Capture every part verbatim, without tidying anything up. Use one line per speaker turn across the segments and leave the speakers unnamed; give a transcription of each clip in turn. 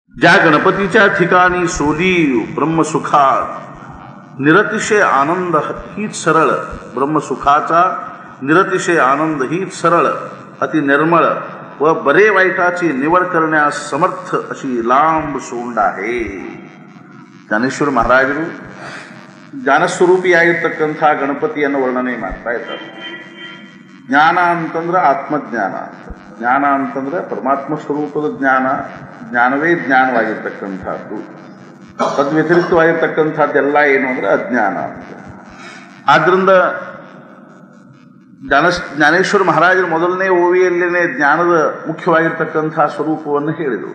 ज्या गणपतीच्या ठिकाणी सोली ब्रह्मसुखात निरतिशय आनंद हीच सरळ, ब्रह्मसुखाचा निरतिशय आनंद हीच सरळ, अति निर्मळ व बरे वाईटाची निवड करण्यास समर्थ अशी लांब सोंड आहे. ಜ್ಞಾನೇಶ್ವರ ಮಹಾರಾಜರು ಜ್ಞಾನಸ್ವರೂಪಿಯಾಗಿರ್ತಕ್ಕಂಥ ಗಣಪತಿಯನ್ನು ವರ್ಣನೆ ಮಾಡ್ತಾ ಇದ್ದಾರೆ. ಜ್ಞಾನ ಅಂತಂದ್ರೆ ಆತ್ಮಜ್ಞಾನ ಅಂತ, ಜ್ಞಾನ ಅಂತಂದ್ರೆ ಪರಮಾತ್ಮ ಸ್ವರೂಪದ ಜ್ಞಾನ, ಜ್ಞಾನವೇ ಜ್ಞಾನವಾಗಿರ್ತಕ್ಕಂಥದ್ದು. ತದ್ವ್ಯತಿರಿಕ್ತವಾಗಿರ್ತಕ್ಕಂಥದ್ದೆಲ್ಲ ಏನು ಅಂದರೆ ಅಜ್ಞಾನ ಅಂತ. ಆದ್ದರಿಂದ ಜ್ಞಾನ ಜ್ಞಾನೇಶ್ವರ ಮಹಾರಾಜರು ಮೊದಲನೇ ಓವಿಯಲ್ಲೇನೆ ಜ್ಞಾನದ ಮುಖ್ಯವಾಗಿರ್ತಕ್ಕಂಥ ಸ್ವರೂಪವನ್ನು ಹೇಳಿದರು.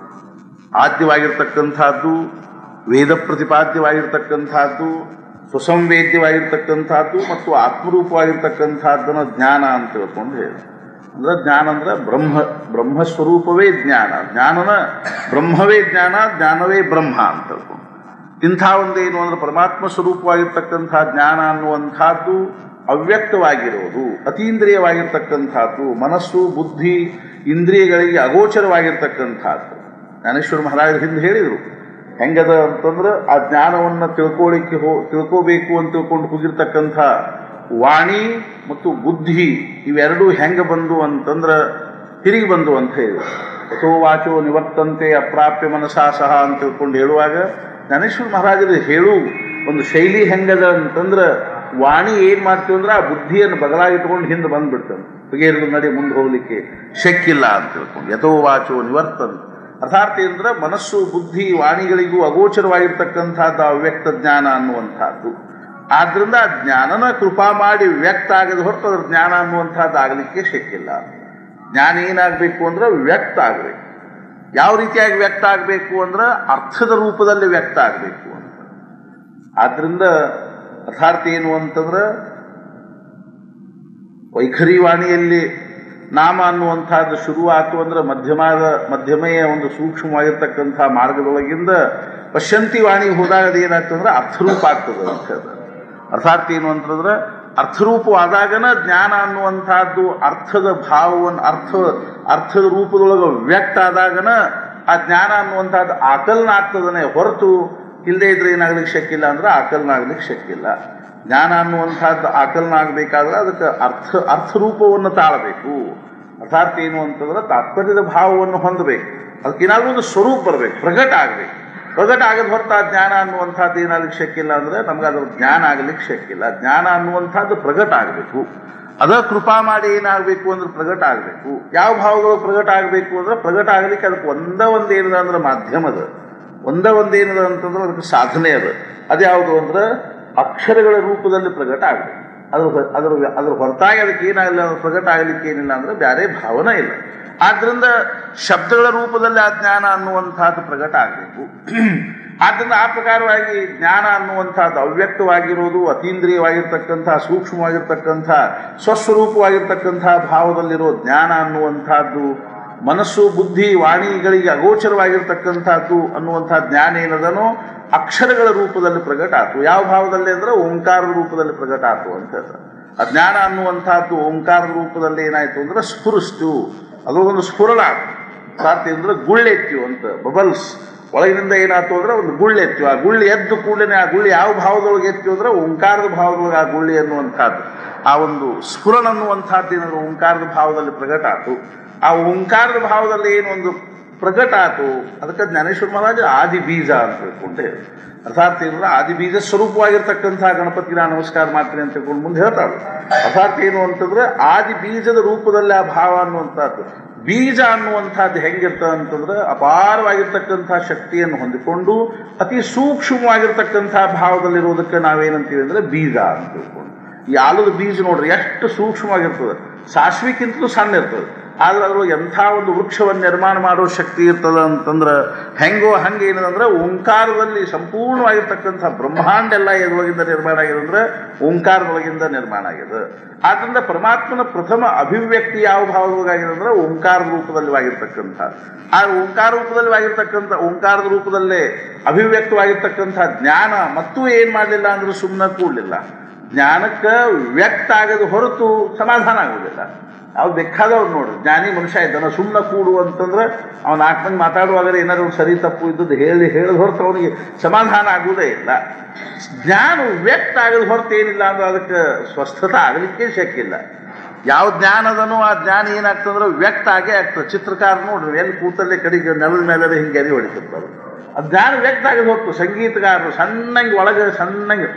ಆದ್ಯವಾಗಿರ್ತಕ್ಕಂಥದ್ದು, ವೇದ ಪ್ರತಿಪಾದ್ಯವಾಗಿರ್ತಕ್ಕಂಥದ್ದು, ಸ್ವಸಂವೇದ್ಯವಾಗಿರ್ತಕ್ಕಂಥದ್ದು ಮತ್ತು ಆತ್ಮರೂಪವಾಗಿರ್ತಕ್ಕಂಥದ್ದನ್ನು ಜ್ಞಾನ ಅಂತ ತಿಳ್ಕೊಂಡು ಹೇಳಿ. ಅಂದ್ರೆ ಜ್ಞಾನ ಅಂದ್ರೆ ಬ್ರಹ್ಮ, ಬ್ರಹ್ಮಸ್ವರೂಪವೇ ಜ್ಞಾನ, ಜ್ಞಾನನ ಬ್ರಹ್ಮವೇ ಜ್ಞಾನ, ಜ್ಞಾನವೇ ಬ್ರಹ್ಮ ಅಂತ ತಿಳ್ಕೊಂಡು. ಇಂಥ ಒಂದೇನು ಅಂದ್ರೆ ಪರಮಾತ್ಮ ಸ್ವರೂಪವಾಗಿರ್ತಕ್ಕಂಥ ಜ್ಞಾನ ಅನ್ನುವಂಥದ್ದು ಅವ್ಯಕ್ತವಾಗಿರೋದು, ಅತೀಂದ್ರಿಯವಾಗಿರ್ತಕ್ಕಂಥದ್ದು, ಮನಸ್ಸು ಬುದ್ಧಿ ಇಂದ್ರಿಯಗಳಿಗೆ ಅಗೋಚರವಾಗಿರ್ತಕ್ಕಂಥದ್ದು. ಜ್ಞಾನೇಶ್ವರ ಮಹಾರಾಜರು ಹಿಂದೆ ಹೇಳಿದರು ಹೆಂಗದ ಅಂತಂದ್ರೆ ಆ ಜ್ಞಾನವನ್ನು ತಿಳ್ಕೊಳ್ಳಿಕ್ಕೆ ಹೋ ತಿಳ್ಕೋಬೇಕು ಅಂತ ತಿಳ್ಕೊಂಡು ಹೋಗಿರ್ತಕ್ಕಂಥ ವಾಣಿ ಮತ್ತು ಬುದ್ಧಿ ಇವೆರಡೂ ಹೆಂಗೆ ಬಂದು ಅಂತಂದ್ರೆ ತಿರುಗಿ ಬಂದು ಅಂತ ಹೇಳಿ. ಅಥೋ ವಾಚೋ ನಿವರ್ತಂತೆ ಅಪ್ರಾಪ್ಯ ಮನಸಾ ಸಹ ಅಂತ ತಿಳ್ಕೊಂಡು ಹೇಳುವಾಗ ಜ್ಞಾನೇಶ್ವರ ಮಹಾರಾಜರು ಹೇಳು ಒಂದು ಶೈಲಿ ಹೆಂಗದ ಅಂತಂದ್ರೆ ವಾಣಿ ಏನು ಮಾಡ್ತೀವಿ ಅಂದ್ರೆ ಆ ಬುದ್ಧಿಯನ್ನು ಬದಲಾಗಿಟ್ಕೊಂಡು ಹಿಂದೆ ಬಂದ್ಬಿಡ್ತಾನೆ, ಬಗೆಹರಿದು ನಡಿ ಮುಂದೆ ಹೋಗ್ಲಿಕ್ಕೆ ಶಕ್ಕಿಲ್ಲ ಅಂತ ತಿಳ್ಕೊಂಡು. ಯಥೋ ವಾಚೋ ನಿವರ್ತಂತೆ ಅರ್ಥಾತ್ ಅಂದ್ರೆ ಮನಸ್ಸು ಬುದ್ಧಿ ವಾಣಿಗಳಿಗೂ ಅಗೋಚರವಾಗಿರ್ತಕ್ಕಂಥದ್ದು ಅವ್ಯಕ್ತ ಜ್ಞಾನ ಅನ್ನುವಂಥದ್ದು. ಆದ್ರಿಂದ ಆ ಜ್ಞಾನನ ಕೃಪಾ ಮಾಡಿ ವ್ಯಕ್ತ ಆಗದ ಹೊರತು ಅದ್ರ ಜ್ಞಾನ ಅನ್ನುವಂಥದ್ದು ಆಗಲಿಕ್ಕೆ ಶಕ್ಕಿಲ್ಲ. ಜ್ಞಾನ ಏನಾಗಬೇಕು ಅಂದ್ರೆ ವ್ಯಕ್ತ ಆಗಬೇಕು. ಯಾವ ರೀತಿಯಾಗಿ ವ್ಯಕ್ತ ಆಗಬೇಕು ಅಂದ್ರೆ ಅರ್ಥದ ರೂಪದಲ್ಲಿ ವ್ಯಕ್ತ ಆಗಬೇಕು ಅಂತ. ಆದ್ರಿಂದ ಅರ್ಥಾರ್ಥ ಏನು ಅಂತಂದ್ರೆ ವೈಖರಿ ವಾಣಿಯಲ್ಲಿ ನಾಮ ಅನ್ನುವಂಥದ್ದು ಶುರುವಾತು ಅಂದ್ರೆ ಮಧ್ಯಮಾದ ಮಧ್ಯಮೆಯ ಒಂದು ಸೂಕ್ಷ್ಮವಾಗಿರ್ತಕ್ಕಂಥ ಮಾರ್ಗದೊಳಗಿಂದ ಪಶ್ಯಂತಿ ವಾಣಿ ಹೋದಾಗ ಅದೇನಾಗ್ತದಂದ್ರೆ ಅರ್ಥರೂಪ ಆಗ್ತದೆ ಅಂತ ಹೇಳ್ತಾರೆ. ಅರ್ಥಾತ್ ಏನು ಅಂತಂದ್ರೆ ಅರ್ಥರೂಪವಾದಾಗನ ಜ್ಞಾನ ಅನ್ನುವಂಥದ್ದು ಅರ್ಥದ ಭಾವವನ್ನು ಅರ್ಥ ಅರ್ಥದ ರೂಪದೊಳಗೆ ವ್ಯಕ್ತ ಆದಾಗನ ಆ ಜ್ಞಾನ ಅನ್ನುವಂಥದ್ದು ಆಕಲನ ಆಗ್ತದನೆ ಹೊರತು ಇಲ್ಲದೆ ಇದ್ರೆ ಏನಾಗ್ಲಿಕ್ಕೆ ಶಕ್ಕಿಲ್ಲ ಅಂದ್ರೆ ಆಕಲನ ಆಗ್ಲಿಕ್ಕೆ ಶಕ್ಕಿಲ್ಲ. ಜ್ಞಾನ ಅನ್ನುವಂಥದ್ದು ಆಕಲನ ಆಗಬೇಕಾದ್ರೆ ಅದಕ್ಕೆ ಅರ್ಥ ಅರ್ಥರೂಪವನ್ನು ತಾಳಬೇಕು. ಅರ್ಥಾತ್ ಏನು ಅಂತಂದ್ರೆ ತಾತ್ಪರ್ಯದ ಭಾವವನ್ನು ಹೊಂದಬೇಕು, ಅದಕ್ಕೇನಾದ್ರೂ ಒಂದು ಸ್ವರೂಪ ಬರಬೇಕು, ಪ್ರಗಟ ಆಗಬೇಕು. ಪ್ರಗಟ ಆಗದ ಹೊರತು ಆ ಜ್ಞಾನ ಅನ್ನುವಂಥದ್ದು ಏನಾಗ್ಲಿಕ್ಕೆ ಶಕ್ಕಿಲ್ಲ ಅಂದ್ರೆ ನಮ್ಗೆ ಅದ್ರ ಜ್ಞಾನ ಆಗಲಿಕ್ಕೆ ಶಕ್ಕಿಲ್ಲ. ಜ್ಞಾನ ಅನ್ನುವಂಥದ್ದು ಪ್ರಗಟ ಆಗಬೇಕು. ಅದ ಕೃಪಾ ಮಾಡಿ ಏನಾಗಬೇಕು ಅಂದ್ರೆ ಪ್ರಗಟ ಆಗಬೇಕು. ಯಾವ ಭಾವಗಳು ಪ್ರಗಟ ಆಗಬೇಕು ಅಂದ್ರೆ ಪ್ರಗಟ ಆಗಲಿಕ್ಕೆ ಅದಕ್ಕೆ ಒಂದ ಒಂದು ಏನಿದೆ ಅಂದ್ರೆ ಮಾಧ್ಯಮದ, ಒಂದ ಒಂದು ಏನಿದೆ ಅಂತಂದ್ರೆ ಅದಕ್ಕೆ ಸಾಧನೆ ಅದ. ಅದ್ಯಾವುದು ಅಂದ್ರೆ ಅಕ್ಷರಗಳ ರೂಪದಲ್ಲಿ ಪ್ರಗಟ ಆಗಬೇಕು. ಅದ್ರ ಅದ್ರ ಅದ್ರ ಹೊರತಾಗಿ ಅದಕ್ಕೆ ಏನಾಗಿಲ್ಲ, ಅದ್ರ ಪ್ರಗಟ ಆಗಲಿಕ್ಕೆ ಏನಿಲ್ಲ ಅಂದ್ರೆ ಬೇರೆ ಭಾವನೆ ಇಲ್ಲ. ಆದ್ರಿಂದ ಶಬ್ದಗಳ ರೂಪದಲ್ಲಿ ಆ ಜ್ಞಾನ ಅನ್ನುವಂಥದ್ದು ಪ್ರಗಟ ಆಗಬೇಕು. ಆದ್ದರಿಂದ ಆ ಪ್ರಕಾರವಾಗಿ ಜ್ಞಾನ ಅನ್ನುವಂಥದ್ದು ಅವ್ಯಕ್ತವಾಗಿರೋದು, ಅತೀಂದ್ರಿಯವಾಗಿರ್ತಕ್ಕಂಥ ಸೂಕ್ಷ್ಮವಾಗಿರ್ತಕ್ಕಂಥ ಸ್ವಸ್ವರೂಪವಾಗಿರ್ತಕ್ಕಂಥ ಭಾವದಲ್ಲಿರೋ ಜ್ಞಾನ ಅನ್ನುವಂಥದ್ದು ಮನಸ್ಸು ಬುದ್ಧಿ ವಾಣಿಗಳಿಗೆ ಅಗೋಚರವಾಗಿರ್ತಕ್ಕಂಥದ್ದು ಅನ್ನುವಂಥ ಜ್ಞಾನ ಏನದನೋ ಅಕ್ಷರಗಳ ರೂಪದಲ್ಲಿ ಪ್ರಗಟ ಆತು. ಯಾವ ಭಾವದಲ್ಲಿ ಅಂದ್ರೆ ಓಂಕಾರದ ರೂಪದಲ್ಲಿ ಪ್ರಗಟ ಆತು ಅಂತ ಹೇಳ್ತಾರೆ. ಆ ಜ್ಞಾನ ಅನ್ನುವಂಥದ್ದು ಓಂಕಾರದ ರೂಪದಲ್ಲಿ ಏನಾಯ್ತು ಅಂದ್ರೆ ಸ್ಫುರಿಸ್ತು, ಅದು ಒಂದು ಸ್ಫುರಣ ಸಾಧ್ಯ ಅಂದ್ರೆ ಗುಳ್ಳೆತ್ತೀವಿ ಅಂತ, ಬಬಲ್ಸ್ ಒಳಗಿನಿಂದ ಏನಾಯ್ತು ಅಂದ್ರೆ ಒಂದು ಗುಳ್ಳೆತ್ತೀವಿ. ಆ ಗುಳ್ಳಿ ಎದ್ದು ಕೂಡಲೇ ಆ ಗುಳ್ಳಿ ಯಾವ ಭಾವದೊಳಗೆ ಎತ್ತೀವಿ ಅಂದ್ರೆ ಓಂಕಾರದ ಭಾವದೊಳಗೆ ಆ ಗುಳ್ಳಿ ಅನ್ನುವಂಥದ್ದು ಆ ಒಂದು ಸ್ಫುರಣ ಅನ್ನುವಂಥದ್ದು ಏನಾದ್ರು ಓಂಕಾರದ ಭಾವದಲ್ಲಿ ಪ್ರಗಟ ಆತು. ಆ ಓಂಕಾರದ ಭಾವದಲ್ಲಿ ಏನೊಂದು ಪ್ರಗಟ ಆತು ಅದಕ್ಕೆ ಜ್ಞಾನೇಶ್ವರ ಮಹಾರಾಜ ಆದಿ ಬೀಜ ಅಂತ ತಿಳ್ಕೊಂಡು ಹೇಳಿ. ಅರ್ಥಾತ್ ಏನಂದ್ರೆ ಆದಿ ಬೀಜ ಸ್ವರೂಪವಾಗಿರ್ತಕ್ಕಂಥ ಗಣಪತಿ ನಾನು ನಮಸ್ಕಾರ ಮಾಡ್ತೀನಿ ಅಂತ ತಿಳ್ಕೊಂಡು ಮುಂದೆ ಹೇಳ್ತಾಳೆ. ಅರ್ಥಾತ್ ಏನು ಅಂತಂದ್ರೆ ಆದಿ ಬೀಜದ ರೂಪದಲ್ಲಿ ಆ ಭಾವ ಅನ್ನುವಂಥದ್ದು. ಬೀಜ ಅನ್ನುವಂಥದ್ದು ಹೆಂಗಿರ್ತದೆ ಅಂತಂದ್ರೆ ಅಪಾರವಾಗಿರ್ತಕ್ಕಂಥ ಶಕ್ತಿಯನ್ನು ಹೊಂದಿಕೊಂಡು ಅತಿ ಸೂಕ್ಷ್ಮವಾಗಿರ್ತಕ್ಕಂಥ ಭಾವದಲ್ಲಿರೋದಕ್ಕೆ ನಾವೇನಂತೀವಿ ಅಂದ್ರೆ ಬೀಜ ಅಂತ ತಿಳ್ಕೊಂಡು. ಈ ಆಲದ ಬೀಜ ನೋಡ್ರಿ ಎಷ್ಟು ಸೂಕ್ಷ್ಮವಾಗಿರ್ತದೆ, ಸಾಸಿವೆಗಿಂತಲೂ ಸಣ್ಣ ಇರ್ತದೆ. ಆದ್ರೆ ಅದ್ರ ಎಂಥ ಒಂದು ವೃಕ್ಷವನ್ನು ನಿರ್ಮಾಣ ಮಾಡೋ ಶಕ್ತಿ ಇರ್ತದೆ ಅಂತಂದ್ರೆ ಹೆಂಗೋ ಹಂಗೆ ಏನದಂದ್ರೆ ಓಂಕಾರದಲ್ಲಿ ಸಂಪೂರ್ಣವಾಗಿರ್ತಕ್ಕಂಥ ಬ್ರಹ್ಮಾಂಡ ಎಲ್ಲ ಎದುವಾಗಿಂದ ನಿರ್ಮಾಣ ಆಗಿದೆ ಅಂದ್ರೆ ಓಂಕಾರದೊಳಗಿಂದ ನಿರ್ಮಾಣ ಆಗಿದೆ. ಆದ್ರಿಂದ ಪರಮಾತ್ಮನ ಪ್ರಥಮ ಅಭಿವ್ಯಕ್ತಿ ಯಾವ ಭಾವದೊಳಗಾಗಿದೆ ಅಂದ್ರೆ ಓಂಕಾರದ ರೂಪದಲ್ಲಿ ಆಗಿರ್ತಕ್ಕಂಥ ಆ ಓಂಕಾರ ರೂಪದಲ್ಲಿ ಆಗಿರ್ತಕ್ಕಂಥ ಓಂಕಾರದ ರೂಪದಲ್ಲೇ ಅಭಿವ್ಯಕ್ತವಾಗಿರ್ತಕ್ಕಂಥ ಜ್ಞಾನ ಮತ್ತು ಏನ್ ಮಾಡಲಿಲ್ಲ ಅಂದ್ರೆ ಸುಮ್ಮನೆ ಕೂಡಲಿಲ್ಲ. ಜ್ಞಾನಕ್ಕೆ ವ್ಯಕ್ತ ಆಗದ ಹೊರತು ಸಮಾಧಾನ ಆಗುವುದಿಲ್ಲ. ಅವ್ರು ಬೇಕಾದವ್ರು ನೋಡ್ರಿ, ಜ್ಞಾನಿ ಮನುಷ್ಯ ಇದ್ದಾನ, ಸುಮ್ಮನೆ ಕೂಡು ಅಂತಂದ್ರೆ ಅವ್ನು ನಾಲ್ಕು ಮಂದಿ ಮಾತಾಡುವಾಗ ಏನಾದ್ರು ಒಂದು ಸರಿ ತಪ್ಪು ಇದ್ದದ್ದು ಹೇಳಿ ಹೇಳಿದ ಹೊರತು ಅವನಿಗೆ ಸಮಾಧಾನ ಆಗುವುದೇ ಇಲ್ಲ. ಜ್ಞಾನ ವ್ಯಕ್ತ ಆಗದ ಹೊರತು ಏನಿಲ್ಲ ಅಂದ್ರೆ ಅದಕ್ಕೆ ಸ್ವಸ್ಥತೆ ಆಗಲಿಕ್ಕೆ ಶಕ್ಕಿಲ್ಲ. ಯಾವ ಜ್ಞಾನ ಅದನೋ ಆ ಜ್ಞಾನ ಏನಾಗ್ತಂದ್ರೆ ವ್ಯಕ್ತ ಆಗೇ ಆಗ್ತದೆ. ಚಿತ್ರಕಾರ ನೋಡ್ರಿ ಎಲ್ಲಿ ಕೂತಲ್ಲೇ ಕಡೆಗೆ ನೆಲದ ಮೇಲೆ ಹಿಂಗೆ ಎರಿ ಹೊಡಿತಿರ್ತಾರೆ. ಆ ಜ್ಞಾನ ವ್ಯಕ್ತ ಆಗದ ಹೊರತು ಸಂಗೀತಗಾರರು ಸಣ್ಣಂಗೆ ಒಳಗೆ ಸಣ್ಣಂಗೆ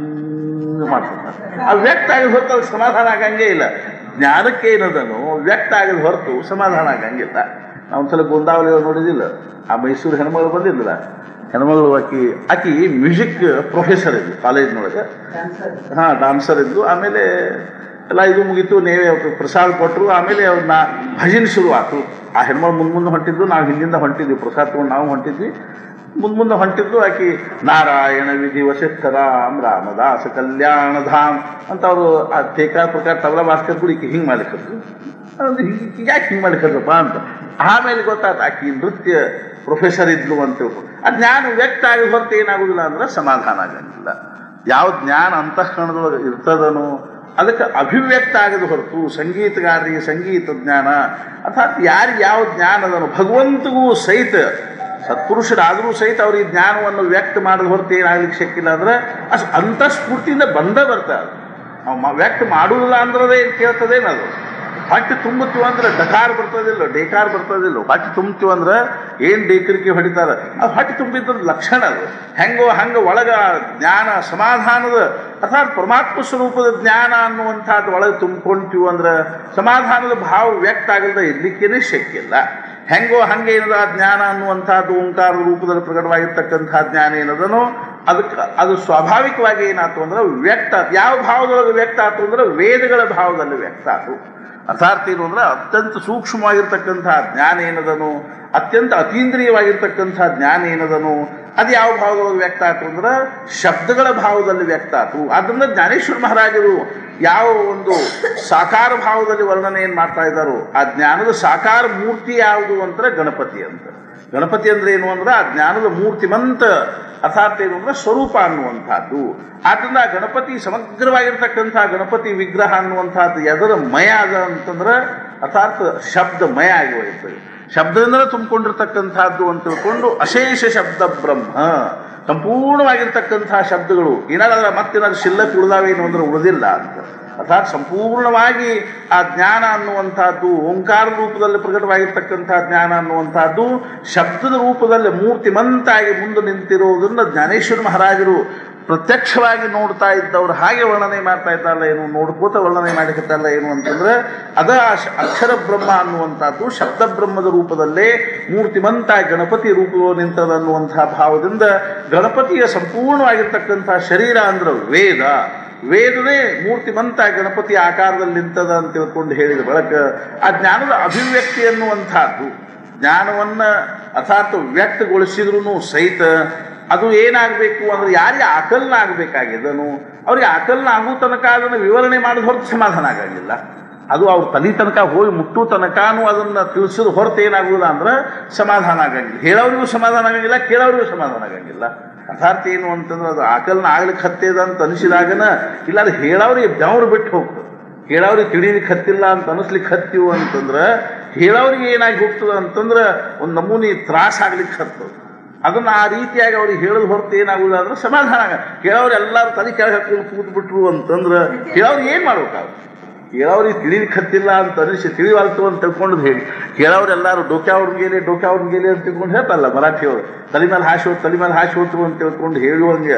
ಮಾಡ್ತಾರೆ. ಅದು ವ್ಯಕ್ತ ಆಗದ ಹೊರತು ಅದು ಸಮಾಧಾನ ಆಗಂಗೇ ಇಲ್ಲ. ಜ್ಞಾನಕ್ಕೆ ಏನದನು ವ್ಯಕ್ತ ಆಗದ ಹೊರತು ಸಮಾಧಾನ ಆಗಂಗಿಲ್ಲ. ನಾವು ಒಂದ್ಸಲ ಗೋಂದಾವಲಿ ನೋಡಿದಿಲ್ಲ, ಆ ಮೈಸೂರು ಹೆಣ್ಮಗಳು ಬಂದಿಲ್ಲ, ಹೆಣ್ಮಗಳು ಆಕಿ ಆಕಿ ಮ್ಯೂಸಿಕ್ ಪ್ರೊಫೆಸರ್ ಇದ್ಲು ಕಾಲೇಜ್ನೊಳಗೆ, ಹಾಂ ಡಾನ್ಸರ್ ಇದ್ದು. ಆಮೇಲೆ ಎಲ್ಲ ಇದು ಮುಗೀತು, ನೇವೇ ಪ್ರಸಾದ ಕೊಟ್ಟರು. ಆಮೇಲೆ ಅವ್ರನ್ನ ಭಜನೆ ಶುರು ಆಯ್ತು. ಆ ಹೆಣ್ಮಗಳು ಮುಂದೆ ಮುಂದೆ ಹೊಂಟಿದ್ದು, ನಾವು ಹಿಂದಿಂದ ಹೊಂಟಿದ್ವಿ, ಪ್ರಸಾದ ತಗೊಂಡು ನಾವು ಹೊಂಟಿದ್ವಿ. ಮುಂದೆ ಮುಂದೆ ಹೊಂಟಿದ್ದು ಆಕಿ ನಾರಾಯಣ ವಿಧಿ ವಶಿಷ್ಠರಾಮ್ ರಾಮದಾಸ ಕಲ್ಯಾಣ ಧಾಮ್ ಅಂತ ಅವರು ಆ ಟೇಕಾರ ಪ್ರಕಾರ ತಬಲಾ ಭಾಸ್ಕರ್ ಕೂಡ ಈಕೆ ಹಿಂಗೆ ಮಾಡ್ಲಿಕ್ಕದ್ದು. ಅದು ಹಿಂಗೆ ಯಾಕೆ ಹಿಂಗೆ ಮಾಡ್ಲಿಕ್ಕದಪ್ಪ ಅಂತ ಆಮೇಲೆ ಗೊತ್ತಾಯ್ತು ಆಕಿ ನೃತ್ಯ ಪ್ರೊಫೆಸರ್ ಇದ್ಲು ಅಂತ ತಿಳ್ಕೊಂಡು. ಆ ಜ್ಞಾನ ವ್ಯಕ್ತ ಆಗಿ ಹೊರತು ಏನಾಗುದಿಲ್ಲ ಅಂದ್ರೆ ಸಮಾಧಾನ ಆಗಂಗಿಲ್ಲ. ಯಾವ ಜ್ಞಾನ ಅಂತಃಕರಣದೊಳಗೆ ಇರ್ತದನೋ ಅದಕ್ಕೆ ಅಭಿವ್ಯಕ್ತ ಆಗದ ಹೊರತು ಸಂಗೀತಗಾರರಿಗೆ ಸಂಗೀತ ಜ್ಞಾನ ಅರ್ಥಾತ್ ಯಾರಿಗೆ ಯಾವ ಜ್ಞಾನ ಅದನ್ನು ಭಗವಂತಗೂ ಸಹಿತ ಸತ್ಪುರುಷರಾದರೂ ಸಹಿತ ಅವ್ರಿಗೆ ಜ್ಞಾನವನ್ನು ವ್ಯಕ್ತ ಮಾಡಿದ ಹೊರತು ಏನಾಗ್ಲಿಕ್ಕೆ ಶಕ್ಕಿಲ್ಲ ಅಂದ್ರೆ ಅಷ್ಟು ಅಂತಃಸ್ಫೂರ್ತಿಯಿಂದ ಬಂದ ಬರ್ತಾರೆ. ನಾವು ವ್ಯಕ್ತ ಮಾಡುವುದಿಲ್ಲ ಅಂದ್ರದೇ ಏನು ಕೇಳ್ತದೇನದು. ಹೊಟ್ಟೆ ತುಂಬುತ್ತೀವಿ ಅಂದ್ರೆ ಡಕಾರ ಬರ್ತದಿಲ್ಲ, ಡೇಕಾರ ಬರ್ತದಿಲ್ಲ. ಹೊಟ್ಟೆ ತುಂಬುತ್ತೀವಿ ಅಂದ್ರೆ ಏನು ಡೇಕರಿಕೆ ಹೊಡಿತಾರೆ, ಅದು ಹೊಟ್ಟೆ ತುಂಬಿದ್ರ ಲಕ್ಷಣ. ಅದು ಹೆಂಗೋ ಹಂಗೆ ಒಳಗ ಜ್ಞಾನ ಸಮಾಧಾನದ ಅರ್ಥಾತ್ ಪರಮಾತ್ಮ ಸ್ವರೂಪದ ಜ್ಞಾನ ಅನ್ನುವಂಥದ್ದು ಒಳಗೆ ತುಂಬಿಕೊಂತೀವಿ ಅಂದ್ರೆ ಸಮಾಧಾನದ ಭಾವ ವ್ಯಕ್ತ ಆಗಲ್ದ ಇರ್ಲಿಕ್ಕೇನೆ ಶಕ್ಕಿಲ್ಲ. ಹೆಂಗೋ ಹಂಗೆ ಏನದ ಜ್ಞಾನ ಅನ್ನುವಂಥದ್ದು ಓಂಕಾರ ರೂಪದಲ್ಲಿ ಪ್ರಕಟವಾಗಿರ್ತಕ್ಕಂಥ ಜ್ಞಾನ ಏನದನೋ ಅದಕ್ಕೆ ಅದು ಸ್ವಾಭಾವಿಕವಾಗಿ ಏನಾಯ್ತು ಅಂದ್ರೆ ವ್ಯಕ್ತ ಯಾವ ಭಾವದೊಳಗೆ ವ್ಯಕ್ತ ಆಯ್ತು ಅಂದ್ರೆ ವೇದಗಳ ಭಾವದಲ್ಲಿ ವ್ಯಕ್ತ ಆಯ್ತು. ಅರ್ಥಾತ್ ಏನು ಅಂದ್ರೆ ಅತ್ಯಂತ ಸೂಕ್ಷ್ಮವಾಗಿರ್ತಕ್ಕಂಥ ಜ್ಞಾನ ಏನದನು, ಅತ್ಯಂತ ಅತೀಂದ್ರಿಯವಾಗಿರ್ತಕ್ಕಂಥ ಜ್ಞಾನ ಏನದನು, ಅದು ಯಾವ ಭಾವದೊಳಗೆ ವ್ಯಕ್ತ ಆಯ್ತು ಅಂದ್ರೆ ಶಬ್ದಗಳ ಭಾವದಲ್ಲಿ ವ್ಯಕ್ತ ಆಯ್ತು. ಆದ್ದರಿಂದ ಜ್ಞಾನೇಶ್ವರ ಮಹಾರಾಜರು ಯಾವ ಒಂದು ಸಾಕಾರ ಭಾವದಲ್ಲಿ ವರ್ಣನೆ ಏನು ಮಾಡ್ತಾ ಇದ್ದಾರೋ ಆ ಜ್ಞಾನದ ಸಾಕಾರ ಮೂರ್ತಿ ಯಾವುದು ಅಂದ್ರೆ ಗಣಪತಿ ಅಂತ. ಗಣಪತಿ ಅಂದ್ರೆ ಏನು ಅಂದ್ರೆ ಆ ಜ್ಞಾನದ ಮೂರ್ತಿಮಂತ ಅರ್ಥಾತ್ ಏನು ಅಂದ್ರೆ ಸ್ವರೂಪ ಅನ್ನುವಂಥದ್ದು. ಆದ್ದರಿಂದ ಗಣಪತಿ ಸಮಗ್ರವಾಗಿರ್ತಕ್ಕಂಥ ಗಣಪತಿ ವಿಗ್ರಹ ಅನ್ನುವಂಥದ್ದು ಎದರ ಮಯ ಅದ ಅಂತಂದ್ರೆ ಅರ್ಥಾತ್ ಶಬ್ದಮಯ ಆಗಿ ಹೋಗ್ತದೆ. ಶಬ್ದದಿಂದ ತುಂಬಿಕೊಂಡಿರ್ತಕ್ಕಂಥದ್ದು ಅಂತ ತಿಳ್ಕೊಂಡು ಅಶೇಷ ಶಬ್ದ ಬ್ರಹ್ಮ ಸಂಪೂರ್ಣವಾಗಿರ್ತಕ್ಕಂಥ ಶಬ್ದಗಳು ಏನಾದ್ರೆ ಮತ್ತೇನಾದ್ರು ಶಿಲ್ಲಕ್ಕೆ ಉಳಿದಾವೇನು ಅಂದ್ರೆ ಉಳಿದಿಲ್ಲ ಅಂತ. ಅರ್ಥಾತ್ ಸಂಪೂರ್ಣವಾಗಿ ಆ ಜ್ಞಾನ ಅನ್ನುವಂಥದ್ದು ಓಂಕಾರ ರೂಪದಲ್ಲಿ ಪ್ರಕಟವಾಗಿರ್ತಕ್ಕಂಥ ಜ್ಞಾನ ಅನ್ನುವಂಥದ್ದು ಶಬ್ದದ ರೂಪದಲ್ಲಿ ಮೂರ್ತಿಮಂತಾಗಿ ಮುಂದೆ ನಿಂತಿರುವುದನ್ನು ಜ್ಞಾನೇಶ್ವರ ಮಹಾರಾಜರು ಪ್ರತ್ಯಕ್ಷವಾಗಿ ನೋಡ್ತಾ ಇದ್ದವ್ರು ಹಾಗೆ ವರ್ಣನೆ ಮಾಡ್ತಾ ಇದ್ದಲ್ಲ ಏನು, ನೋಡ್ಕೋತ ವರ್ಣನೆ ಮಾಡಿಕತ್ತಲ್ಲ ಏನು ಅಂತಂದ್ರೆ ಅದ ಅಕ್ಷರ ಬ್ರಹ್ಮ ಅನ್ನುವಂಥದ್ದು ಶಬ್ದ ಬ್ರಹ್ಮದ ರೂಪದಲ್ಲೇ ಮೂರ್ತಿಮಂತ ಗಣಪತಿ ರೂಪ ನಿಂತದನ್ನುವಂಥ ಭಾವದಿಂದ ಗಣಪತಿಯ ಸಂಪೂರ್ಣವಾಗಿರ್ತಕ್ಕಂಥ ಶರೀರ ಅಂದ್ರೆ ವೇದ, ವೇದನೇ ಮೂರ್ತಿಮಂತ ಗಣಪತಿ ಆಕಾರದಲ್ಲಿ ನಿಂತದ ಅಂತ ತಿಳ್ಕೊಂಡು ಹೇಳಿದ ಬಳಕ ಆ ಜ್ಞಾನದ ಅಭಿವ್ಯಕ್ತಿ ಅನ್ನುವಂಥದ್ದು ಜ್ಞಾನವನ್ನು ಅರ್ಥಾತ್ ವ್ಯಕ್ತಗೊಳಿಸಿದ್ರು ಸಹಿತ ಅದು ಏನಾಗಬೇಕು ಅಂದ್ರೆ ಯಾರಿಗೆ ಆಕಲನ ಆಗಬೇಕಾಗಿದ್ದನು ಅವ್ರಿಗೆ ಆಕಲನ ಆಗೋ ತನಕ ಅದನ್ನು ವಿವರಣೆ ಮಾಡಿದ ಹೊರತು ಸಮಾಧಾನ ಆಗಂಗಿಲ್ಲ. ಅದು ಅವ್ರ ತಲೆ ತನಕ ಹೋಗಿ ಮುಟ್ಟು ತನಕನೂ ಅದನ್ನು ತಿಳಿಸಿದ ಹೊರತು ಏನಾಗುವುದಿಲ್ಲ ಅಂದ್ರೆ ಸಮಾಧಾನ ಆಗಂಗಿಲ್ಲ. ಹೇಳೋರಿಗೂ ಸಮಾಧಾನ ಆಗಂಗಿಲ್ಲ, ಕೇಳೋರಿಗೂ ಸಮಾಧಾನ ಆಗಂಗಿಲ್ಲ. ಅರ್ಥಾತ್ ಏನು ಅಂತಂದ್ರೆ ಅದು ಆಕಲನ ಆಗ್ಲಿಕ್ಕೆ ಹತ್ತಿದ ಅಂತ ಅನಿಸಿದಾಗನ ಇಲ್ಲ ಅದು ಹೇಳೋರಿಗೆ ಬೆವರು ಬಿಟ್ಟು ಹೋಗ್ತದೆ. ಹೇಳೋರಿಗೆ ತಿಳಿಲಿಕ್ಕೆ ಹತ್ತಿಲ್ಲ ಅಂತ ಅನಿಸ್ಲಿಕ್ಕೆ ಹತ್ತೀವು ಅಂತಂದ್ರೆ ಹೇಳೋರಿಗೆ ಏನಾಗಿ ಹೋಗ್ತದೆ ಅಂತಂದ್ರೆ ಒಂದು ನಮೂನಿ ತ್ರಾಸ ಆಗ್ಲಿಕ್ಕೆ ಹತ್ತದ. ಅದನ್ನು ಆ ರೀತಿಯಾಗಿ ಅವ್ರಿಗೆ ಹೇಳೋದು ಹೊರತು ಏನಾಗುವುದಿಲ್ಲ ಅಂದ್ರೆ ಸಮಾಧಾನ ಆಗ. ಹೇಳೋರು ಎಲ್ಲರೂ ತಲೆ ಕೆಳಗೆ ಹಾಕೊಂಡು ಕೂತ್ ಬಿಟ್ರು ಅಂತಂದ್ರೆ ಹೇಳೋರು ಏನು ಮಾಡ್ಬೇಕಾಗ? ಹೇಳೋರಿಗೆ ತಿಳಿಲಿಕ್ಕೆ ಹತ್ತಿಲ್ಲ ಅಂತ ಅನಿಸಿ ತಿಳಿವಾಲ್ತು ಅಂತ ತಿಳ್ಕೊಂಡು ಹೇಳಿ ಹೇಳೋರೆಲ್ಲರೂ ಡೊಕ್ಯಾವ್ರಿಗೇಲಿ ಡೊಕ್ಯಾವ್ರಿಗೇಲಿ ಅಂತ ತಿಳ್ಕೊಂಡು ಹೇಳ್ತಾರಲ್ಲ ಮರಾಠಿಯವರು, ತಲೆ ಮೇಲೆ ಹಾಸಿ ಹೋದ್ರು ತಲೆ ಮೇಲೆ ಹಾಸಿ ಹೋದ್ರು ಅಂತ ತಿಳ್ಕೊಂಡು ಹೇಳುವಂಗೆ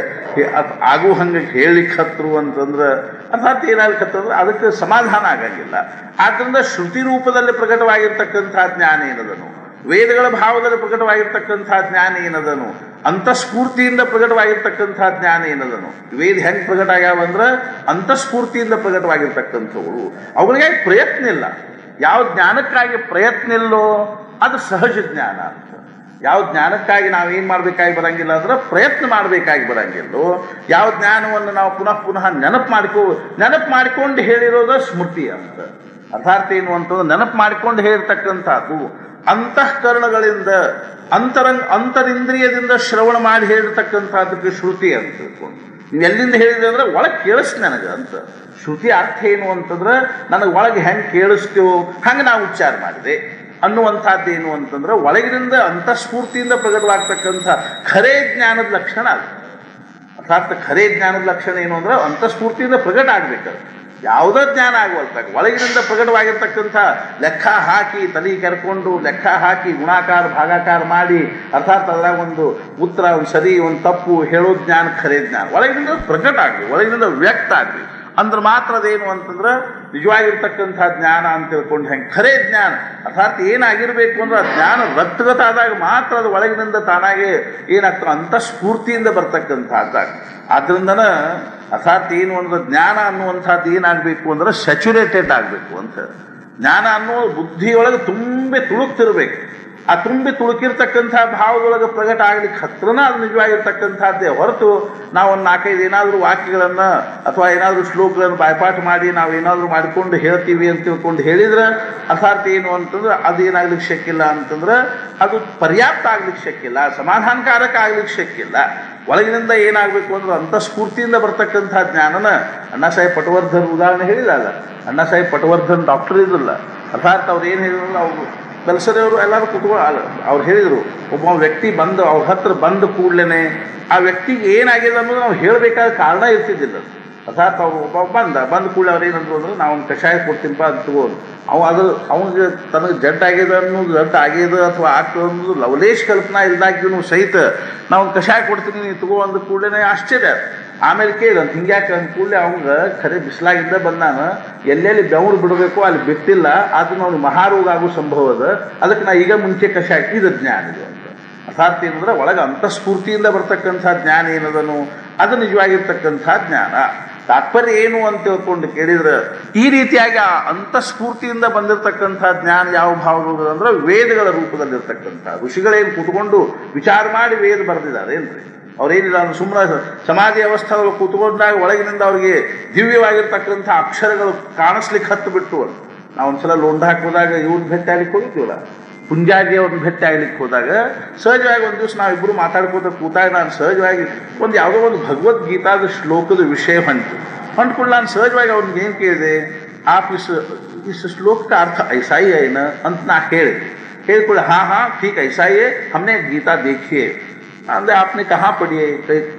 ಆಗು ಹಂಗೆ ಹೇಳಲಿಕ್ಕೆ ಹತ್ತರು ಅಂತಂದ್ರೆ ಅರ್ಥಾತ್ ಏನಾಗತ್ತಂದ್ರೆ ಅದಕ್ಕೆ ಸಮಾಧಾನ ಆಗಂಗಿಲ್ಲ. ಆದ್ದರಿಂದ ಶ್ರುತಿ ರೂಪದಲ್ಲಿ ಪ್ರಕಟವಾಗಿರ್ತಕ್ಕಂಥ ಜ್ಞಾನ ಏನದನು, ವೇದಗಳ ಭಾವದಲ್ಲಿ ಪ್ರಕಟವಾಗಿರ್ತಕ್ಕಂಥ ಜ್ಞಾನ ಏನದನು, ಅಂತಃಸ್ಫೂರ್ತಿಯಿಂದ ಪ್ರಕಟವಾಗಿರ್ತಕ್ಕಂಥ ಜ್ಞಾನ ಏನದನು. ವೇದ ಹೆಂಗೆ ಪ್ರಕಟ ಆಗ್ಯಾವಂದ್ರೆ ಅಂತಃಸ್ಫೂರ್ತಿಯಿಂದ ಪ್ರಕಟವಾಗಿರ್ತಕ್ಕಂಥವು. ಅವುಗಳಿಗೆ ಪ್ರಯತ್ನ ಇಲ್ಲ. ಯಾವ ಜ್ಞಾನಕ್ಕಾಗಿ ಪ್ರಯತ್ನ ಇಲ್ಲೋ ಅದು ಸಹಜ ಜ್ಞಾನ ಅಂತ. ಯಾವ ಜ್ಞಾನಕ್ಕಾಗಿ ನಾವೇನು ಮಾಡಬೇಕಾಗಿ ಬರಂಗಿಲ್ಲ ಅಂದ್ರೆ ಪ್ರಯತ್ನ ಮಾಡಬೇಕಾಗಿ ಬರಂಗಿಲ್ಲೋ. ಯಾವ ಜ್ಞಾನವನ್ನು ನಾವು ಪುನಃ ಪುನಃ ನೆನಪು ಮಾಡ್ಕೋ ನೆನಪು ಮಾಡಿಕೊಂಡು ಹೇಳಿರೋದು ಸ್ಮೃತಿ ಅಂತ. ಅರ್ಥಾತ್ ಏನು ಅಂತಂದ್ರೆ ನೆನಪು ಮಾಡಿಕೊಂಡು ಹೇಳಿರ್ತಕ್ಕಂಥದ್ದು ಅಂತಃಕರಣಗಳಿಂದ ಅಂತರಂಗ ಅಂತರಿಂದ್ರಿಯದಿಂದ ಶ್ರವಣ ಮಾಡಿ ಹೇಳಿರ್ತಕ್ಕಂಥದ್ದಕ್ಕೆ ಶ್ರುತಿ ಅಂತ ತಿಳ್ಕೊಂಡು ನೀವು ಎಲ್ಲಿಂದ ಹೇಳಿದ್ರಿ ಅಂದ್ರೆ ಒಳಗೆ ಕೇಳಿಸ್ತು ನನಗೆ ಅಂತ. ಶ್ರುತಿ ಅರ್ಥ ಏನು ಅಂತಂದ್ರೆ ನನಗೆ ಒಳಗೆ ಹೆಂಗೆ ಕೇಳಿಸ್ತೇವೋ ಹಂಗೆ ನಾವು ಉಚ್ಚಾರ ಮಾಡಿದೆ ಅನ್ನುವಂಥದ್ದು. ಏನು ಅಂತಂದ್ರೆ ಒಳಗಿನಿಂದ ಅಂತಃಸ್ಫೂರ್ತಿಯಿಂದ ಪ್ರಕಟವಾಗ್ತಕ್ಕಂಥ ಖರೇ ಜ್ಞಾನದ ಲಕ್ಷಣ ಅದು. ಅರ್ಥಾತ್ ಖರೇ ಜ್ಞಾನದ ಲಕ್ಷಣ ಏನು ಅಂದ್ರೆ ಅಂತಃಸ್ಫೂರ್ತಿಯಿಂದ ಪ್ರಕಟ ಆಗ್ಬೇಕದು. ಯಾವುದೋ ಜ್ಞಾನ ಆಗುವಲ್ತಾಗ ಒಳಗಿನಿಂದ ಪ್ರಕಟವಾಗಿರ್ತಕ್ಕಂಥ ಲೆಕ್ಕ ಹಾಕಿ ತಲೆ ಕೆರ್ಕೊಂಡು ಲೆಕ್ಕ ಹಾಕಿ ಗುಣಾಕಾರ ಭಾಗಾಕಾರ ಮಾಡಿ ಅರ್ಥಾತ್ ಅದ್ರಾಗ ಒಂದು ಉತ್ತರ ಒಂದು ಸರಿ ಒಂದು ತಪ್ಪು ಹೇಳೋ ಜ್ಞಾನ ಖರೇ ಜ್ಞಾನ. ಒಳಗಿನಿಂದ ಪ್ರಕಟ ಆಗಲಿ, ಒಳಗಿನಿಂದ ವ್ಯಕ್ತ ಆಗಲಿ ಅಂದ್ರೆ ಮಾತ್ರ ಅದೇನು ಅಂತಂದ್ರೆ ನಿಜವಾಗಿರ್ತಕ್ಕಂಥ ಜ್ಞಾನ ಅಂತ ತಿಳ್ಕೊಂಡು ಹೆಂಗೆ ಖರೇ ಜ್ಞಾನ. ಅರ್ಥಾತ್ ಏನಾಗಿರ್ಬೇಕು ಅಂದ್ರೆ ಆ ಜ್ಞಾನ ರಕ್ತಗತ ಆದಾಗ ಮಾತ್ರ ಅದು ಒಳಗಿನಿಂದ ತಾನಾಗೆ ಏನಾಗ್ತದೆ ಅಂತಃಸ್ಫೂರ್ತಿಯಿಂದ ಬರ್ತಕ್ಕಂಥದ್ದಾಗ. ಆದ್ರಿಂದನ ಅರ್ಥಾತ್ ಏನು ಅಂದ್ರೆ ಜ್ಞಾನ ಅನ್ನುವಂಥದ್ದು ಏನಾಗಬೇಕು ಅಂದ್ರೆ ಸ್ಯಾಚುರೇಟೆಡ್ ಆಗಬೇಕು ಅಂತ. ಜ್ಞಾನ ಅನ್ನೋ ಬುದ್ಧಿಯೊಳಗೆ ತುಂಬಿ ತುಳುಕ್ತಿರ್ಬೇಕು. ಆ ತುಂಬಿ ತುಳುಕಿರ್ತಕ್ಕಂಥ ಭಾವದೊಳಗೆ ಪ್ರಕಟ ಆಗ್ಲಿಕ್ಕೆ ಹತ್ರನ ಅದು ನಿಜವಾಗಿರ್ತಕ್ಕಂಥದ್ದೇ ಹೊರತು ನಾವು ಒಂದು ನಾಲ್ಕೈದು ಏನಾದರೂ ವಾಕ್ಯಗಳನ್ನು ಅಥವಾ ಏನಾದರೂ ಶ್ಲೋಕಗಳನ್ನು ಬಾಯ್ಪಾಠ ಮಾಡಿ ನಾವು ಏನಾದರೂ ಮಾಡಿಕೊಂಡು ಹೇಳ್ತೀವಿ ಅಂತ ತಿಳ್ಕೊಂಡು ಹೇಳಿದ್ರೆ ಅರ್ಥಾತ್ ಏನು ಅಂತಂದ್ರೆ ಅದು ಏನಾಗ್ಲಿಕ್ಕೆ ಶಕ್ಕಿಲ್ಲ ಅಂತಂದ್ರೆ ಅದು ಪರ್ಯಾಪ್ತ ಆಗ್ಲಿಕ್ಕೆ ಶಕ್ಕಿಲ್ಲ, ಸಮಾಧಾನಕಾರಕ ಆಗ್ಲಿಕ್ಕೆ ಶಕ್ಕಿಲ್ಲ. ಒಳಗಿನಿಂದ ಏನಾಗಬೇಕು ಅಂದ್ರೆ ಅಂತಃಸ್ಫೂರ್ತಿಯಿಂದ ಬರ್ತಕ್ಕಂಥ ಜ್ಞಾನನ ಅಣ್ಣಾ ಸಾಹೇಬ್ ಪಟವರ್ಧನ್ ಉದಾಹರಣೆ ಹೇಳಿದಲ್ಲ. ಅಣ್ಣಾ ಸಾಹೇಬ್ ಪಟವರ್ಧನ್ ಡಾಕ್ಟರ್ ಇದ್ರಲ್ಲ, ಅರ್ಥಾತ್ ಅವ್ರು ಏನು ಹೇಳಿದ್ರಲ್ಲ, ಅವರು ಬೆಲ್ಸರಿಯವರು ಎಲ್ಲರೂ ಕುತ್ಕೊ ಅವ್ರು ಹೇಳಿದರು ಒಬ್ಬ ವ್ಯಕ್ತಿ ಬಂದು ಅವ್ರ ಹತ್ರ ಬಂದ ಕೂಡಲೇ ಆ ವ್ಯಕ್ತಿಗೆ ಏನಾಗಿದೆ ಅನ್ನೋದು ನಾವು ಹೇಳಬೇಕಾದ ಕಾರಣ ಇರ್ತಿದ್ದಿಲ್ಲ. ಅರ್ಥಾತ್ ಅವ್ರು ಒಬ್ಬ ಬಂದ ಬಂದ ಕೂಡಲೇ ಅವ್ರು ಏನಂದ್ರು ಅಂದ್ರೆ ನಾವು ಒಂದು ಕಷಾಯ ಕೊಡ್ತೀನಪ್ಪ ಅಂತ ತಗೋದು. ಅವ ಅದು ಅವನಿಗೆ ತನಗೆ ಜಡ್ ಆಗಿದೆ ಅನ್ನೋದು ಜಡ್ ಆಗಿದೆ ಅಥವಾ ಆಗ್ತದೆ ಅನ್ನೋದು ಲವಲೇಶ್ ಕಲ್ಪನಾ ಇಲ್ದಾಗಿನೂ ಸಹಿತ ನಾವು ಒಂದು ಕಷಾಯ ಕೊಡ್ತೀನಿ ನೀವು ತಗೋ ಅಂದ ಕೂಡಲೇ ಆಶ್ಚರ್ಯ. ಆಮೇಲೆ ಕೇಳಿದಂತ ಹಿಂಗ್ಯಾಕೆ ಅಂದ ಕೂಡಲೇ ಅವಂಗ ಖರೆ ಬಿಸಿಲಾಗಿದ್ದ ಬಂದಾನ, ಎಲ್ಲೆಲ್ಲಿ ಬೆವರು ಬಿಡಬೇಕು ಅಲ್ಲಿ ಬಿಟ್ಟಿಲ್ಲ, ಅದನ್ನ ಅವ್ನಿಗೆ ಮಹಾರೋಗ ಆಗೋ ಸಂಭವ ಅದ, ಅದಕ್ಕೆ ನಾ ಈಗ ಮುಂಚೆ ಕಷಾಯ ಇದು ಜ್ಞಾನ ಇದು ಅಂತ. ಅರ್ಥಾತ್ ಏನಂದ್ರೆ ಒಳಗೆ ಅಂತಃಸ್ಫೂರ್ತಿಯಿಂದ ಬರ್ತಕ್ಕಂಥ ಜ್ಞಾನ ಏನದನು ಅದು ನಿಜವಾಗಿರ್ತಕ್ಕಂಥ ಜ್ಞಾನ. ತಾತ್ಪರ್ಯ ಏನು ಅಂತ ತಿಳ್ಕೊಂಡು ಕೇಳಿದ್ರೆ ಈ ರೀತಿಯಾಗಿ ಆ ಅಂತಃಸ್ಫೂರ್ತಿಯಿಂದ ಬಂದಿರತಕ್ಕಂಥ ಜ್ಞಾನ ಯಾವ ಭಾವಗಳು ಅಂದ್ರೆ ವೇದಗಳ ರೂಪದಲ್ಲಿರ್ತಕ್ಕಂಥ ಋಷಿಗಳೇನು ಕೂತ್ಕೊಂಡು ವಿಚಾರ ಮಾಡಿ ವೇದ ಬರೆದಿದ್ದಾರೆ ಏನ್ರಿ. ಅವ್ರೇನಿಲ್ಲ ಅಂದ್ರೆ ಸುಮ್ಮನೆ ಸಮಾಧಿ ಅವಸ್ಥೆಗಳು ಕೂತ್ಕೊಂಡಾಗ ಒಳಗಿನಿಂದ ಅವ್ರಿಗೆ ದಿವ್ಯವಾಗಿರ್ತಕ್ಕಂಥ ಅಕ್ಷರಗಳು ಕಾಣಿಸ್ಲಿಕ್ಕೆ ಹತ್ತು ಬಿಟ್ಟು. ನಾವು ಒಂದ್ಸಲ ಲೋಂಡ ಹಾಕೋದಾಗ ಇವ್ನ ಭೇಟಿ ಆಗ್ಲಿಕ್ಕೆ ಹೋಗಿದ್ದೀವಲ್ಲ, ಪುಂಜಾಜಿ ಅವ್ರನ್ನ ಭೇಟಿ ಆಗ್ಲಿಕ್ಕೆ ಹೋದಾಗ ಸಹಜವಾಗಿ ಒಂದು ದಿವಸ ನಾವಿಬ್ಬರು ಮಾತಾಡ್ಕೋತ ಕೂತಾಗ ನಾನು ಸಹಜವಾಗಿ ಒಂದು ಯಾವುದೋ ಒಂದು ಭಗವದ್ಗೀತಾದ ಶ್ಲೋಕದ ವಿಷಯ ಹೊಂಟು ಹೊಂಟ್ಕೊಂಡು ನಾನು ಸಹಜವಾಗಿ ಅವ್ರಿಗೆ ಏನು ಕೇಳಿದೆ, ಆಪ್ ಇಸ್ ಇಸ್ ಶ್ಲೋಕ का अर्थ ऐसा ही है ना ಅಂತ ನಾ ಹೇಳಿದೆ. ಹೇಳಿಕೊಳ್ಳಿ हाँ हाँ ठीक ऐसा ही है, हमने गीता देखी है. अंदर आपने कहाँ पढ़ी है,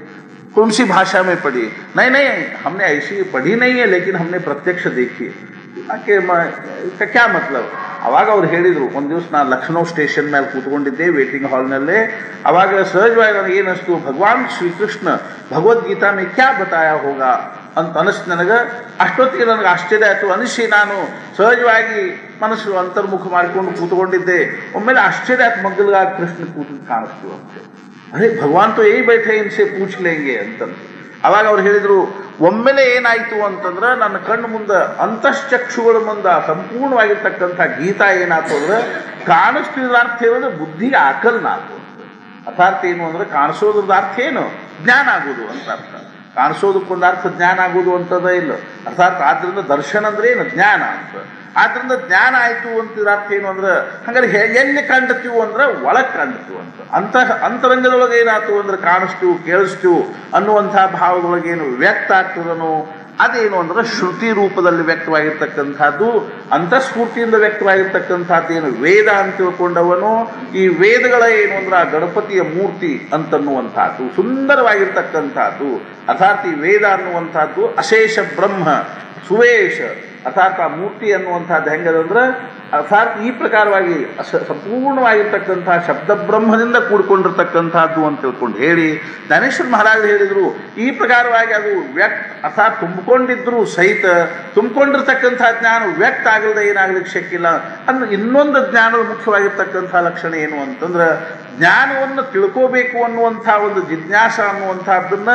कौन सी भाषा में पढ़ी? नहीं नहीं हमने ऐसी पढ़ी नहीं है लेकिन हमने प्रत्यक्ष देखी है. ಆಕೆ इसका क्या मतलब? ಅವಾಗ ಅವ್ರು ಹೇಳಿದರು, ಒಂದು ದಿವಸ ನಾನು ಲಕ್ನೋ ಸ್ಟೇಷನ್ ಮೇಲೆ ಕೂತ್ಕೊಂಡಿದ್ದೆ ವೇಟಿಂಗ್ ಹಾಲ್ನಲ್ಲೇ. ಅವಾಗ ಸಹಜವಾಗಿ ನನಗೆ ಏನಿಸ್ತು, ಭಗವಾನ್ ಶ್ರೀಕೃಷ್ಣ ಭಗವದ್ಗೀತಾ ಮೇ ಕ್ಯಾ ಬತಾಯ ಹೋಗಾ ಅಂತ ಅನಿಸ್ತು ನನಗೆ. ಅಷ್ಟೊತ್ತಿಗೆ ನನಗೆ ಆಶ್ಚರ್ಯ ಆಯಿತು. ಅನಿಸಿ ನಾನು ಸಹಜವಾಗಿ ಮನಸ್ಸು ಅಂತರ್ಮುಖ ಮಾಡಿಕೊಂಡು ಕೂತ್ಕೊಂಡಿದ್ದೆ. ಒಮ್ಮೆಲೆ ಆಶ್ಚರ್ಯ ಆಯ್ತು, ಮಗ್ಗಲ್ಗಾಗಿ ಕೃಷ್ಣ ಕೂತು ಕಾಣಿಸ್ತು ಅಂತ. ಅರೆ ಭಗವಾನ್ ತೋ ಯಹಿ ಬೈಠೆ ಇನ್ಸೆ ಪೂಛ್ ಲೇಂಗೆ ಅಂತಂದು. ಅವಾಗ ಅವ್ರು ಹೇಳಿದರು, ಒಮ್ಮೆಲೆ ಏನಾಯಿತು ಅಂತಂದ್ರೆ ನನ್ನ ಕಣ್ಣು ಮುಂದೆ ಅಂತಶ್ಚಕ್ಷುಗಳ ಮುಂದೆ ಸಂಪೂರ್ಣವಾಗಿರ್ತಕ್ಕಂಥ ಗೀತಾ ಏನಾಯ್ತು ಅಂದ್ರೆ ಕಾಣಿಸ್ತಿದ್ರ ಅರ್ಥ ಏನಂದ್ರೆ ಬುದ್ಧಿಗೆ ಆಕಲನ ಆಯ್ತು. ಅರ್ಥಾತ್ ಏನು ಅಂದ್ರೆ ಕಾಣಿಸೋದ್ರದ್ದು ಅರ್ಥ ಏನು, ಜ್ಞಾನ ಆಗೋದು ಅಂತ ಅರ್ಥ. ಕಾಣಿಸೋದಕ್ಕೊಂದು ಅರ್ಥ ಜ್ಞಾನ ಆಗೋದು ಅಂತದ ಇಲ್ಲ. ಅರ್ಥಾತ್ ಆದ್ರಿಂದ ದರ್ಶನ ಅಂದ್ರೆ ಏನು, ಜ್ಞಾನ ಅಂತ. ಆದ್ರಿಂದ ಜ್ಞಾನ ಆಯಿತು ಅಂತಿದ್ರ ಅರ್ಥ ಏನು ಅಂದ್ರೆ ಹಂಗಾರೆ ಎಲ್ಲಿ ಕಂಡ್ತೀವು ಅಂದ್ರೆ ಒಳಗೆ ಕಂಡ್ತೀವಿ ಅಂತ. ಅಂತಃ ಅಂತರಂಗದೊಳಗೆ ಏನಾಯ್ತು ಅಂದ್ರೆ ಕಾಣಿಸ್ತೀವಿ ಕೇಳಿಸ್ತೀವಿ ಅನ್ನುವಂಥ ಭಾವದೊಳಗೆ ಏನು ವ್ಯಕ್ತ ಆಗ್ತದನೋ ಅದೇನು ಅಂದ್ರೆ ಶ್ರುತಿ ರೂಪದಲ್ಲಿ ವ್ಯಕ್ತವಾಗಿರ್ತಕ್ಕಂಥದ್ದು, ಅಂತಃಸ್ಫೂರ್ತಿಯಿಂದ ವ್ಯಕ್ತವಾಗಿರ್ತಕ್ಕಂಥದ್ದು ಏನು ವೇದ ಅಂತ ತಿಳ್ಕೊಂಡವನು ಈ ವೇದಗಳ ಏನು ಅಂದ್ರೆ ಆ ಗಣಪತಿಯ ಮೂರ್ತಿ ಅಂತನ್ನುವಂಥದ್ದು ಸುಂದರವಾಗಿರ್ತಕ್ಕಂಥದ್ದು. ಅರ್ಥಾತ್ ಈ ವೇದ ಅನ್ನುವಂಥದ್ದು ಅಶೇಷ ಬ್ರಹ್ಮ ಸುವೇಶ, ಅರ್ಥಾತ್ ಆ ಮೂರ್ತಿ ಅನ್ನುವಂಥದ್ದು ಹೆಂಗದಂದ್ರೆ ಅರ್ಥಾತ್ ಈ ಪ್ರಕಾರವಾಗಿ ಸಂಪೂರ್ಣವಾಗಿರ್ತಕ್ಕಂಥ ಶಬ್ದ ಬ್ರಹ್ಮದಿಂದ ಕೂಡಿಕೊಂಡಿರ್ತಕ್ಕಂಥದ್ದು ಅಂತ ತಿಳ್ಕೊಂಡು ಹೇಳಿ ಜ್ಞಾನೇಶ್ವರ ಮಹಾರಾಜರು ಹೇಳಿದರು, ಈ ಪ್ರಕಾರವಾಗಿ ಅದು ವ್ಯಕ್ತ ಅರ್ಥಾತ್ ತುಂಬಿಕೊಂಡಿದ್ರು ಸಹಿತ ತುಂಬಿಕೊಂಡಿರ್ತಕ್ಕಂಥ ಜ್ಞಾನ ವ್ಯಕ್ತ ಆಗಲ್ದೆ ಏನಾಗ್ಲಿಕ್ಕೆ ಶಕ್ಕಿಲ್ಲ. ಅಂದ್ರೆ ಇನ್ನೊಂದು ಜ್ಞಾನದ ಮುಖ್ಯವಾಗಿರ್ತಕ್ಕಂಥ ಲಕ್ಷಣ ಏನು ಅಂತಂದ್ರೆ ಜ್ಞಾನವನ್ನು ತಿಳ್ಕೋಬೇಕು ಅನ್ನುವಂಥ ಒಂದು ಜಿಜ್ಞಾಸ ಅನ್ನುವಂಥದ್ದನ್ನ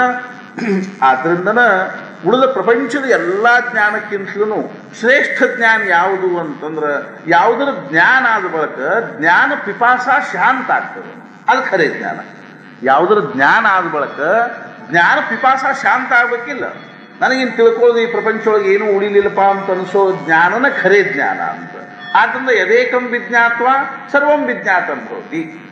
ಆದ್ರಿಂದನ ಉಳಿದ ಪ್ರಪಂಚದ ಎಲ್ಲ ಜ್ಞಾನಕ್ಕಿಂತಲೂ ಶ್ರೇಷ್ಠ ಜ್ಞಾನ ಯಾವುದು ಅಂತಂದ್ರೆ ಯಾವುದರ ಜ್ಞಾನ ಆದ ಬಳಿಕ ಜ್ಞಾನ ಪಿಪಾಸ ಶಾಂತ ಆಗ್ತದೆ, ಅದು ಖರೆ ಜ್ಞಾನ. ಯಾವುದರ ಜ್ಞಾನ ಆದ ಬಳಿಕ ಜ್ಞಾನ ಪಿಪಾಸ ಶಾಂತ ಆಗ್ಬೇಕಿಲ್ಲ. ನನಗಿನ್ನು ತಿಳ್ಕೊಳ್ಳೋದು ಈ ಪ್ರಪಂಚದೊಳಗೆ ಏನೂ ಉಳಿಲಿಲ್ಲಪ್ಪ ಅಂತ ಅನಿಸೋ ಜ್ಞಾನನ ಖರೆ ಜ್ಞಾನ ಅಂತ. ಆದ್ದರಿಂದ ಯದೇಕಂ ವಿಜ್ಞಾತ್ವ ಸರ್ವಂ ವಿಜ್ಞಾತಂ ಭವತಿ.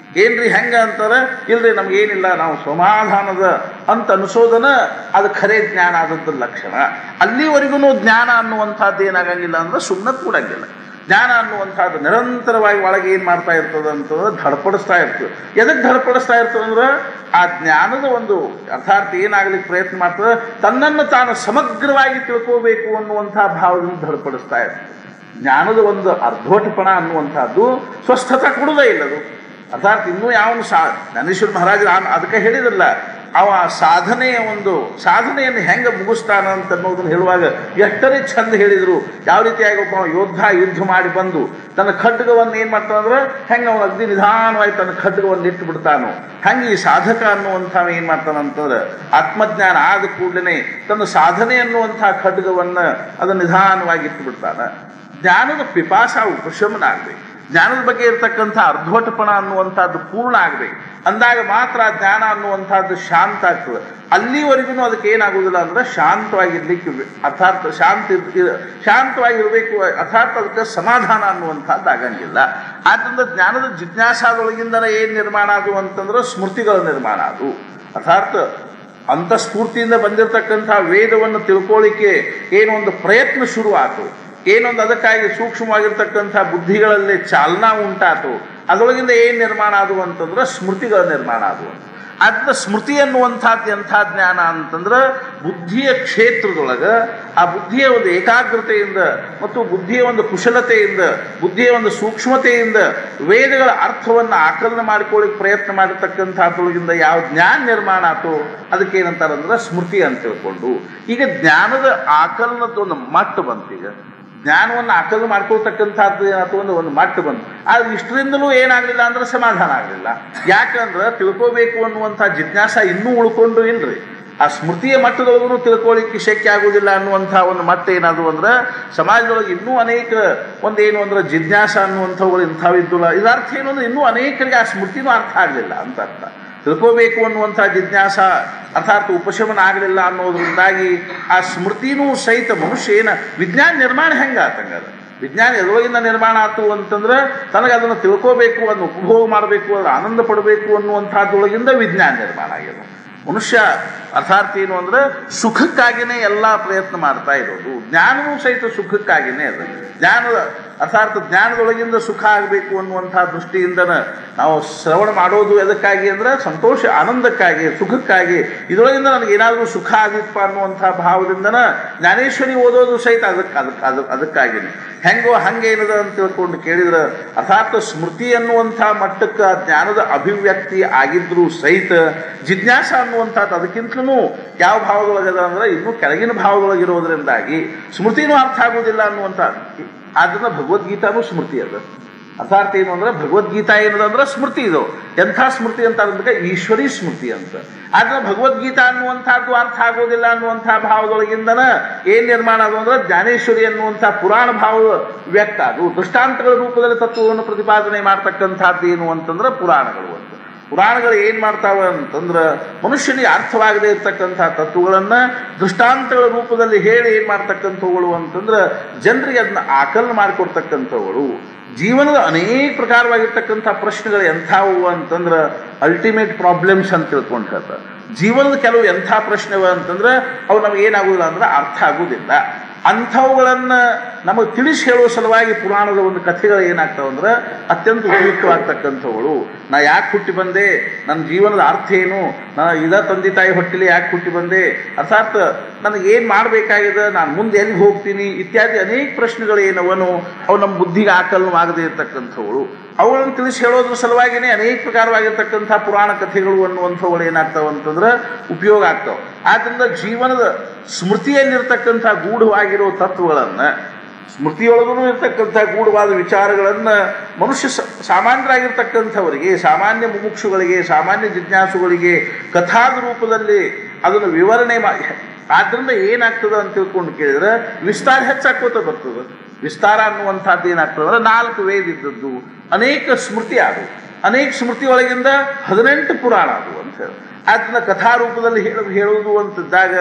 ಏನ್ರಿ ಹೆಂಗ ಅಂತಾರೆ, ಇಲ್ರಿ ನಮ್ಗೇನಿಲ್ಲ, ನಾವು ಸಮಾಧಾನದ ಅಂತ ಅನಿಸೋದನ ಅದು ಖರೆ ಜ್ಞಾನ ಆದದ್ದು ಲಕ್ಷಣ. ಅಲ್ಲಿವರೆಗೂ ಜ್ಞಾನ ಅನ್ನುವಂಥದ್ದು ಏನಾಗಂಗಿಲ್ಲ ಅಂದ್ರೆ ಸುಮ್ಮನೆ ಕೂಡಂಗಿಲ್ಲ. ಜ್ಞಾನ ಅನ್ನುವಂಥದ್ದು ನಿರಂತರವಾಗಿ ಒಳಗೆ ಏನು ಮಾಡ್ತಾ ಇರ್ತದೆ ಅಂತಂದ್ರೆ ಧಡಪಡಿಸ್ತಾ ಇರ್ತದೆ. ಎದಕ್ಕೆ ಧಡಪಡಿಸ್ತಾ ಇರ್ತದೆ ಅಂದ್ರೆ ಆ ಜ್ಞಾನದ ಒಂದು ಅರ್ಥಾರ್ಥ ಏನಾಗ್ಲಿಕ್ಕೆ ಪ್ರಯತ್ನ ಮಾಡ್ತದೆ, ತನ್ನನ್ನು ತಾನು ಸಮಗ್ರವಾಗಿ ತಿಳ್ಕೋಬೇಕು ಅನ್ನುವಂಥ ಭಾವದಿಂದ ಧಡಪಡಿಸ್ತಾ ಇರ್ತದೆ. ಜ್ಞಾನದ ಒಂದು ಅರ್ಧೋಟಪಣ ಅನ್ನುವಂಥದ್ದು ಸ್ವಸ್ಥತೆ ಕೊಡುವುದೇ ಇಲ್ಲದು. ಅರ್ಥಾತ್ ಇನ್ನೂ ಯಾವನು ಸಾ ಜ್ಞಾನೇಶ್ವರ ಮಹಾರಾಜರು ಅದಕ್ಕೆ ಹೇಳಿದ್ರಲ್ಲ, ಅವ ಸಾಧನೆಯ ಒಂದು ಸಾಧನೆಯನ್ನು ಹೆಂಗೆ ಮುಗಿಸ್ತಾನ ಅಂತ ಅನ್ನೋದನ್ನು ಹೇಳುವಾಗ ಎಷ್ಟನೇ ಚಂದ ಹೇಳಿದರು. ಯಾವ ರೀತಿಯಾಗಿ ಒಬ್ಬ ಯೋಧ ಯುದ್ಧ ಮಾಡಿ ಬಂದು ತನ್ನ ಖಡ್ಗವನ್ನು ಏನು ಮಾಡ್ತಾನಂದ್ರೆ ಹೆಂಗೆ ಅವನು ಅಗ್ದಿ ನಿಧಾನವಾಗಿ ತನ್ನ ಖಡ್ಗವನ್ನು ಇಟ್ಟು ಬಿಡ್ತಾನೋ, ಹಂಗೆ ಈ ಸಾಧಕ ಅನ್ನುವಂಥವ ಏನು ಮಾಡ್ತಾನಂತಂದ್ರೆ ಆತ್ಮಜ್ಞಾನ ಆದ ಕೂಡಲೇ ತನ್ನ ಸಾಧನೆ ಅನ್ನುವಂಥ ಖಡ್ಗವನ್ನು ಅದನ್ನು ನಿಧಾನವಾಗಿ ಇಟ್ಟು ಬಿಡ್ತಾನೆ. ಜ್ಞಾನದ ಪಿಪಾಸ ಉಪಶಮನ ಆಗಬೇಕು. ಜ್ಞಾನದ ಬಗ್ಗೆ ಇರತಕ್ಕಂಥ ಅರ್ಧೋಟಪಣ ಅನ್ನುವಂಥದ್ದು ಪೂರ್ಣ ಆಗಬೇಕು. ಅಂದಾಗ ಮಾತ್ರ ಜ್ಞಾನ ಅನ್ನುವಂಥದ್ದು ಶಾಂತ ಆಗ್ತದೆ. ಅಲ್ಲಿವರೆಗೂ ಅದಕ್ಕೆ ಏನಾಗುವುದಿಲ್ಲ ಅಂದ್ರೆ ಶಾಂತವಾಗಿರ್ಲಿಕ್ಕೆ ಅರ್ಥಾತ್ ಶಾಂತಿ ಶಾಂತವಾಗಿರಬೇಕು. ಅರ್ಥಾತ್ ಅದಕ್ಕೆ ಸಮಾಧಾನ ಅನ್ನುವಂಥದ್ದು ಆಗಂಗಿಲ್ಲ. ಆದ್ದರಿಂದ ಜ್ಞಾನದ ಜಿಜ್ಞಾಸಾದೊಳಗಿಂದನೇ ಏನು ನಿರ್ಮಾಣ ಅದು ಅಂತಂದ್ರೆ ಸ್ಮೃತಿಗಳ ನಿರ್ಮಾಣ ಅದು. ಅರ್ಥಾತ್ ಅಂತಃಸ್ಫೂರ್ತಿಯಿಂದ ಬಂದಿರತಕ್ಕಂಥ ವೇದವನ್ನು ತಿಳ್ಕೊಳ್ಳಿಕ್ಕೆ ಏನೋ ಒಂದು ಪ್ರಯತ್ನ ಶುರು ಆಯಿತು, ಏನೊಂದು ಅದಕ್ಕಾಗಿ ಸೂಕ್ಷ್ಮವಾಗಿರ್ತಕ್ಕಂಥ ಬುದ್ಧಿಗಳಲ್ಲಿ ಚಾಲನಾ ಉಂಟಾತು. ಅದರೊಳಗಿಂದ ಏನು ನಿರ್ಮಾಣ ಆದವು ಅಂತಂದ್ರೆ ಸ್ಮೃತಿಗಳ ನಿರ್ಮಾಣ ಆದವು. ಅದನ್ನ ಸ್ಮೃತಿ ಅನ್ನುವಂಥದ್ದು ಎಂಥ ಜ್ಞಾನ ಅಂತಂದ್ರೆ ಬುದ್ಧಿಯ ಕ್ಷೇತ್ರದೊಳಗೆ ಆ ಬುದ್ಧಿಯ ಒಂದು ಏಕಾಗ್ರತೆಯಿಂದ ಮತ್ತು ಬುದ್ಧಿಯ ಒಂದು ಕುಶಲತೆಯಿಂದ ಬುದ್ಧಿಯ ಒಂದು ಸೂಕ್ಷ್ಮತೆಯಿಂದ ವೇದಗಳ ಅರ್ಥವನ್ನು ಆಕಲನ ಮಾಡಿಕೊಳ್ಳಿಕ್ಕೆ ಪ್ರಯತ್ನ ಮಾಡಿರ್ತಕ್ಕಂಥದ್ರೊಳಗಿಂದ ಯಾವ ಜ್ಞಾನ ನಿರ್ಮಾಣ ಆಯ್ತು ಅದಕ್ಕೇನಂತಾರಂದ್ರೆ ಸ್ಮೃತಿ ಅಂತ ತಿಳ್ಕೊಂಡು. ಈಗ ಜ್ಞಾನದ ಆಕಲನದ ಒಂದು ಮಟ್ಟ ಬಂತು. ಈಗ ಜ್ಞಾನವನ್ನು ಆಕಲನ ಮಾಡ್ಕೊಳ್ತಕ್ಕಂಥದ್ದು ಏನಾಯ್ತು ಒಂದು ಒಂದು ಮಟ್ಟ ಬಂತು. ಆದ್ರೆ ಇಷ್ಟರಿಂದಲೂ ಏನಾಗಲಿಲ್ಲ ಅಂದ್ರೆ ಸಮಾಧಾನ ಆಗಲಿಲ್ಲ. ಯಾಕಂದ್ರೆ ತಿಳ್ಕೋಬೇಕು ಅನ್ನುವಂಥ ಜಿಜ್ಞಾಸ ಇನ್ನೂ ಉಳ್ಕೊಂಡು ಇಲ್ರಿ. ಆ ಸ್ಮೃತಿಯ ಮಟ್ಟದೊಳಗೂ ತಿಳ್ಕೊಳ್ಳಿಕ್ಕೆ ಶಕ್ಯ ಆಗುವುದಿಲ್ಲ ಅನ್ನುವಂಥ ಒಂದು ಮಟ್ಟ ಏನಾದ್ರು ಅಂದ್ರೆ ಸಮಾಜದೊಳಗೆ ಇನ್ನೂ ಅನೇಕ ಒಂದೇನು ಅಂದ್ರೆ ಜಿಜ್ಞಾಸ ಅನ್ನುವಂಥವುಗಳು ಇಂಥವಿದ್ದಿಲ್ಲ. ಇದರ್ಥ ಏನು ಅಂದ್ರೆ ಇನ್ನೂ ಅನೇಕರಿಗೆ ಆ ಸ್ಮೃತಿನೂ ಅರ್ಥ ಆಗಲಿಲ್ಲ ಅಂತ ಅರ್ಥ. ತಿಳ್ಕೋಬೇಕು ಅನ್ನುವಂಥ ಜಿಜ್ಞಾಸ ಅರ್ಥಾತ್ ಉಪಶಮನ ಆಗಲಿಲ್ಲ ಅನ್ನೋದ್ರಿಂದಾಗಿ ಆ ಸ್ಮೃತಿನೂ ಸಹಿತ ಮನುಷ್ಯ ಏನ ವಿಜ್ಞಾನ ನಿರ್ಮಾಣ ಹೆಂಗೆ ಆತಂಗಾರ ವಿಜ್ಞಾನ ಎದರೊಳಗಿಂದ ನಿರ್ಮಾಣ ಆಯ್ತು ಅಂತಂದ್ರೆ ತನಗೆ ಅದನ್ನು ತಿಳ್ಕೋಬೇಕು, ಅದನ್ನು ಉಪಭೋಗ ಮಾಡಬೇಕು, ಅದನ್ನು ಆನಂದ ಪಡಬೇಕು ಅನ್ನುವಂಥದ್ದೊಳಗಿಂದ ವಿಜ್ಞಾನ ನಿರ್ಮಾಣ ಆಗಿದೆ. ಮನುಷ್ಯ ಅರ್ಥಾತ್ ಏನು ಅಂದ್ರೆ ಸುಖಕ್ಕಾಗಿಯೇ ಎಲ್ಲ ಪ್ರಯತ್ನ ಮಾಡ್ತಾ ಇರೋದು. ಜ್ಞಾನವೂ ಸಹಿತ ಸುಖಕ್ಕಾಗಿಯೇ ಅದು. ಜ್ಞಾನದ ಅರ್ಥಾತ್ ಜ್ಞಾನದೊಳಗಿಂದ ಸುಖ ಆಗಬೇಕು ಅನ್ನುವಂಥ ದೃಷ್ಟಿಯಿಂದ ನಾವು ಶ್ರವಣ ಮಾಡೋದು ಎದಕ್ಕಾಗಿ ಅಂದ್ರೆ ಸಂತೋಷ ಆನಂದಕ್ಕಾಗಿ ಸುಖಕ್ಕಾಗಿ. ಇದರೊಳಗಿಂದ ನನಗೆ ಏನಾದರೂ ಸುಖ ಆಗಿತ್ತಪ್ಪ ಅನ್ನುವಂಥ ಭಾವದಿಂದನ ಜ್ಞಾನೇಶ್ವರಿ ಓದೋದು ಸಹಿತ ಅದಕ್ಕೆ ಅದಕ್ಕೆ ಅದು ಅದಕ್ಕಾಗಿಯೇ. ಹೆಂಗೋ ಹಂಗೆ ಏನದ ಅಂತ ತಿಳ್ಕೊಂಡು ಕೇಳಿದ್ರೆ ಅರ್ಥಾತ್ ಸ್ಮೃತಿ ಅನ್ನುವಂಥ ಮಟ್ಟಕ್ಕೆ ಜ್ಞಾನದ ಅಭಿವ್ಯಕ್ತಿ ಆಗಿದ್ರೂ ಸಹಿತ ಜಿಜ್ಞಾಸ ಅನ್ನುವಂಥದ್ದು ಅದಕ್ಕಿಂತಲೂ ಯಾವ ಭಾವದೊಳಗದ ಅಂದ್ರೆ ಇನ್ನೂ ಕೆಳಗಿನ ಭಾವದೊಳಗಿರೋದ್ರಿಂದಾಗಿ ಸ್ಮೃತಿನೂ ಅರ್ಥ ಆಗೋದಿಲ್ಲ ಅನ್ನುವಂಥ. ಆದ್ದರಿಂದ ಭಗವದ್ಗೀತಾನೂ ಸ್ಮೃತಿ ಅದ. ಅರ್ಥಾರ್ಥ ಏನು ಅಂದ್ರೆ ಭಗವದ್ಗೀತಾ ಏನದಂದ್ರೆ ಸ್ಮೃತಿ. ಇದು ಎಂಥ ಸ್ಮೃತಿ ಅಂತ ಅಂದ್ರೆ ಈಶ್ವರಿ ಸ್ಮೃತಿ ಅಂತ. ಆದ್ರೆ ಭಗವದ್ಗೀತಾ ಅನ್ನುವಂಥದ್ದು ಅರ್ಥ ಆಗೋದಿಲ್ಲ ಅನ್ನುವಂಥ ಭಾವದೊಳಗಿಂದನ ಏನ್ ನಿರ್ಮಾಣ ಅದು ಅಂದ್ರೆ ಜ್ಞಾನೇಶ್ವರಿ ಅನ್ನುವಂಥ ಪುರಾಣ ಭಾವ ವ್ಯಕ್ತ ಅದು. ದೃಷ್ಟಾಂತಗಳ ರೂಪದಲ್ಲಿ ತತ್ವವನ್ನು ಪ್ರತಿಪಾದನೆ ಮಾಡ್ತಕ್ಕಂಥದ್ದು ಏನು ಅಂತಂದ್ರೆ ಪುರಾಣಗಳು ಅಂತ. ಪುರಾಣಗಳು ಏನು ಮಾಡ್ತಾವೆ ಅಂತಂದ್ರೆ ಮನುಷ್ಯನಿಗೆ ಅರ್ಥವಾಗದೇ ಇರ್ತಕ್ಕಂಥ ತತ್ವಗಳನ್ನ ದೃಷ್ಟಾಂತಗಳ ರೂಪದಲ್ಲಿ ಹೇಳಿ ಏನು ಮಾಡ್ತಕ್ಕಂಥವುಗಳು ಅಂತಂದ್ರೆ ಜನರಿಗೆ ಅದನ್ನ ಆಕಲನ ಮಾಡಿಕೊಡ್ತಕ್ಕಂಥವುಗಳು. ಜೀವನದ ಅನೇಕ ಪ್ರಕಾರವಾಗಿರ್ತಕ್ಕಂಥ ಪ್ರಶ್ನೆಗಳು ಎಂಥವು ಅಂತಂದ್ರೆ ಅಲ್ಟಿಮೇಟ್ ಪ್ರಾಬ್ಲಮ್ಸ್ ಅಂತ ತಿಳ್ಕೊಂಡು ಹೇಳ್ತಾರೆ. ಜೀವನದ ಕೆಲವು ಎಂಥ ಪ್ರಶ್ನೆಗಳು ಅಂತಂದ್ರೆ ಅವು ನಮ್ಗೆ ಏನಾಗೋದಿಲ್ಲ ಅಂದ್ರೆ ಅರ್ಥ ಆಗೋದಿಲ್ಲ. ಅಂಥವುಗಳನ್ನು ನಮಗೆ ತಿಳಿಸಿ ಹೇಳುವ ಸಲುವಾಗಿ ಪುರಾಣದ ಒಂದು ಕಥೆಗಳು ಏನಾಗ್ತಾವೆ ಅಂದ್ರೆ ಅತ್ಯಂತ ಉಪಯುಕ್ತವಾಗ್ತಕ್ಕಂಥವುಗಳು. ನಾ ಯಾಕೆ ಹುಟ್ಟಿ ಬಂದೆ, ನನ್ನ ಜೀವನದ ಅರ್ಥ ಏನು, ನಾನು ಇದ ತಂದೆ ತಾಯಿ ಹೊಟ್ಟಿಲಿ ಯಾಕೆ ಹುಟ್ಟಿ ಬಂದೆ, ಅರ್ಥಾತ್ ನನಗೇನು ಮಾಡಬೇಕಾಗಿದೆ, ನಾನು ಮುಂದೆ ಎಲ್ಲಿಗೆ ಹೋಗ್ತೀನಿ ಇತ್ಯಾದಿ ಅನೇಕ ಪ್ರಶ್ನೆಗಳು ಏನವನು ಅವು ನಮ್ಮ ಬುದ್ಧಿಗೆ ಆಕಲನ ಆಗದೇ ಇರತಕ್ಕಂಥವುಗಳು. ಅವುಗಳನ್ನು ತಿಳಿಸಿ ಹೇಳೋದ್ರ ಸಲುವಾಗಿಯೇ ಅನೇಕ ಪ್ರಕಾರವಾಗಿರ್ತಕ್ಕಂಥ ಪುರಾಣ ಕಥೆಗಳು ಅನ್ನುವಂಥವುಗಳು ಏನಾಗ್ತಾವೆ ಅಂತಂದ್ರೆ ಉಪಯೋಗ ಆಗ್ತಾವೆ. ಆದ್ದರಿಂದ ಜೀವನದ ಸ್ಮೃತಿಯಲ್ಲಿರ್ತಕ್ಕಂಥ ಗೂಢವಾಗಿರೋ ತತ್ವಗಳನ್ನು ಸ್ಮೃತಿಯೊಳಗೂ ಇರ್ತಕ್ಕಂಥ ಗೂಢವಾದ ವಿಚಾರಗಳನ್ನು ಮನುಷ್ಯ ಸಾಮಾನ್ಯರಾಗಿರ್ತಕ್ಕಂಥವರಿಗೆ, ಸಾಮಾನ್ಯ ಮುಮುಕ್ಷುಗಳಿಗೆ, ಸಾಮಾನ್ಯ ಜಿಜ್ಞಾಸುಗಳಿಗೆ ಕಥಾದ ರೂಪದಲ್ಲಿ ಅದನ್ನು ವಿವರಣೆ ಮಾಡಿ. ಆದ್ದರಿಂದ ಏನಾಗ್ತದೆ ಅಂತ ತಿಳ್ಕೊಂಡು ಕೇಳಿದ್ರೆ ವಿಸ್ತಾರ ಹೆಚ್ಚಾಕೋತ ಬರ್ತದೆ. ವಿಸ್ತಾರ ಅನ್ನುವಂಥದ್ದು ಏನಾಗ್ತದೆ ಅಂದ್ರೆ ನಾಲ್ಕು ವೇದ ಇದ್ದದ್ದು ಅನೇಕ ಸ್ಮೃತಿ ಆದವು. ಅನೇಕ ಸ್ಮೃತಿ ಒಳಗಿಂದ ಹದಿನೆಂಟು ಪುರಾಣ ಆದವು ಅಂತ ಹೇಳಿ ಅದನ್ನ ಕಥಾರೂಪದಲ್ಲಿ ಹೇಳ ಹೇಳುವುದು ಅಂತಿದ್ದಾಗ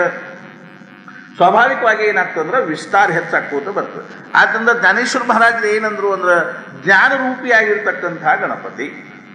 ಸ್ವಾಭಾವಿಕವಾಗಿ ಏನಾಗ್ತದೆ ಅಂದ್ರೆ ವಿಸ್ತಾರ ಹೆಚ್ಚಾಕೋತ ಬರ್ತದೆ. ಆದ್ದರಿಂದ ಜ್ಞಾನೇಶ್ವರ ಮಹಾರಾಜರು ಏನಂದ್ರು ಅಂದ್ರೆ ಜ್ಞಾನರೂಪಿಯಾಗಿರ್ತಕ್ಕಂಥ ಗಣಪತಿ,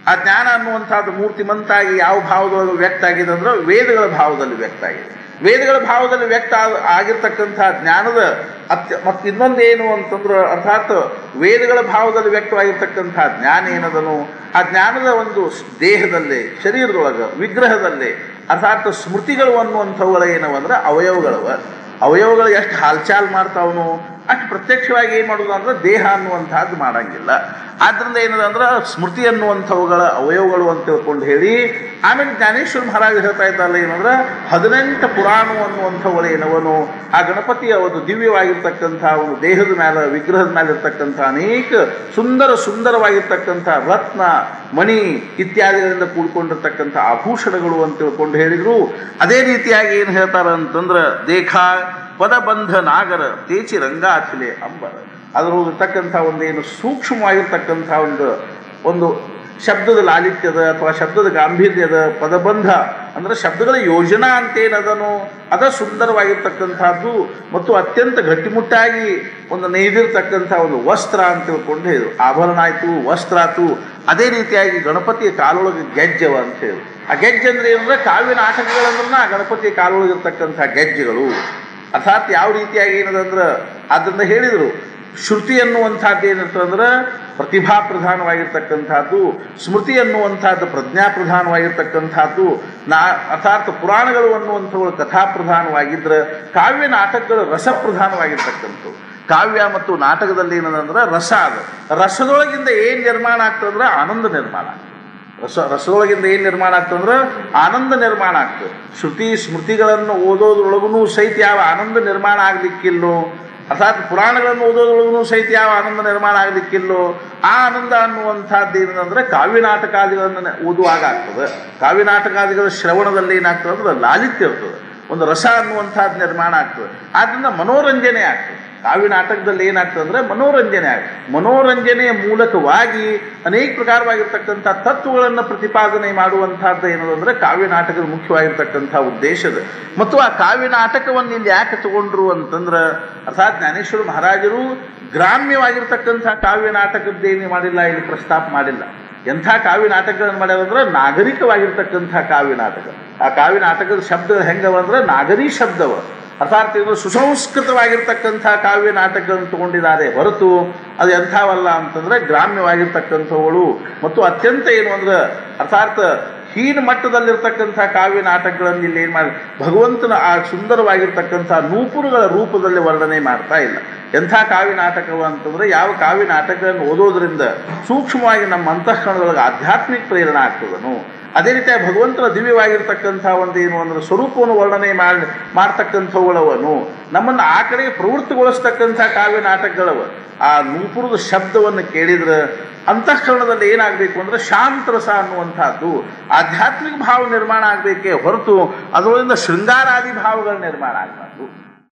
ಆ ಜ್ಞಾನ ಅನ್ನುವಂಥದ್ದು ಮೂರ್ತಿಮಂತಾಗಿ ಯಾವ ಭಾವದೊಳಗೆ ವ್ಯಕ್ತ ಆಗಿದೆ ಅಂದ್ರೆ ವೇದಗಳ ಭಾವದಲ್ಲಿ ವ್ಯಕ್ತ ಆಗಿದೆ. ವೇದಗಳ ಭಾವದಲ್ಲಿ ವ್ಯಕ್ತ ಆಗಿರ್ತಕ್ಕಂಥ ಜ್ಞಾನದ ಅತ್ಯ ಮತ್ತು ಇನ್ನೊಂದೇನು ಅಂತಂದ್ರೆ ಅರ್ಥಾತ್ ವೇದಗಳ ಭಾವದಲ್ಲಿ ವ್ಯಕ್ತವಾಗಿರ್ತಕ್ಕಂಥ ಜ್ಞಾನ ಏನದನು ಆ ಜ್ಞಾನದ ಒಂದು ದೇಹದಲ್ಲೇ ಶರೀರದೊಳಗೆ ವಿಗ್ರಹದಲ್ಲೇ ಅರ್ಥಾತ್ ಸ್ಮೃತಿಗಳು ಅನ್ನುವಂಥವುಗಳ ಏನವ ಅಂದ್ರೆ ಅವಯವಗಳವ. ಅವಯವಗಳು ಎಷ್ಟು ಹಾಲ್ಚಾಲ್ ಮಾಡ್ತಾವನು ಅಷ್ಟು ಪ್ರತ್ಯಕ್ಷವಾಗಿ ಏನು ಮಾಡೋದು ಅಂದ್ರೆ ದೇಹ ಅನ್ನುವಂಥದ್ದು ಮಾಡಂಗಿಲ್ಲ. ಆದ್ದರಿಂದ ಏನದ ಅಂದ್ರೆ ಸ್ಮೃತಿ ಅನ್ನುವಂಥವುಗಳ ಅವಯವಗಳು ಅಂತ ತಿಳ್ಕೊಂಡು ಹೇಳಿ ಆಮೇಲೆ ಜ್ಞಾನೇಶ್ವರ ಮಹಾರಾಜ ಹೇಳ್ತಾ ಇದ್ದಲ್ಲ ಏನಂದ್ರೆ ಹದಿನೆಂಟು ಪುರಾಣ ಅನ್ನುವಂಥವುಗಳು ಏನವನು ಆ ಗಣಪತಿಯ ಒಂದು ದಿವ್ಯವಾಗಿರ್ತಕ್ಕಂಥ ಒಂದು ದೇಹದ ಮೇಲೆ ವಿಗ್ರಹದ ಮೇಲೆ ಇರ್ತಕ್ಕಂಥ ಅನೇಕ ಸುಂದರ ಸುಂದರವಾಗಿರ್ತಕ್ಕಂಥ ರತ್ನ ಮಣಿ ಇತ್ಯಾದಿಗಳಿಂದ ಕೂಡ್ಕೊಂಡಿರ್ತಕ್ಕಂಥ ಆಭೂಷಣಗಳು ಅಂತ ತಿಳ್ಕೊಂಡು ಹೇಳಿದ್ರು. ಅದೇ ರೀತಿಯಾಗಿ ಏನು ಹೇಳ್ತಾರ ಅಂತಂದ್ರೆ ದೇಖಾ ಪದಬಂಧ ನಾಗರ ತೇಚಿ ರಂಗಾಥಿಲೆ ಅಂಬರ ಅದರಲ್ಲಿರ್ತಕ್ಕಂಥ ಒಂದು ಏನು ಸೂಕ್ಷ್ಮವಾಗಿರ್ತಕ್ಕಂಥ ಒಂದು ಒಂದು ಶಬ್ದದ ಲಾಲಿತ್ಯದ ಅಥವಾ ಶಬ್ದದ ಗಾಂಭೀರ್ಯದ ಪದಬಂಧ ಅಂದರೆ ಶಬ್ದಗಳ ಯೋಜನಾ ಅಂತೇನದನು ಅದ ಸುಂದರವಾಗಿರ್ತಕ್ಕಂಥದ್ದು ಮತ್ತು ಅತ್ಯಂತ ಗಟ್ಟಿಮುಟ್ಟಾಗಿ ಒಂದು ನೇಯ್ದಿರ್ತಕ್ಕಂಥ ಒಂದು ವಸ್ತ್ರ ಅಂತ ತಿಳ್ಕೊಂಡು ಹೇಳಿದ್ರು. ಆಭರಣ ಆಯಿತು, ವಸ್ತ್ರ ಆಯಿತು. ಅದೇ ರೀತಿಯಾಗಿ ಗಣಪತಿಯ ಕಾಲೊಳಗೆ ಗೆಜ್ಜವ ಅಂತ ಹೇಳಿ ಆ ಗೆಜ್ಜೆ ಅಂದ್ರೆ ಏನಂದ್ರೆ ಕಾವ್ಯ ನಾಟಕಗಳಂದ್ರೆ ಆ ಗಣಪತಿಯ ಕಾಲೊಳಗಿರ್ತಕ್ಕಂಥ ಗೆಜ್ಜೆಗಳು ಅರ್ಥಾತ್ ಯಾವ ರೀತಿಯಾಗಿ ಏನದಂದ್ರೆ ಅದನ್ನ ಹೇಳಿದರು. ಶ್ರುತಿ ಅನ್ನುವಂಥದ್ದು ಏನಿರ್ತಂದ್ರೆ ಪ್ರತಿಭಾ ಪ್ರಧಾನವಾಗಿರ್ತಕ್ಕಂಥದ್ದು, ಸ್ಮೃತಿ ಅನ್ನುವಂಥದ್ದು ಪ್ರಜ್ಞಾ ಪ್ರಧಾನವಾಗಿರ್ತಕ್ಕಂಥದ್ದು, ನಾ ಅರ್ಥಾತ್ ಪುರಾಣಗಳು ಅನ್ನುವಂಥವು ಕಥಾ ಪ್ರಧಾನವಾಗಿದ್ದರೆ ಕಾವ್ಯ ನಾಟಕಗಳು ರಸ ಪ್ರಧಾನವಾಗಿರ್ತಕ್ಕಂಥವು. ಕಾವ್ಯ ಮತ್ತು ನಾಟಕದಲ್ಲಿ ಏನದಂದ್ರೆ ರಸ ಅದು. ರಸದೊಳಗಿಂದ ಏನು ನಿರ್ಮಾಣ ಆಗ್ತದಂದ್ರೆ ಆನಂದ ನಿರ್ಮಾಣ. ರಸ ರಸದೊಳಗಿಂದ ಏನು ನಿರ್ಮಾಣ ಆಗ್ತದಂದ್ರೆ ಆನಂದ ನಿರ್ಮಾಣ ಆಗ್ತದೆ. ಶ್ರುತಿ ಸ್ಮೃತಿಗಳನ್ನು ಓದೋದ್ರೊಳಗೂ ಸಹಿತ ಯಾವ ಆನಂದ ನಿರ್ಮಾಣ ಆಗಲಿಕ್ಕಿಲ್ಲೋ ಅರ್ಥಾತ್ ಪುರಾಣಗಳನ್ನು ಓದೋದ್ರೊಳಗೂ ಸಹಿತ ಯಾವ ಆನಂದ ನಿರ್ಮಾಣ ಆಗಲಿಕ್ಕಿಲ್ಲೋ ಆ ಆನಂದ ಅನ್ನುವಂಥದ್ದು ಏನಂದ್ರೆ ಕಾವ್ಯ ನಾಟಕಾದಿಗಳನ್ನು ಓದುವಾಗ ಆಗ್ತದೆ. ಕಾವ್ಯ ನಾಟಕಾದಿಗಳ ಶ್ರವಣದಲ್ಲಿ ಏನಾಗ್ತದೆ ಅಂದ್ರೆ ಲಾಲಿತ್ಯ ಇರ್ತದೆ, ಒಂದು ರಸ ಅನ್ನುವಂಥದ್ದು ನಿರ್ಮಾಣ ಆಗ್ತದೆ. ಆದ್ದರಿಂದ ಮನೋರಂಜನೆ ಆಗ್ತದೆ. ಕಾವ್ಯ ನಾಟಕದಲ್ಲಿ ಏನಾಗ್ತದೆ ಅಂದರೆ ಮನೋರಂಜನೆ ಆಗ್ತದೆ. ಮನೋರಂಜನೆಯ ಮೂಲಕವಾಗಿ ಅನೇಕ ಪ್ರಕಾರವಾಗಿರ್ತಕ್ಕಂಥ ತತ್ವಗಳನ್ನು ಪ್ರತಿಪಾದನೆ ಮಾಡುವಂಥದ್ದು ಏನದು ಅಂದರೆ ಕಾವ್ಯ ನಾಟಕದ ಮುಖ್ಯವಾಗಿರ್ತಕ್ಕಂಥ ಉದ್ದೇಶದ. ಮತ್ತು ಆ ಕಾವ್ಯ ನಾಟಕವನ್ನು ಇಲ್ಲಿ ಯಾಕೆ ತಗೊಂಡ್ರು ಅಂತಂದ್ರೆ ಅರ್ಥಾತ್ ಜ್ಞಾನೇಶ್ವರ ಮಹಾರಾಜರು ಗ್ರಾಮ್ಯವಾಗಿರ್ತಕ್ಕಂಥ ಕಾವ್ಯ ನಾಟಕದ್ದೇನು ಮಾಡಿಲ್ಲ, ಇಲ್ಲಿ ಪ್ರಸ್ತಾಪ ಮಾಡಿಲ್ಲ. ಎಂಥ ಕಾವ್ಯ ನಾಟಕಗಳನ್ನು ಮಾಡ್ಯಾರಂದ್ರೆ ನಾಗರಿಕವಾಗಿರ್ತಕ್ಕಂಥ ಕಾವ್ಯ ನಾಟಕ. ಆ ಕಾವ್ಯ ನಾಟಕದ ಶಬ್ದ ಹೆಂಗವ ಅಂದ್ರೆ ನಾಗರಿ ಶಬ್ದವ ಅರ್ಥಾತ್ ಇದು ಸುಸಂಸ್ಕೃತವಾಗಿರ್ತಕ್ಕಂಥ ಕಾವ್ಯ ನಾಟಕಗಳನ್ನು ತಗೊಂಡಿದ್ದಾರೆ ಹೊರತು ಅದು ಎಂಥವಲ್ಲ ಅಂತಂದ್ರೆ ಗ್ರಾಮ್ಯವಾಗಿರ್ತಕ್ಕಂಥವುಗಳು ಮತ್ತು ಅತ್ಯಂತ ಏನು ಅಂದ್ರೆ ಅರ್ಥಾತ್ ಹೀನ ಮಟ್ಟದಲ್ಲಿರ್ತಕ್ಕಂಥ ಕಾವ್ಯ ನಾಟಕಗಳನ್ನು ಇಲ್ಲಿ ಏನು ಮಾಡಿ ಭಗವಂತನ ಆ ಸುಂದರವಾಗಿರ್ತಕ್ಕಂಥ ನೂಪುರಗಳ ರೂಪದಲ್ಲಿ ವರ್ಣನೆ ಮಾಡ್ತಾ ಇಲ್ಲ. ಎಂಥ ಕಾವ್ಯ ನಾಟಕವ ಅಂತಂದ್ರೆ ಯಾವ ಕಾವ್ಯ ನಾಟಕಗಳನ್ನು ಓದೋದ್ರಿಂದ ಸೂಕ್ಷ್ಮವಾಗಿ ನಮ್ಮ ಅಂತಃಕರಣದೊಳಗೆ ಆಧ್ಯಾತ್ಮಿಕ ಪ್ರೇರಣೆ ಆಗ್ತದನು. ಅದೇ ರೀತಿಯಾಗಿ ಭಗವಂತನ ದಿವ್ಯವಾಗಿರ್ತಕ್ಕಂಥ ಒಂದು ಏನು ಅಂದ್ರೆ ಸ್ವರೂಪವನ್ನು ವರ್ಣನೆ ಮಾಡಿ ಮಾಡ್ತಕ್ಕಂಥವುಗಳವನು ನಮ್ಮನ್ನು ಆ ಕಡೆಗೆ ಪ್ರವೃತ್ತಿಗೊಳಿಸ್ತಕ್ಕಂಥ ಕಾವ್ಯ ನಾಟಕಗಳವ. ಆ ನೂಪುರದ ಶಬ್ದವನ್ನು ಕೇಳಿದ್ರೆ ಅಂತಃಕರಣದಲ್ಲಿ ಏನಾಗಬೇಕು ಅಂದರೆ ಶಾಂತರಸ ಅನ್ನುವಂಥದ್ದು ಆಧ್ಯಾತ್ಮಿಕ ಭಾವ ನಿರ್ಮಾಣ ಆಗಬೇಕೇ ಹೊರತು ಅದರಿಂದ ಶೃಂಗಾರಾದಿ ಭಾವಗಳ ನಿರ್ಮಾಣ ಆಗಬಾರ್ದು.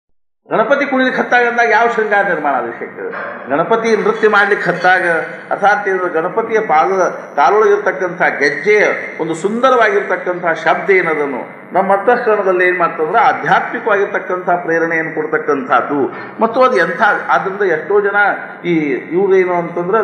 ಗಣಪತಿ ಕುಣಿಲಿಕ್ಕೆ ಹತ್ತಾಗ ಅಂದಾಗ ಯಾವ ಶೃಂಗಾರ ನಿರ್ಮಾಣ ಆಗಲಿಕ್ಕೆ ಗಣಪತಿ ನೃತ್ಯ ಮಾಡ್ಲಿಕ್ಕೆ ಹತ್ತಾಗ ಅರ್ಥಾತ್ ಗಣಪತಿಯ ಪಾದ ಕಾಲೊಳಗಿರ್ತಕ್ಕಂಥ ಗೆಜ್ಜೆಯ ಒಂದು ಸುಂದರವಾಗಿರ್ತಕ್ಕಂಥ ಶಬ್ದ ಏನದನ್ನು ನಮ್ಮ ಅಂತಃಕರಣದಲ್ಲಿ ಏನು ಮಾಡ್ತಂದ್ರೆ ಆಧ್ಯಾತ್ಮಿಕವಾಗಿರ್ತಕ್ಕಂಥ ಪ್ರೇರಣೆಯನ್ನು ಕೊಡ್ತಕ್ಕಂಥದ್ದು. ಮತ್ತು ಅದು ಎಂಥ ಆದ್ದರಿಂದ ಎಷ್ಟೋ ಜನ ಈ ಇವ್ರೇನು ಅಂತಂದ್ರೆ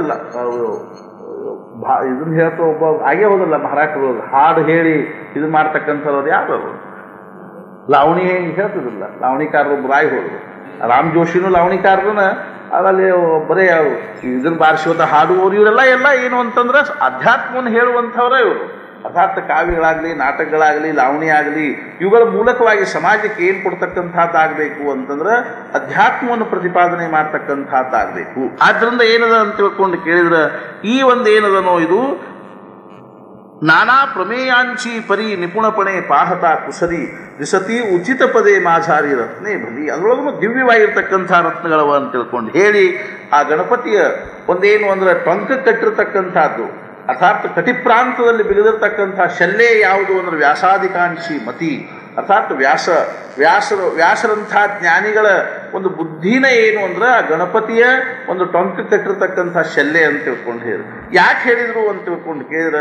ಭಾ ಇದನ್ನ ಹೇಳ್ತಾ ಒಬ್ಬ ಹಾಗೆ ಹೋದಲ್ಲ ಮಹಾರಾಷ್ಟ್ರ ಹಾಡು ಹೇಳಿ ಇದನ್ನ ಮಾಡ್ತಕ್ಕಂಥವ್ರು ಯಾರು ಲಾವಣಿ ಹೇಳ್ತಿದ್ರಲ್ಲ, ಲಾವಣಿಕಾರರೊಬ್ಬರು ಆಗಿ ಹೋದ್ರು. ರಾಮ್ ಜೋಶಿನೂ ಲಾವಣಿಕಾರರನ್ನ ಅದರಲ್ಲಿ ಬರೀ ಇದನ್ನ ಬಾರಿಸೋದ ಹಾಡುವವರು ಇವರೆಲ್ಲ ಎಲ್ಲ ಏನು ಅಂತಂದ್ರೆ ಅಧ್ಯಾತ್ಮವನ್ನು ಹೇಳುವಂಥವ್ರೇ ಇವರು. ಅರ್ಥಾತ್ ಕಾವ್ಯಗಳಾಗಲಿ ನಾಟಕಗಳಾಗಲಿ ಲಾವಣಿ ಆಗಲಿ ಇವುಗಳ ಮೂಲಕವಾಗಿ ಸಮಾಜಕ್ಕೆ ಏನು ಕೊಡ್ತಕ್ಕಂಥದ್ದಾಗಬೇಕು ಅಂತಂದ್ರೆ ಅಧ್ಯಾತ್ಮವನ್ನು ಪ್ರತಿಪಾದನೆ ಮಾಡ್ತಕ್ಕಂಥದ್ದಾಗಬೇಕು. ಆದ್ದರಿಂದ ಏನದ ಅಂತ ತಿಳ್ಕೊಂಡು ಕೇಳಿದ್ರೆ ಈ ಒಂದು ಏನದನೋ ಇದು ನಾನಾ ಪ್ರಮೇಯಾಂಚಿ ಪರಿ ನಿಪುಣಪಣೆ ಪಾಹತ ಕುಸರಿ ದಿಸತಿ ಉಚಿತ ಪದೇ ಮಾಝಾರಿ ರತ್ನೇ ಬಲಿ ಅದರೊಳಗೂ ದಿವ್ಯವಾಗಿರ್ತಕ್ಕಂಥ ರತ್ನಗಳವ ಅಂತ ತಿಳ್ಕೊಂಡು ಹೇಳಿ ಆ ಗಣಪತಿಯ ಒಂದೇನು ಅಂದ್ರೆ ಟೊಂಕ ಕಟ್ಟಿರ್ತಕ್ಕಂಥದ್ದು ಅರ್ಥಾತ್ ಕಟಿಪ್ರಾಂತದಲ್ಲಿ ಬಿಗಿದಿರ್ತಕ್ಕಂಥ ಶಲ್ಲೆ ಯಾವುದು ಅಂದ್ರೆ ವ್ಯಾಸಾಧಿಕಾಂಕ್ಷಿ ಮತಿ ಅರ್ಥಾತ್ ವ್ಯಾಸ ವ್ಯಾಸರು ವ್ಯಾಸರಂಥ ಜ್ಞಾನಿಗಳ ಒಂದು ಬುದ್ಧಿನ ಏನು ಅಂದ್ರೆ ಆ ಗಣಪತಿಯ ಒಂದು ಟೊಂಕ ಕಟ್ಟಿರ್ತಕ್ಕಂಥ ಶಲ್ಲೆ ಅಂತ ತಿಳ್ಕೊಂಡು ಹೇಳಿದ್ರು. ಯಾಕೆ ಹೇಳಿದ್ರು ಅಂತ ತಿಳ್ಕೊಂಡು ಕೇಳಿದ್ರೆ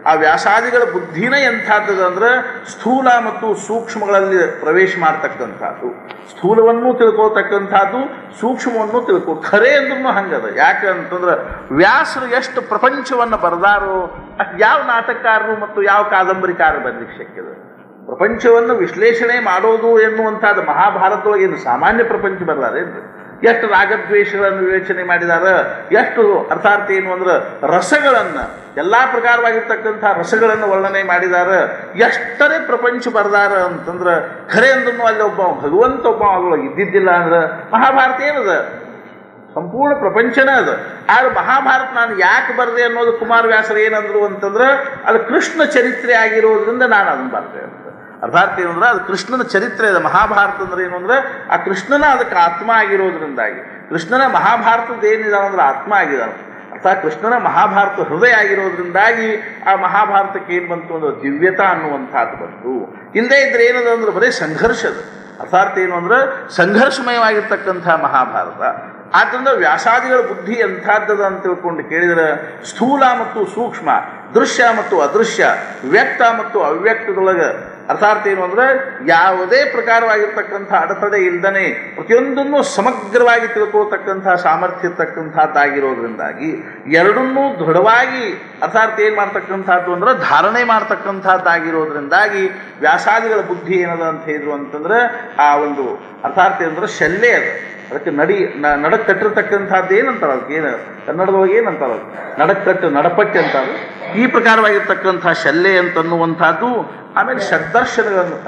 ಆ ವ್ಯಾಸಾದಿಗಳ ಬುದ್ಧಿನ ಎಂಥದ್ದು ಅಂದ್ರೆ ಸ್ಥೂಲ ಮತ್ತು ಸೂಕ್ಷ್ಮಗಳಲ್ಲಿ ಪ್ರವೇಶ ಮಾಡ್ತಕ್ಕಂಥದ್ದು. ಸ್ಥೂಲವನ್ನು ತಿಳ್ಕೊಳ್ತಕ್ಕಂಥದ್ದು, ಸೂಕ್ಷ್ಮವನ್ನು ತಿಳ್ಕೊ ಖರೆ ಅಂದ್ರೂ ಹಂಗದ. ಯಾಕೆ ಅಂತಂದ್ರೆ ವ್ಯಾಸರು ಎಷ್ಟು ಪ್ರಪಂಚವನ್ನು ಬರೆದಾರೋ ಅಷ್ಟು ಯಾವ ನಾಟಕಕಾರರು ಮತ್ತು ಯಾವ ಕಾದಂಬರಿಕಾರರು ಬರಲಿಕ್ಕೆ ಶಕ್ಯದ. ಪ್ರಪಂಚವನ್ನು ವಿಶ್ಲೇಷಣೆ ಮಾಡೋದು ಎನ್ನುವಂಥದ್ದು ಮಹಾಭಾರತದೊಳಗೆ ಏನು ಸಾಮಾನ್ಯ ಪ್ರಪಂಚ ಬರಲಾರೇನ್ರಿ? ಎಷ್ಟು ರಾಗದ್ವೇಷಗಳನ್ನು ವಿವೇಚನೆ ಮಾಡಿದಾರ, ಎಷ್ಟು ಅರ್ಥಾರ್ಥ ಏನು ಅಂದ್ರೆ ರಸಗಳನ್ನು, ಎಲ್ಲ ಪ್ರಕಾರವಾಗಿರ್ತಕ್ಕಂಥ ರಸಗಳನ್ನು ವರ್ಣನೆ ಮಾಡಿದಾರ, ಎಷ್ಟರೇ ಪ್ರಪಂಚ ಬರೆದಾರ ಅಂತಂದ್ರೆ ಖರೆ ಅಂದ್ರೂ ಅಲ್ಲಿ ಒಬ್ಬ ಭಗವಂತ ಒಬ್ಬ ಅದ್ರೊಳಗೆ ಇದ್ದಿದ್ದಿಲ್ಲ ಅಂದ್ರೆ ಮಹಾಭಾರತ ಏನದ? ಸಂಪೂರ್ಣ ಪ್ರಪಂಚನೇ ಅದು. ಆದ್ರೆ ಮಹಾಭಾರತ ನಾನು ಯಾಕೆ ಬರದೆ ಅನ್ನೋದು ಕುಮಾರವ್ಯಾಸರು ಏನಂದ್ರು ಅಂತಂದ್ರೆ ಅದು ಕೃಷ್ಣ ಚರಿತ್ರೆ ಆಗಿರೋದ್ರಿಂದ ನಾನು ಅದನ್ನು ಬರದೆ ಅಂತ. ಅರ್ಥಾರ್ಥ ಏನು ಅಂದ್ರೆ ಅದು ಕೃಷ್ಣನ ಚರಿತ್ರೆ ಇದೆ. ಮಹಾಭಾರತ ಅಂದ್ರೆ ಏನು ಅಂದ್ರೆ ಆ ಕೃಷ್ಣನ ಅದಕ್ಕೆ ಆತ್ಮ ಆಗಿರೋದ್ರಿಂದಾಗಿ, ಕೃಷ್ಣನ ಮಹಾಭಾರತದ ಏನಿದೆ ಅಂದ್ರೆ ಆತ್ಮ ಆಗಿದ್ದಾನೆ. ಅರ್ಥಾತ್ ಕೃಷ್ಣನ ಮಹಾಭಾರತ ಹೃದಯ ಆಗಿರೋದ್ರಿಂದಾಗಿ ಆ ಮಹಾಭಾರತಕ್ಕೆ ಏನು ಬಂತು ಅಂದ್ರೆ ದಿವ್ಯತಾ ಅನ್ನುವಂಥದ್ದು ಬಂತು. ಇಲ್ಲದೇ ಇದ್ರೆ ಏನದ ಅಂದ್ರೆ ಬರೀ ಸಂಘರ್ಷದ. ಅರ್ಥಾರ್ಥ ಏನು ಅಂದ್ರೆ ಸಂಘರ್ಷಮಯವಾಗಿರ್ತಕ್ಕಂಥ ಮಹಾಭಾರತ. ಆದ್ದರಿಂದ ವ್ಯಾಸಾದಿಗಳ ಬುದ್ಧಿ ಎಂಥದ್ದದ ಅಂತ ತಿಳ್ಕೊಂಡು ಕೇಳಿದರೆ ಸ್ಥೂಲ ಮತ್ತು ಸೂಕ್ಷ್ಮ, ದೃಶ್ಯ ಮತ್ತು ಅದೃಶ್ಯ, ವ್ಯಕ್ತ ಮತ್ತು ಅವ್ಯಕ್ತದೊಳಗೆ ಅರ್ಥಾರ್ಥ ಏನು ಅಂದ್ರೆ ಯಾವುದೇ ಪ್ರಕಾರವಾಗಿರ್ತಕ್ಕಂಥ ಅಡೆತಡೆ ಇಲ್ದನೆ ಪ್ರತಿಯೊಂದನ್ನು ಸಮಗ್ರವಾಗಿ ತಿಳ್ಕೊಳ್ತಕ್ಕಂಥ ಸಾಮರ್ಥ್ಯ ಇರ್ತಕ್ಕಂಥದ್ದಾಗಿರೋದ್ರಿಂದಾಗಿ ಎರಡನ್ನೂ ದೃಢವಾಗಿ ಅರ್ಥಾರ್ಥ ಏನು ಮಾಡ್ತಕ್ಕಂಥದ್ದು ಅಂದ್ರೆ ಧಾರಣೆ ಮಾಡ್ತಕ್ಕಂಥದ್ದಾಗಿರೋದ್ರಿಂದಾಗಿ ವ್ಯಾಸಾದಿಗಳ ಬುದ್ಧಿ ಏನದ ಅಂತ ಹೇಳಿದ್ರು ಅಂತಂದ್ರೆ ಆ ಒಂದು ಅರ್ಥಾರ್ಥ ಏನಂದ್ರೆ ಶಲ್ಲೆ ಅದು. ಅದಕ್ಕೆ ನಡಿ ನಡಕ್ ಕಟ್ಟಿರ್ತಕ್ಕಂಥದ್ದು ಏನಂತಾರ, ಅದಕ್ಕೆ ಏನು ಕನ್ನಡದೊಳಗೆ ಏನಂತಾರ, ನಡಕ್ ಕಟ್ಟು ನಡಪಟ್ಟಿ ಅಂತಾರೆ. ಈ ಪ್ರಕಾರವಾಗಿರ್ತಕ್ಕಂಥ ಶಲ್ಲೆ ಅಂತನ್ನುವಂಥದ್ದು. ಆಮೇಲೆ ಷಡ್ದರ್ಶನಗಳನ್ನು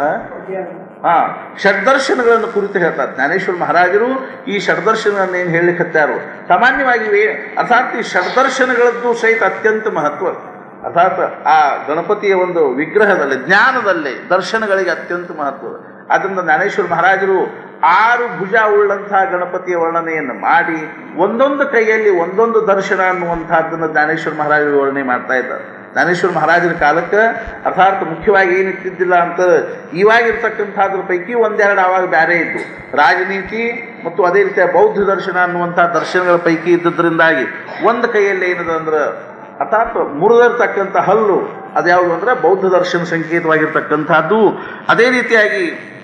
ಹಾ ಷಡ್ದರ್ಶನಗಳನ್ನು ಕುರಿತು ಹೇಳ್ತಾರೆ ಜ್ಞಾನೇಶ್ವರ ಮಹಾರಾಜರು. ಈ ಷಡ್ದರ್ಶನಗಳನ್ನು ಏನು ಹೇಳಲಿಕ್ಕೆ ಹತ್ತಾರು ಸಾಮಾನ್ಯವಾಗಿ ಅರ್ಥಾತ್ ಈ ಷಡ್ದರ್ಶನಗಳದ್ದು ಸಹಿತ ಅತ್ಯಂತ ಮಹತ್ವ. ಅರ್ಥಾತ್ ಆ ಗಣಪತಿಯ ಒಂದು ವಿಗ್ರಹದಲ್ಲಿ ಜ್ಞಾನದಲ್ಲಿ ದರ್ಶನಗಳಿಗೆ ಅತ್ಯಂತ ಮಹತ್ವ. ಆದ್ದರಿಂದ ಜ್ಞಾನೇಶ್ವರ ಮಹಾರಾಜರು ಆರು ಭುಜ ಉಳ್ಳಂತಹ ಗಣಪತಿಯ ವರ್ಣನೆಯನ್ನು ಮಾಡಿ ಒಂದೊಂದು ಕೈಯಲ್ಲಿ ಒಂದೊಂದು ದರ್ಶನ ಅನ್ನುವಂಥದ್ದನ್ನು ಜ್ಞಾನೇಶ್ವರ ಮಹಾರಾಜರು ವರ್ಣನೆ ಮಾಡ್ತಾ ಇದ್ದಾರೆ. ಜ್ಞಾನೇಶ್ವರ ಮಹಾರಾಜರ ಕಾಲಕ್ಕೆ ಅರ್ಥಾತ್ ಮುಖ್ಯವಾಗಿ ಏನಿತ್ತಿದ್ದಿಲ್ಲ ಅಂತ ಇವಾಗಿರ್ತಕ್ಕಂಥದ್ರ ಪೈಕಿ ಒಂದೆರಡು ಆವಾಗ ಬೇರೆ ಇದ್ದು, ರಾಜನೀತಿ ಮತ್ತು ಅದೇ ರೀತಿಯ ಬೌದ್ಧ ದರ್ಶನ ಅನ್ನುವಂಥ ದರ್ಶನಗಳ ಪೈಕಿ ಇದ್ದದ್ರಿಂದಾಗಿ ಒಂದು ಕೈಯಲ್ಲಿ ಏನದ ಅಂದ್ರೆ ಅರ್ಥಾತ್ ಮುರಿದಿರ್ತಕ್ಕಂಥ ಹಲ್ಲು ಅದ್ಯಾವುದು ಅಂದ್ರೆ ಬೌದ್ಧ ದರ್ಶನ ಸಂಕೇತವಾಗಿರ್ತಕ್ಕಂಥದ್ದು. ಅದೇ ರೀತಿಯಾಗಿ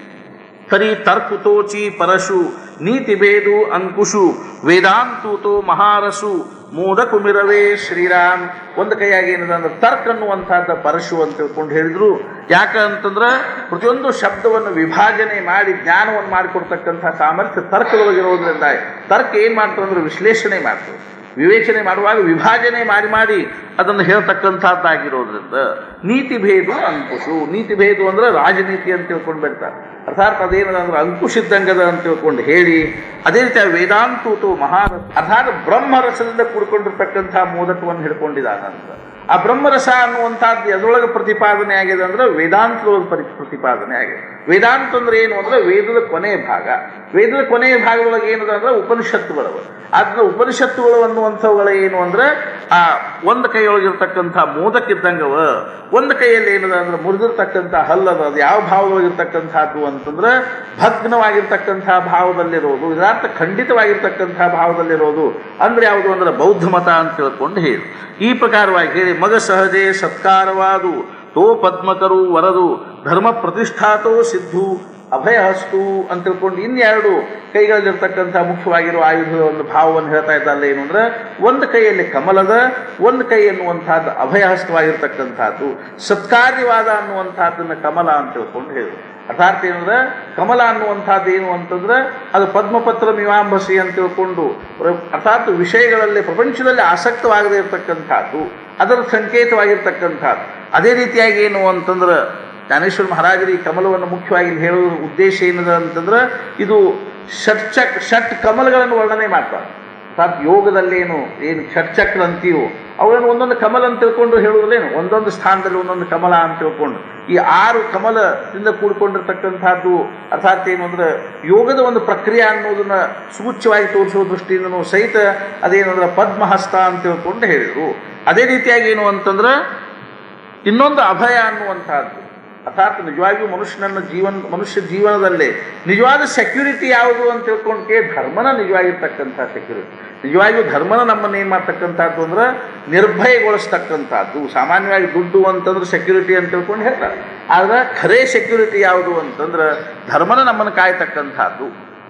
ತರಿ ತರ್ಕುತೋಚಿ ಪರಶು ನೀತಿ ಭೇದು ಅಂಕುಶು ವೇದಾಂತೂತೋ ಮಹಾರಸು ಮೋದಕುಮಿರವೇ ಶ್ರೀರಾಮ್. ಒಂದು ಕೈಯಾಗಿ ಏನದ ಅಂದ್ರೆ ತರ್ಕ ಅನ್ನುವಂಥದ್ದು ಪರಶು ಅಂತ ತಿಳ್ಕೊಂಡು ಹೇಳಿದ್ರು. ಯಾಕೆ ಅಂತಂದ್ರೆ ಪ್ರತಿಯೊಂದು ಶಬ್ದವನ್ನು ವಿಭಾಜನೆ ಮಾಡಿ ಜ್ಞಾನವನ್ನು ಮಾಡಿಕೊಡ್ತಕ್ಕಂಥ ಸಾಮರ್ಥ್ಯ ತರ್ಕದೊಳಗಿರೋದ್ರಿಂದ ತರ್ಕ ಏನು ಮಾಡ್ತದೆ ಅಂದ್ರೆ ವಿಶ್ಲೇಷಣೆ ಮಾಡ್ತದೆ. ವಿವೇಚನೆ ಮಾಡುವಾಗ ವಿಭಾಜನೆ ಮಾಡಿ ಮಾಡಿ ಅದನ್ನು ಹೇಳ್ತಕ್ಕಂಥದ್ದಾಗಿರೋದ್ರಿಂದ ನೀತಿ ಭೇದು ಅಂಕುಶು. ನೀತಿ ಭೇದು ಅಂದ್ರೆ ರಾಜನೀತಿ ಅಂತ ತಿಳ್ಕೊಂಡು ಬರ್ತಾರೆ. ಅರ್ಥಾತ್ ಅದೇನದ ಅಂದ್ರೆ ಅಂಕುಶಿದ್ದಂಗದ ಅಂತ ತಿಳ್ಕೊಂಡು ಹೇಳಿ ಅದೇ ರೀತಿ ವೇದಾಂತೂತು ಮಹಾರಸ ಅರ್ಥಾತ್ ಬ್ರಹ್ಮರಸದಿಂದ ಕೂಡ್ಕೊಂಡಿರ್ತಕ್ಕಂಥ ಮೋದಕವನ್ನು ಹಿಡ್ಕೊಂಡಿದ್ದಾನಂತ. ಆ ಬ್ರಹ್ಮರಸ ಅನ್ನುವಂಥದ್ದು ಎದರೊಳಗೆ ಪ್ರತಿಪಾದನೆ ಆಗಿದೆ ಅಂದ್ರೆ ವೇದಾಂತದೊಳಗೆ ಪರಿ ಪ್ರತಿಪಾದನೆ ಆಗಿದೆ. ವೇದಾಂತ ಅಂದ್ರೆ ಏನು ಅಂದ್ರೆ ವೇದದ ಕೊನೆಯ ಭಾಗ. ವೇದದ ಕೊನೆಯ ಭಾಗದೊಳಗೆ ಏನದ ಅಂದ್ರೆ ಉಪನಿಷತ್ತುಗಳವ. ಅದನ್ನ ಉಪನಿಷತ್ತುಗಳು ಅನ್ನುವಂಥವುಗಳ ಏನು ಅಂದ್ರೆ ಆ ಒಂದು ಕೈಯೊಳಗಿರ್ತಕ್ಕಂಥ ಮೋದಕ್ಕಿದ್ದಂಗವ, ಒಂದು ಕೈಯಲ್ಲಿ ಏನದ ಅಂದ್ರೆ ಮುರಿದಿರ್ತಕ್ಕಂಥ ಹಲ್ಲದ. ಅದು ಯಾವ ಭಾವದೊಳಗಿರ್ತಕ್ಕಂಥದ್ದು ಅಂತಂದ್ರೆ ಭಗ್ನವಾಗಿರ್ತಕ್ಕಂಥ ಭಾವದಲ್ಲಿರೋದು, ಇದರ್ಥ ಖಂಡಿತವಾಗಿರ್ತಕ್ಕಂಥ ಭಾವದಲ್ಲಿರೋದು ಅಂದ್ರೆ ಯಾವುದು ಅಂದ್ರೆ ಬೌದ್ಧ ಮತ ಅಂತ ತಿಳ್ಕೊಂಡು ಹೇಳಿ ಈ ಪ್ರಕಾರವಾಗಿ ಹೇಳಿ ಮಗ ಸಹಜೆ ಸತ್ಕಾರವಾದು ತೋ ಪದ್ಮಕರು ವರದು ಧರ್ಮ ಪ್ರತಿಷ್ಠಾತೋ ಸಿದ್ಧು ಅಭಯಹಸ್ತು ಅಂತ ತಿಳ್ಕೊಂಡು ಇನ್ನೆರಡು ಕೈಗಳಲ್ಲಿರ್ತಕ್ಕಂಥ ಮುಖ್ಯವಾಗಿರುವ ಆಯುಧದ ಒಂದು ಭಾವವನ್ನು ಹೇಳ್ತಾ ಇದ್ದಲ್ಲ. ಏನು ಅಂದ್ರೆ ಒಂದು ಕೈಯಲ್ಲಿ ಕಮಲದ, ಒಂದು ಕೈ ಎನ್ನುವಂಥದ್ದು ಅಭಯಹಸ್ತವಾಗಿರ್ತಕ್ಕಂಥದ್ದು. ಸತ್ಕಾರ್ಯವಾದ ಅನ್ನುವಂಥದ್ದನ್ನು ಕಮಲ ಅಂತ ತಿಳ್ಕೊಂಡು ಹೇಳಿದ್ರು. ಅರ್ಥಾತ್ ಏನಂದ್ರೆ ಕಮಲ ಅನ್ನುವಂಥದ್ದು ಏನು ಅಂತಂದ್ರೆ ಅದು ಪದ್ಮಪತ್ರ ಮೀಮಾಂಬಸಿ ಅಂತ ತಿಳ್ಕೊಂಡು ಅರ್ಥಾತ್ ವಿಷಯಗಳಲ್ಲಿ ಪ್ರಪಂಚದಲ್ಲಿ ಆಸಕ್ತವಾಗದೇ ಇರತಕ್ಕಂಥದ್ದು, ಅದರ ಸಂಕೇತವಾಗಿರ್ತಕ್ಕಂಥದ್ದು. ಅದೇ ರೀತಿಯಾಗಿ ಏನು ಅಂತಂದ್ರೆ ಜ್ಞಾನೇಶ್ವರ ಮಹಾರಾಜರು ಈ ಕಮಲವನ್ನು ಮುಖ್ಯವಾಗಿ ಹೇಳುವ ಉದ್ದೇಶ ಏನದ ಅಂತಂದ್ರೆ ಇದು ಷಟ್ಚಕ್ ಷಟ್ ಕಮಲಗಳನ್ನು ವರ್ಣನೆ ಮಾಡ್ತಾರೆ. ಅರ್ಥಾತ್ ಯೋಗದಲ್ಲಿ ಏನು ಏನು ಷಟ್ಚಕ್ರ ಅಂತೀವೋ ಅವುಗಳನ್ನು ಒಂದೊಂದು ಕಮಲ ಅಂತ ತಿಳ್ಕೊಂಡು ಹೇಳುವುದೇನು ಒಂದೊಂದು ಸ್ಥಾನದಲ್ಲಿ ಒಂದೊಂದು ಕಮಲ ಅಂತ ತಿಳ್ಕೊಂಡು ಈ ಆರು ಕಮಲದಿಂದ ಕೂಡ್ಕೊಂಡಿರ್ತಕ್ಕಂಥದ್ದು. ಅರ್ಥಾತ್ ಏನು ಅಂದ್ರೆ ಯೋಗದ ಒಂದು ಪ್ರಕ್ರಿಯೆ ಅನ್ನೋದನ್ನ ಸೂಚ್ಯವಾಗಿ ತೋರಿಸುವ ದೃಷ್ಟಿಯಿಂದನೂ ಸಹಿತ ಅದೇನಂದ್ರೆ ಪದ್ಮಹಸ್ತ ಅಂತ ತಿಳ್ಕೊಂಡು ಹೇಳಿದರು. ಅದೇ ರೀತಿಯಾಗಿ ಏನು ಅಂತಂದ್ರೆ ಇನ್ನೊಂದು ಅಭಯ ಅನ್ನುವಂಥದ್ದು. ಅರ್ಥಾತ್ ನಿಜವಾಗಿಯೂ ಮನುಷ್ಯನನ್ನ ಜೀವನ ಮನುಷ್ಯ ಜೀವನದಲ್ಲಿ ನಿಜವಾದ ಸೆಕ್ಯೂರಿಟಿ ಯಾವುದು ಅಂತ ತಿಳ್ಕೊಂಡ್ಕೆ ಧರ್ಮನ ನಿಜವಾಗಿರ್ತಕ್ಕಂಥ ಸೆಕ್ಯೂರಿಟಿ. ನಿಜವಾಗಿಯೂ ಧರ್ಮನ ನಮ್ಮನ್ನು ಏನು ಮಾಡ್ತಕ್ಕಂಥದ್ದು ಅಂದ್ರೆ ನಿರ್ಭಯಗೊಳಿಸ್ತಕ್ಕಂಥದ್ದು. ಸಾಮಾನ್ಯವಾಗಿ ದುಡ್ಡು ಅಂತಂದ್ರೆ ಸೆಕ್ಯೂರಿಟಿ ಅಂತ ತಿಳ್ಕೊಂಡು ಹೇಳ್ತಾರೆ, ಆದ್ರೆ ಖರೇ ಸೆಕ್ಯೂರಿಟಿ ಯಾವುದು ಅಂತಂದ್ರೆ ಧರ್ಮನ ನಮ್ಮನ್ನು ಕಾಯ್ತಕ್ಕಂಥದ್ದು.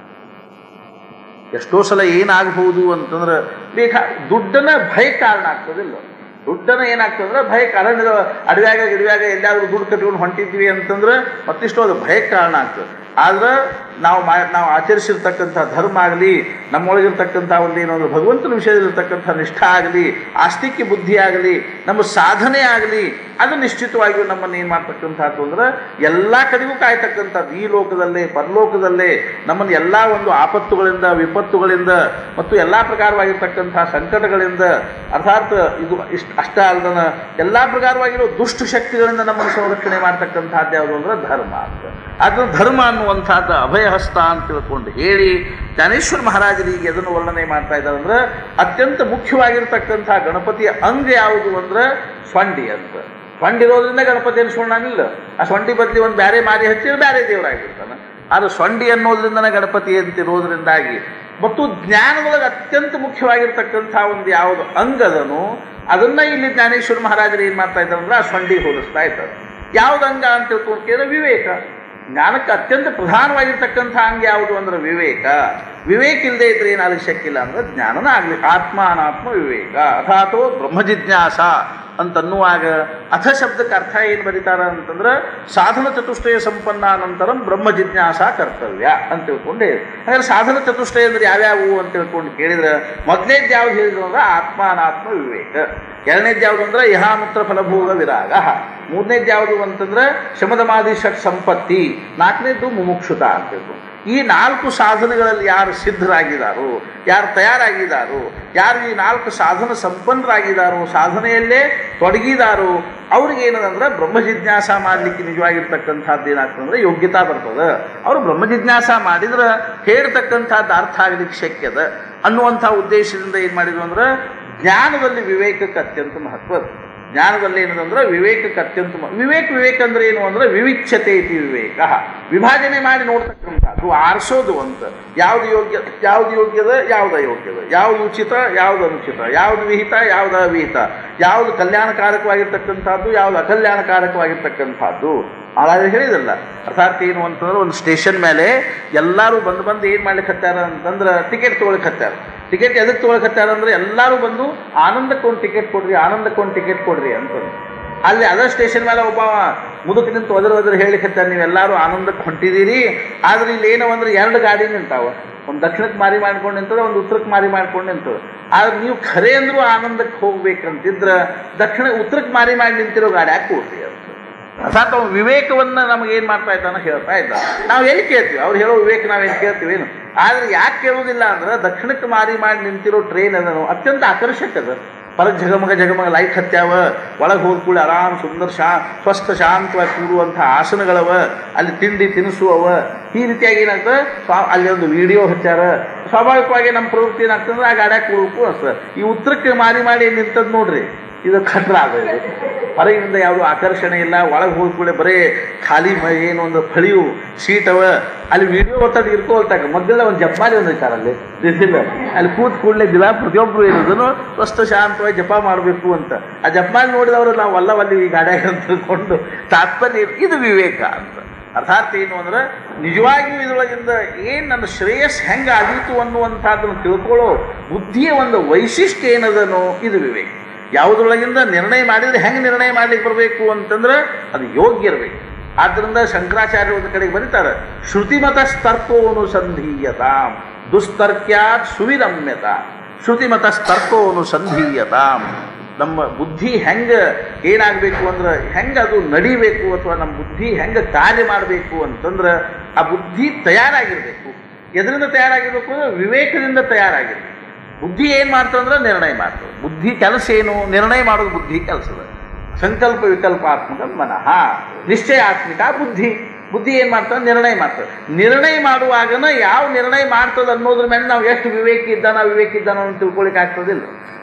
ಎಷ್ಟೋ ಸಲ ಏನಾಗಬಹುದು ಅಂತಂದ್ರೆ ಬೇಕಾ ದುಡ್ಡನ್ನ ಭಯ ಕಾರಣ ಆಗ್ತದಿಲ್ಲ. ದುಡ್ಡನ್ನ ಏನಾಗ್ತದಂದ್ರೆ ಭಯ ಕಾರಣ, ಅಡವ್ಯಾಗ ಗಿಡವ್ಯಾಗ ಎಲ್ಲಾದ್ರೂ ದುಡ್ಡು ಕಟ್ಕೊಂಡು ಹೊಂಟಿದ್ವಿ ಅಂತಂದ್ರೆ ಮತ್ತಿಷ್ಟು ಅದು ಭಯ ಕಾರಣ ಆಗ್ತದೆ. ಆದ್ರೆ ನಾವು ಮಾ ನಾವು ಆಚರಿಸಿರ್ತಕ್ಕಂಥ ಧರ್ಮ ಆಗಲಿ, ನಮ್ಮೊಳಗಿರ್ತಕ್ಕಂಥ ಒಂದು ಏನಂದ್ರೆ ಭಗವಂತನ ವಿಷಯದಲ್ಲಿರ್ತಕ್ಕಂಥ ನಿಷ್ಠ ಆಗಲಿ, ಆಸ್ತಿಕ್ಯ ಬುದ್ಧಿ ಆಗಲಿ, ನಮ್ಮ ಸಾಧನೆ ಆಗಲಿ, ಅದು ನಿಶ್ಚಿತವಾಗಿಯೂ ನಮ್ಮನ್ನು ಏನು ಮಾಡ್ತಕ್ಕಂಥದ್ದು ಅಂದ್ರೆ ಎಲ್ಲ ಕಡೆಗೂ ಕಾಯ್ತಕ್ಕಂಥದ್ದು. ಈ ಲೋಕದಲ್ಲೇ ಪರಲೋಕದಲ್ಲೇ ನಮ್ಮನ್ನು ಎಲ್ಲ ಒಂದು ಆಪತ್ತುಗಳಿಂದ, ವಿಪತ್ತುಗಳಿಂದ ಮತ್ತು ಎಲ್ಲ ಪ್ರಕಾರವಾಗಿರ್ತಕ್ಕಂಥ ಸಂಕಟಗಳಿಂದ, ಅರ್ಥಾತ್ ಇದು ಇಷ್ಟ ಅಷ್ಟ ಅಲ್ಲದನ ಎಲ್ಲ ಪ್ರಕಾರವಾಗಿರೋ ದುಷ್ಟ ಶಕ್ತಿಗಳಿಂದ ನಮ್ಮನ್ನು ಸಂರಕ್ಷಣೆ ಮಾಡ್ತಕ್ಕಂಥದ್ದು ಯಾವುದು ಅಂದ್ರೆ ಧರ್ಮ ಅಂತ. ಅದು ಧರ್ಮ ಅನ್ನುವಂಥದ್ದು ಅಭಯಹಸ್ತ ಅಂತ ತಿಳ್ಕೊಂಡು ಹೇಳಿ ಜ್ಞಾನೇಶ್ವರ ಮಹಾರಾಜರಿಗೆ ಅದನ್ನು ವರ್ಣನೆ ಮಾಡ್ತಾ ಇದ್ದಾರೆ. ಅಂದ್ರೆ ಅತ್ಯಂತ ಮುಖ್ಯವಾಗಿರ್ತಕ್ಕಂಥ ಗಣಪತಿಯ ಅಂಗ ಯಾವುದು ಅಂದ್ರೆ ಸೊಂಡಿ ಅಂತ. ಸೊಂಡಿ ಇರೋದ್ರಿಂದ ಗಣಪತಿ ಅನಿಸ್ಕೊಂಡಂಗಿಲ್ಲ. ಆ ಸೊಂಡಿ ಬದಲಿ ಒಂದು ಬೇರೆ ಮಾರಿ ಹಚ್ಚಿದ್ರೆ ಬೇರೆ ದೇವರಾಗಿರ್ತಾನೆ. ಅದು ಸೊಂಡಿ ಅನ್ನೋದ್ರಿಂದನೇ ಗಣಪತಿ ಅಂತಿರೋದ್ರಿಂದಾಗಿ ಮತ್ತು ಜ್ಞಾನದೊಳಗೆ ಅತ್ಯಂತ ಮುಖ್ಯವಾಗಿರ್ತಕ್ಕಂಥ ಒಂದು ಯಾವುದು ಅಂಗದನು ಅದನ್ನ ಇಲ್ಲಿ ಜ್ಞಾನೇಶ್ವರ ಮಹಾರಾಜರು ಏನು ಮಾಡ್ತಾ ಇದ್ದಾರೆ ಅಂದ್ರೆ ಆ ಸೊಂಡಿ ಹೋಲಿಸ್ತಾ ಇದ್ದಾರೆ. ಯಾವ್ದು ಅಂಗ ಅಂತ ತಿಳ್ಕೊಂಡು ಕೇಳಿದ್ರೆ ವಿವೇಕ. ಜ್ಞಾನಕ್ಕೆ ಅತ್ಯಂತ ಪ್ರಧಾನವಾಗಿರ್ತಕ್ಕಂಥ ಅಂಗ ಯಾವುದು ಅಂದ್ರೆ ವಿವೇಕ. ವಿವೇಕ ಇಲ್ಲದೆ ಇದ್ರೆ ಏನಾಗಲಿ ಶಕ್ಕಿಲ್ಲ ಅಂದ್ರೆ ಜ್ಞಾನನ ಆಗಲಿ. ಆತ್ಮ ಅನಾತ್ಮ ವಿವೇಕ ಅಥಾತೋ ಬ್ರಹ್ಮ ಜಿಜ್ಞಾಸ ಅಂತನ್ನುವಾಗ ಅಥ ಶಬ್ದಕ್ಕೆ ಅರ್ಥ ಏನು ಬರೀತಾರ ಅಂತಂದ್ರೆ ಸಾಧನ ಚತುಷ್ಟಯ ಸಂಪನ್ನ ಅನಂತರಂ ಬ್ರಹ್ಮ ಜಿಜ್ಞಾಸ ಕರ್ತವ್ಯ ಅಂತ ತಿಳ್ಕೊಂಡು ಹೇಳಿ. ಹಾಗಾದ್ರೆ ಸಾಧನ ಚತುಷ್ಟಯ ಅಂದ್ರೆ ಯಾವ್ಯಾವು ಅಂತ ತಿಳ್ಕೊಂಡು ಕೇಳಿದ್ರೆ ಮೊದಲನೇದು ಯಾವ್ದು ಹೇಳಿದ್ರು ಅಂದ್ರೆ ಆತ್ಮ ಅನಾತ್ಮ ವಿವೇಕ. ಎರಡನೇದು ಯಾವುದು ಅಂದ್ರೆ ಇಹಾಮೂತ್ರ ಫಲಭೋಗ ವಿರಾಗ. ಮೂರನೇದು ಯಾವುದು ಅಂತಂದ್ರೆ ಶಮದಮಾದಿ ಷಟ್ ಸಂಪತ್ತಿ. ನಾಲ್ಕನೇದು ಮುಮುಕ್ಷುತ ಅಂತ ತಿಳ್ಕೊಂಡು. ಈ ನಾಲ್ಕು ಸಾಧನೆಗಳಲ್ಲಿ ಯಾರು ಸಿದ್ಧರಾಗಿದ್ದಾರೋ, ಯಾರು ತಯಾರಾಗಿದ್ದಾರೋ, ಯಾರು ಈ ನಾಲ್ಕು ಸಾಧನ ಸಂಪನ್ನರಾಗಿದ್ದಾರೋ, ಸಾಧನೆಯಲ್ಲೇ ತೊಡಗಿದಾರೋ ಅವ್ರಿಗೆ ಏನದಂದ್ರೆ ಬ್ರಹ್ಮ ಜಿಜ್ಞಾಸ ಮಾಡಲಿಕ್ಕೆ ನಿಜವಾಗಿರ್ತಕ್ಕಂಥದ್ದು ಏನಾಗ್ತದಂದ್ರೆ ಯೋಗ್ಯತಾ ಬರ್ತದೆ. ಅವರು ಬ್ರಹ್ಮ ಜಿಜ್ಞಾಸ ಮಾಡಿದ್ರೆ ಹೇಳ್ತಕ್ಕಂಥದ್ದು ಅರ್ಥ ಆಗಲಿಕ್ಕೆ ಶಕ್ಯದ ಅನ್ನುವಂಥ ಉದ್ದೇಶದಿಂದ ಏನು ಮಾಡಿದ್ರು ಅಂದ್ರೆ ಜ್ಞಾನದಲ್ಲಿ ವಿವೇಕಕ್ಕೆ ಅತ್ಯಂತ ಮಹತ್ವ. ಜ್ಞಾನದಲ್ಲಿ ಏನದಂದ್ರೆ ವಿವೇಕಕ್ಕೆ ಅತ್ಯಂತ ವಿವೇಕ ವಿವೇಕ ಅಂದ್ರೆ ಏನು ಅಂದ್ರೆ ವಿವಿಚ್ಯತೆ ಇತಿ ವಿವೇಕ. ವಿಭಾಜನೆ ಮಾಡಿ ನೋಡ್ತಕ್ಕಂಥದ್ದು, ಆರಿಸೋದು ಅಂತ. ಯಾವುದು ಯೋಗ್ಯ, ಯಾವುದು ಯೋಗ್ಯದ, ಯಾವುದು ಅಯೋಗ್ಯದ, ಯಾವುದು ಉಚಿತ, ಯಾವುದು ಅನುಚಿತ, ಯಾವುದು ವಿಹಿತ, ಯಾವುದು ಅವಿಹಿತ, ಯಾವುದು ಕಲ್ಯಾಣಕಾರಕವಾಗಿರ್ತಕ್ಕಂಥದ್ದು, ಯಾವುದು ಅಕಲ್ಯಾಣಕಾರಕವಾಗಿರ್ತಕ್ಕಂಥದ್ದು. ಹಾಗಾಗಿ ಹೇಳಿದಲ್ಲ. ಅರ್ಥಾತ್ ಏನು ಅಂತಂದ್ರೆ ಒಂದು ಸ್ಟೇಷನ್ ಮೇಲೆ ಎಲ್ಲರೂ ಬಂದು ಬಂದು ಏನು ಮಾಡ್ಲಿಕ್ಕೆ ಹತ್ತಾರ ಅಂತಂದ್ರೆ ಟಿಕೆಟ್ ತೊಗೊಳಕ್ಕೆ ಹತ್ತಾರ. ಟಿಕೆಟ್ ಎದಕ್ಕೆ ತೊಗೊಳಕ್ಕೆ ಹತ್ತಾರ ಅಂದ್ರೆ ಎಲ್ಲರೂ ಬಂದು ಆನಂದಕ್ಕೆ ಒಂದು ಟಿಕೆಟ್ ಕೊಡ್ರಿ, ಆನಂದಕ್ಕೆ ಒಂದು ಟಿಕೆಟ್ ಕೊಡ್ರಿ ಅಂತಂದು. ಅಲ್ಲಿ ಅದೇ ಸ್ಟೇಷನ್ ಮೇಲೆ ಒಬ್ಬ ಮುದುಕ ನಿಂತು ಒದ್ರ ಒದ್ರ ಹೇಳಿಕ್ಕೆ ಹತ್ತಾರ, ನೀವೆಲ್ಲರೂ ಆನಂದಕ್ಕೆ ಹೊಂಟಿದ್ದೀರಿ, ಆದ್ರೆ ಇಲ್ಲಿ ಏನೋ ಅಂದ್ರೆ ಎರಡು ಗಾಡಿ ನಿಂತಾವ. ಒಂದು ದಕ್ಷಿಣಕ್ಕೆ ಮಾರಿ ಮಾಡ್ಕೊಂಡು ನಿಂತದ, ಒಂದು ಉತ್ತರಕ್ಕೆ ಮಾರಿ ಮಾಡ್ಕೊಂಡು ನಿಂತದ. ಆದ್ರೆ ನೀವು ಖರೆ ಅಂದ್ರೂ ಆನಂದಕ್ಕೆ ಹೋಗ್ಬೇಕಂತಿದ್ರೆ ದಕ್ಷಿಣ ಉತ್ತರಕ್ಕೆ ಮಾರಿ ಮಾಡಿ ನಿಂತಿರೋ ಗಾಡಿ ಯಾಕೆ ಕೊಡ್ರಿ ಅಂತ. ಅರ್ಥಾತ್ ಅವ್ನು ವಿವೇಕವನ್ನು ನಮಗೇನು ಮಾಡ್ತಾ ಇದ್ದಾನ ಹೇಳ್ತಾ ಇದ್ದ. ನಾವು ಎಲ್ಲಿ ಕೇಳ್ತೀವಿ ಅವ್ರು ಹೇಳೋ ವಿವೇಕ ನಾವೇನು ಕೇಳ್ತೀವಿ ಏನು. ಆದರೆ ಯಾಕೆ ಕೇಳೋದಿಲ್ಲ ಅಂದ್ರೆ ದಕ್ಷಿಣಕ್ಕೆ ಮಾರಿ ಮಾಡಿ ನಿಂತಿರೋ ಟ್ರೈನ್ ಅದನ್ನು ಅತ್ಯಂತ ಆಕರ್ಷಕ ಅದ. ಹೊರಗೆ ಜಗಮಗ ಜಗಮಗ ಲೈಟ್ ಹತ್ಯಾವ, ಒಳಗೆ ಹೋದ ಕೂಡಲೇ ಆರಾಮ್ ಸುಂದರ ಶಾ ಸ್ವಸ್ಥ ಶಾಂತವಾಗಿ ಕೂಡುವಂಥ ಆಸನಗಳವ, ಅಲ್ಲಿ ತಿಂಡಿ ತಿನಿಸು ಅವ. ಈ ರೀತಿಯಾಗಿ ಏನಾಗ್ತದೆ, ಸ್ವಾ ಅಲ್ಲಿ ಒಂದು ವಿಡಿಯೋ ಹಚ್ಚಾರ. ಸ್ವಾಭಾವಿಕವಾಗಿ ನಮ್ಮ ಪ್ರವೃತ್ತಿ ಏನಾಗ್ತಂದ್ರೆ ಆ ಗಾಡ್ಯಾಗ ಕೂಡಬೇಕು ಅನ್ಸ್ತದೆ. ಈ ಉತ್ತರಕ್ಕೆ ಮಾರಿ ಮಾಡಿ ನಿಂತದ್ದು ನೋಡ್ರಿ, ಇದು ಖಟ್ರ ಆಗೋದು. ಹೊರಗಿನಿಂದ ಯಾವುದೂ ಆಕರ್ಷಣೆ ಇಲ್ಲ, ಒಳಗೆ ಹೋದ ಕೂಡಲೇ ಬರೀ ಖಾಲಿ ಮ ಏನು ಒಂದು ಫಳಿಯು ಶೀಟ್ ಅವ. ಅಲ್ಲಿ ವಿಡಿಯೋ ಒತ್ತಡ ಇರ್ಕೊಳ್ತಾಗ ಮೊದಲೆಲ್ಲ ಒಂದು ಜಪಾಲಿ ಒಂದು ಇರ್ತಾರೆ ಅಲ್ಲಿ ದಿಲ್ಲ, ಅಲ್ಲಿ ಕೂತ್ ಕೂಡಲೇ ದಿನ ಪ್ರತಿಯೊಬ್ಬರು ಏನದನ್ನು ಸ್ವಸ್ಥ ಶಾಂತವಾಗಿ ಜಪ ಮಾಡಬೇಕು ಅಂತ. ಆ ಜಪಾಲಿ ನೋಡಿದವರು ನಾವು ಅಲ್ಲವಲ್ಲಿ ಈ ಗಾಡ್ಯಾಗ ಅಂತ ತಿಳ್ಕೊಂಡು ತಾತ್ಪರ್ಯ ಇದು ವಿವೇಕ ಅಂತ. ಅರ್ಥಾತ್ ಏನು ಅಂದ್ರೆ ನಿಜವಾಗಿಯೂ ಇದರೊಳಗಿಂದ ಏನು ನನ್ನ ಶ್ರೇಯಸ್ ಹೆಂಗೆ ಆದೀತು ಅನ್ನುವಂಥದ್ದನ್ನು ತಿಳ್ಕೊಳ್ಳೋ ಬುದ್ಧಿಯ ಒಂದು ವೈಶಿಷ್ಟ್ಯ ಏನದನೋ ಇದು ವಿವೇಕ. ಯಾವುದ್ರೊಳಗಿಂದ ನಿರ್ಣಯ ಮಾಡಿದರೆ ಹೆಂಗೆ ನಿರ್ಣಯ ಮಾಡ್ಲಿಕ್ಕೆ ಬರಬೇಕು ಅಂತಂದ್ರೆ ಅದು ಯೋಗ್ಯ ಇರಬೇಕು. ಆದ್ದರಿಂದ ಶಂಕರಾಚಾರ್ಯ ಒಂದು ಕಡೆಗೆ ಬರೀತಾರೆ, ಶ್ರುತಿಮತ ಸ್ತರ್ಕೋನುಸಂಧೀಯತಾಂ ದುಸ್ತರ್ಕ್ಯಾತ್ ಸುವಿರಮ್ಯತ. ಶ್ರುತಿಮತ ಸ್ತರ್ಕೋನುಸಂಧೀಯತಾಂ. ನಮ್ಮ ಬುದ್ಧಿ ಹೆಂಗೆ ಏನಾಗಬೇಕು ಅಂದ್ರೆ ಹೆಂಗೆ ಅದು ನಡಿಬೇಕು, ಅಥವಾ ನಮ್ಮ ಬುದ್ಧಿ ಹೆಂಗೆ ಕಾರ್ಯ ಮಾಡಬೇಕು ಅಂತಂದ್ರೆ ಆ ಬುದ್ಧಿ ತಯಾರಾಗಿರಬೇಕು. ಎದರಿಂದ ತಯಾರಾಗಿರಬೇಕು ಅಂದ್ರೆ ವಿವೇಕದಿಂದ ತಯಾರಾಗಿರಬೇಕು. ಬುದ್ಧಿ ಏನು ಮಾಡ್ತಂದ್ರೆ ನಿರ್ಣಯ ಮಾಡ್ತದೆ. ಬುದ್ಧಿ ಕೆಲಸ ಏನು, ನಿರ್ಣಯ ಮಾಡೋದು ಬುದ್ಧಿ ಕೆಲಸದ. ಸಂಕಲ್ಪ ವಿಕಲ್ಪಾತ್ಮಕ ಮನಃ ನಿಶ್ಚಯಾತ್ಮಿಕ ಬುದ್ಧಿ. ಬುದ್ಧಿ ಏನು ಮಾಡ್ತದೆ, ನಿರ್ಣಯ ಮಾಡ್ತದೆ. ನಿರ್ಣಯ ಮಾಡುವಾಗನ ಯಾವ ನಿರ್ಣಯ ಮಾಡ್ತದೆ ಅನ್ನೋದ್ರ ಮೇಲೆ ನಾವು ಎಷ್ಟು ವಿವೇಕ ಇದ್ದಾನ ವಿವೇಕ ಇದ್ದಾನ ಅಂತ ತಿಳ್ಕೊಳಿಕ್ಕೆ ಆಗ್ತದಿಲ್ಲ.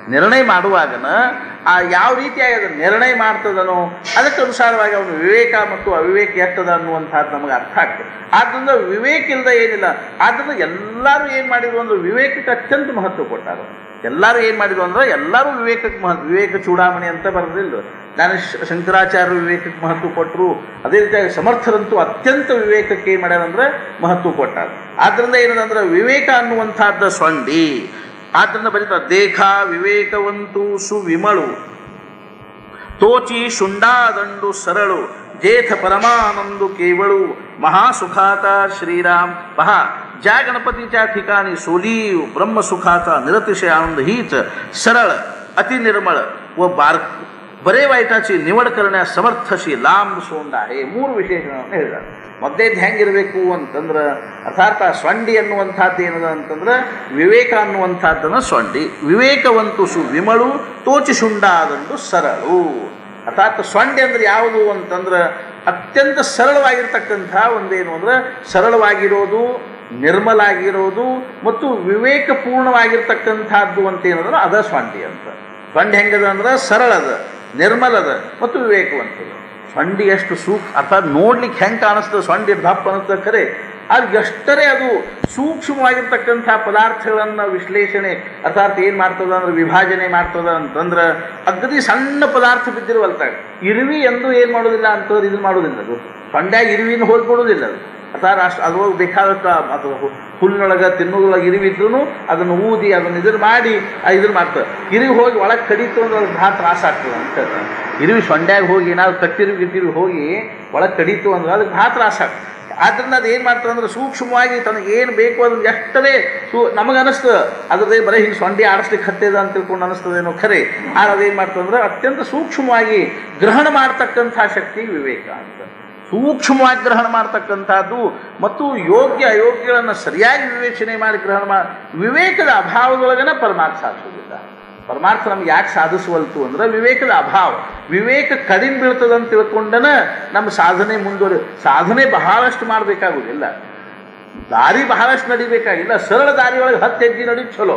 ನಿರ್ಣಯ ಮಾಡುವಾಗನ ಆ ಯಾವ ರೀತಿಯಾಗಿ ಅದನ್ನು ನಿರ್ಣಯ ಮಾಡ್ತದನೋ ಅದಕ್ಕೆ ಅನುಸಾರವಾಗಿ ಅವನು ವಿವೇಕ ಮತ್ತು ಅವಿವೇಕ ಎಷ್ಟದ ಅನ್ನುವಂಥದ್ದು ನಮಗೆ ಅರ್ಥ ಆಗ್ತದೆ. ಆದ್ದರಿಂದ ವಿವೇಕ ಇಲ್ಲದೆ ಏನಿಲ್ಲ. ಆದ್ದರಿಂದ ಎಲ್ಲರೂ ಏನು ಮಾಡಿದ್ರು ಅಂದ್ರೆ ವಿವೇಕಕ್ಕೆ ಅತ್ಯಂತ ಮಹತ್ವ ಕೊಟ್ಟಾರು. ಎಲ್ಲರೂ ಏನು ಮಾಡಿದ್ರು ಅಂದ್ರೆ ಎಲ್ಲರೂ ವಿವೇಕಕ್ಕೆ ಮಹ ವಿವೇಕ ಚೂಡಾಮಣಿ ಅಂತ ಬರೋದಿಲ್ಲ. ನಾನು ಶಂಕರಾಚಾರ್ಯ ವಿವೇಕಕ್ಕೆ ಮಹತ್ವ ಕೊಟ್ಟರು. ಅದೇ ರೀತಿಯಾಗಿ ಸಮರ್ಥರಂತೂ ಅತ್ಯಂತ ವಿವೇಕಕ್ಕೆ ಏನು ಮಾಡ್ಯಾರಂದ್ರೆ ಮಹತ್ವ ಕೊಟ್ಟಾರ. ಆದ್ದರಿಂದ ಏನದಂದ್ರೆ ವಿವೇಕ ಅನ್ನುವಂಥದ್ದು ಸೊಂಡಿ. ಆದ್ದರಿಂದ ಬರೀತಾರೆ ದೇಖ ವಿವೇಕವಂತೂ ಸುವಿಮಳು ತೋಚಿ ಶುಂಡಾದಂಡು ಸರಳು ಜೇಥ ಪರಮಾನಂದು ಕೇವಳು महासुखाता श्रीराम पहा ज्या गणपतीच्या ठिकाणी सोलीव ब्रह्मसुखाचा निरतिशय आनंद हीच सरळ अतिनिर्मळ व बार बरे वाईटाची निवड करण्यास समर्थशी लांब सोंड आहे. ಮೂರು ವಿಶೇಷಣವನ್ನು ಹೇಳಿದ್ದಾರೆ. ಮೊದಲೇದು ಹೆಂಗಿರಬೇಕು ಅಂತಂದ್ರೆ ಅರ್ಥಾತ್ ಸೊಂಡಿ ಅನ್ನುವಂಥದ್ದು ಏನದ ಅಂತಂದ್ರೆ ವಿವೇಕ ಅನ್ನುವಂಥದ್ದನ್ನು ಸೊಂಡಿ. ವಿವೇಕವಂತು ಸು ವಿಮಳು ತೋಚಿ ಶುಂಡಾದಂಡು ಸರಳು. ಅರ್ಥಾತ್ ಸೊಂಡಿ ಅಂದ್ರೆ ಯಾವುದು ಅಂತಂದ್ರೆ ಅತ್ಯಂತ ಸರಳವಾಗಿರ್ತಕ್ಕಂಥ ಒಂದೇನು ಅಂದ್ರೆ ಸರಳವಾಗಿರೋದು, ನಿರ್ಮಲಾಗಿರೋದು ಮತ್ತು ವಿವೇಕಪೂರ್ಣವಾಗಿರ್ತಕ್ಕಂಥದ್ದು ಅಂತ ಏನಂದ್ರೆ ಅದ ಸೊಂಡಿ ಅಂತ. ಸೊಂಡಿ ಹೆಂಗದ ಅಂದ್ರೆ ಸರಳದ, ನಿರ್ಮಲದ ಮತ್ತು ವಿವೇಕವಂತದ. ಸೊಂಡಿ ಎಷ್ಟು ಸೂಕ್ ಅರ್ಥಾತ್ ನೋಡ್ಲಿಕ್ಕೆ ಹೆಂಗೆ ಕಾಣಿಸ್ತದೆ, ಸೊಂಡಿ ದಪ್ಪ ಅನ್ನಿಸ್ತದೆ ಖರೆ ಅದು ಎಷ್ಟರೇ ಅದು ಸೂಕ್ಷ್ಮವಾಗಿರ್ತಕ್ಕಂಥ ಪದಾರ್ಥಗಳನ್ನು ವಿಶ್ಲೇಷಣೆ ಅರ್ಥಾತ್ ಏನು ಮಾಡ್ತದ ಅಂದ್ರೆ ವಿಭಾಜನೆ ಮಾಡ್ತದ ಅಂತಂದ್ರೆ ಅಗದಿ ಸಣ್ಣ ಪದಾರ್ಥ ಬಿದ್ದಿರುವಲ್ತಾಗ ಇರುವಿ ಎಂದು ಏನು ಮಾಡೋದಿಲ್ಲ ಅಂತಂದ್ರೆ ಇದನ್ನು ಮಾಡೋದಿಲ್ಲ. ಅದು ಸೊಂಡ್ಯಾಗ ಇರುವಿನ ಹೋಲ್ಕೊಡೋದಿಲ್ಲ. ಅದು ಅರ್ಥಾತ್ ಅಷ್ಟು ಅದ್ರೊಳಗೆ ಬೇಕಾದಷ್ಟು ಅದು ಹುಲ್ಲಿನೊಳಗೆ ತಿನ್ನೋದ್ರೊಳಗೆ ಇರುವಿದ್ರೂ ಅದನ್ನು ಊದಿ ಅದನ್ನು ಇದನ್ನು ಮಾಡಿ ಇದನ್ನು ಮಾಡ್ತದೆ. ಇರುವಿ ಹೋಗಿ ಒಳಗೆ ಕಡಿತು ಅಂದ್ರೆ ಅದು ಭಾಳ ತ್ರಾಸ ಆಗ್ತದೆ ಅಂತ. ಇರುವಿ ಸೊಂಡ್ಯಾಗ ಹೋಗಿ ಏನಾದ್ರು ಕಟ್ಟಿರುವಿ ಗಿಟ್ಟಿರುವಿ ಹೋಗಿ ಒಳಗೆ ಕಡಿತು ಅಂದ್ರೆ ಅದಕ್ಕೆ ಭಾಳ ತ್ರಾಸ ಆಗ್ತದೆ. ಆದ್ದರಿಂದ ಅದು ಏನು ಮಾಡ್ತದೆ ಅಂದ್ರೆ ಸೂಕ್ಷ್ಮವಾಗಿ ತನಗೆ ಏನು ಬೇಕು ಅದನ್ನು ಎಷ್ಟೇ ಸೂ ನಮಗೆ ಅನ್ನಿಸ್ತದೆ ಅದ್ರದ್ದೇ ಬರೀ ಹಿಂಗೆ ಸೊಂಡಿ ಆಡಿಸ್ಲಿಕ್ಕೆ ಹತ್ತಿದ ಅಂತ ತಿಳ್ಕೊಂಡು ಅನ್ನಿಸ್ತದೇನೋ ಖರೆ. ಆದ್ರೆ ಅದೇನು ಮಾಡ್ತದೆ ಅಂದ್ರೆ ಅತ್ಯಂತ ಸೂಕ್ಷ್ಮವಾಗಿ ಗ್ರಹಣ ಮಾಡ್ತಕ್ಕಂಥ ಶಕ್ತಿ ವಿವೇಕ ಅಂತ. ಸೂಕ್ಷ್ಮವಾಗಿ ಗ್ರಹಣ ಮಾಡ್ತಕ್ಕಂಥದ್ದು ಮತ್ತು ಯೋಗ್ಯ ಅಯೋಗ್ಯಗಳನ್ನು ಸರಿಯಾಗಿ ವಿವೇಚನೆ ಮಾಡಿ ಗ್ರಹಣ ಮಾಡಿ ವಿವೇಕದ ಅಭಾವದೊಳಗನ ಪರಮಾರ್ಥ ಸಾಧಿಸೋದಿಲ್ಲ. ಪರಮಾರ್ಥ ನಮ್ಗೆ ಯಾಕೆ ಸಾಧಿಸುವಲ್ತು ಅಂದ್ರೆ ವಿವೇಕದ ಅಭಾವ. ವಿವೇಕ ಕಡಿಮೆ ಬೀಳ್ತದಂತ ತಿಳ್ಕೊಂಡನ ನಮ್ಮ ಸಾಧನೆ ಮುಂದುವರಿ ಸಾಧನೆ ಬಹಳಷ್ಟು ಮಾಡಬೇಕಾಗುವುದಿಲ್ಲ, ದಾರಿ ಬಹಳಷ್ಟು ನಡಿಬೇಕಾಗಿಲ್ಲ. ಸರಳ ದಾರಿಯೊಳಗೆ ಹತ್ತು ಹೆಜ್ಜೆ ನಡೀತು ಚಲೋ.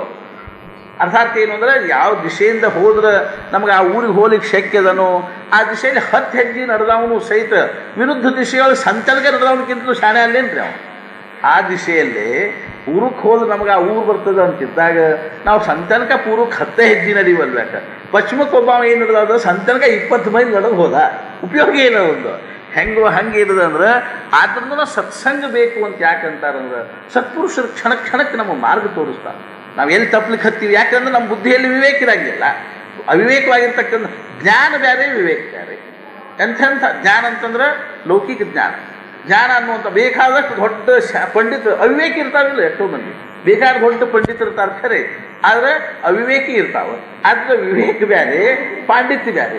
ಅರ್ಥಾತ್ ಏನು ಅಂದ್ರೆ ಯಾವ ದಿಶೆಯಿಂದ ಹೋದ್ರೆ ನಮ್ಗೆ ಆ ಊರಿಗೆ ಹೋಗ್ಲಿಕ್ಕೆ ಶಕ್ಯದನೋ ಆ ದಿಶೆಯಲ್ಲಿ ಹತ್ತು ಹೆಜ್ಜೆ ನಡೆದವನು ಸಹಿತ ವಿರುದ್ಧ ದಿಶೆಯೊಳಗೆ ಸಂಚಲಕ ನಡೆದವನಿಗಿಂತಲೂ ಶಾಣೆ ಅಲ್ಲೇನ್ರಿ ಅವನು. ಆ ದಿಶೆಯಲ್ಲಿ ಪೂರ್ವಕ್ಕೆ ಹೋದ್ರೆ ನಮಗೆ ಆ ಊರು ಬರ್ತದೆ ಅಂತಿದ್ದಾಗ ನಾವು ಸಂತನಕ ಪೂರ್ವಕ್ಕೆ ಹತ್ತೇ ಹೆಜ್ಜೆ ನಡೀವಲ್ಬೇಕ. ಪಶ್ಚಿಮಕ್ಕೆ ಒಬ್ಬ ಏನು ನಡೆದ ಸಂತನಕ ಇಪ್ಪತ್ತು ಮೈಲ್ ನಡೆದು ಹೋದ, ಉಪಯೋಗ ಏನದು ಹೆಂಗೋ ಹಂಗೆ ಇರೋದು ಅಂದ್ರೆ. ಆದ್ರಿಂದ ಸತ್ಸಂಗ ಬೇಕು ಅಂತ ಯಾಕಂತಾರಂದ್ರೆ ಸತ್ಪುರುಷರು ಕ್ಷಣ ಕ್ಷಣಕ್ಕೆ ನಮ್ಮ ಮಾರ್ಗ ತೋರಿಸ್ತಾರೆ. ನಾವು ಎಲ್ಲಿ ತಪ್ಪಲಿಕ್ಕೆ ಹತ್ತೀವಿ ಯಾಕಂದ್ರೆ ನಮ್ಮ ಬುದ್ಧಿಯಲ್ಲಿ ವಿವೇಕ ಇರಂಗಿಲ್ಲ. ಅವಿವೇಕವಾಗಿರ್ತಕ್ಕಂಥ ಜ್ಞಾನ ಬೇರೆ ವಿವೇಕ ಬೇರೆ. ಎಂಥೆಂಥ ಜ್ಞಾನ ಅಂತಂದ್ರೆ ಲೌಕಿಕ ಜ್ಞಾನ. ಜ್ಞಾನ ಅನ್ನುವಂಥ ಬೇಕಾದಷ್ಟು ದೊಡ್ಡ ಶ ಪಂಡಿತರು ಅವಿವೇಕಿ ಇರ್ತಾವಿಲ್ಲ ಎಷ್ಟೋ ಮಂದಿ. ಬೇಕಾದ ದೊಡ್ಡ ಪಂಡಿತರು ಇರ್ತಾರೆ ಖರೆ, ಆದರೆ ಅವಿವೇಕಿ ಇರ್ತಾವೆ. ಆದರೆ ವಿವೇಕ ಬೇರೆ, ಪಾಂಡಿತ್ಯ ಬೇರೆ.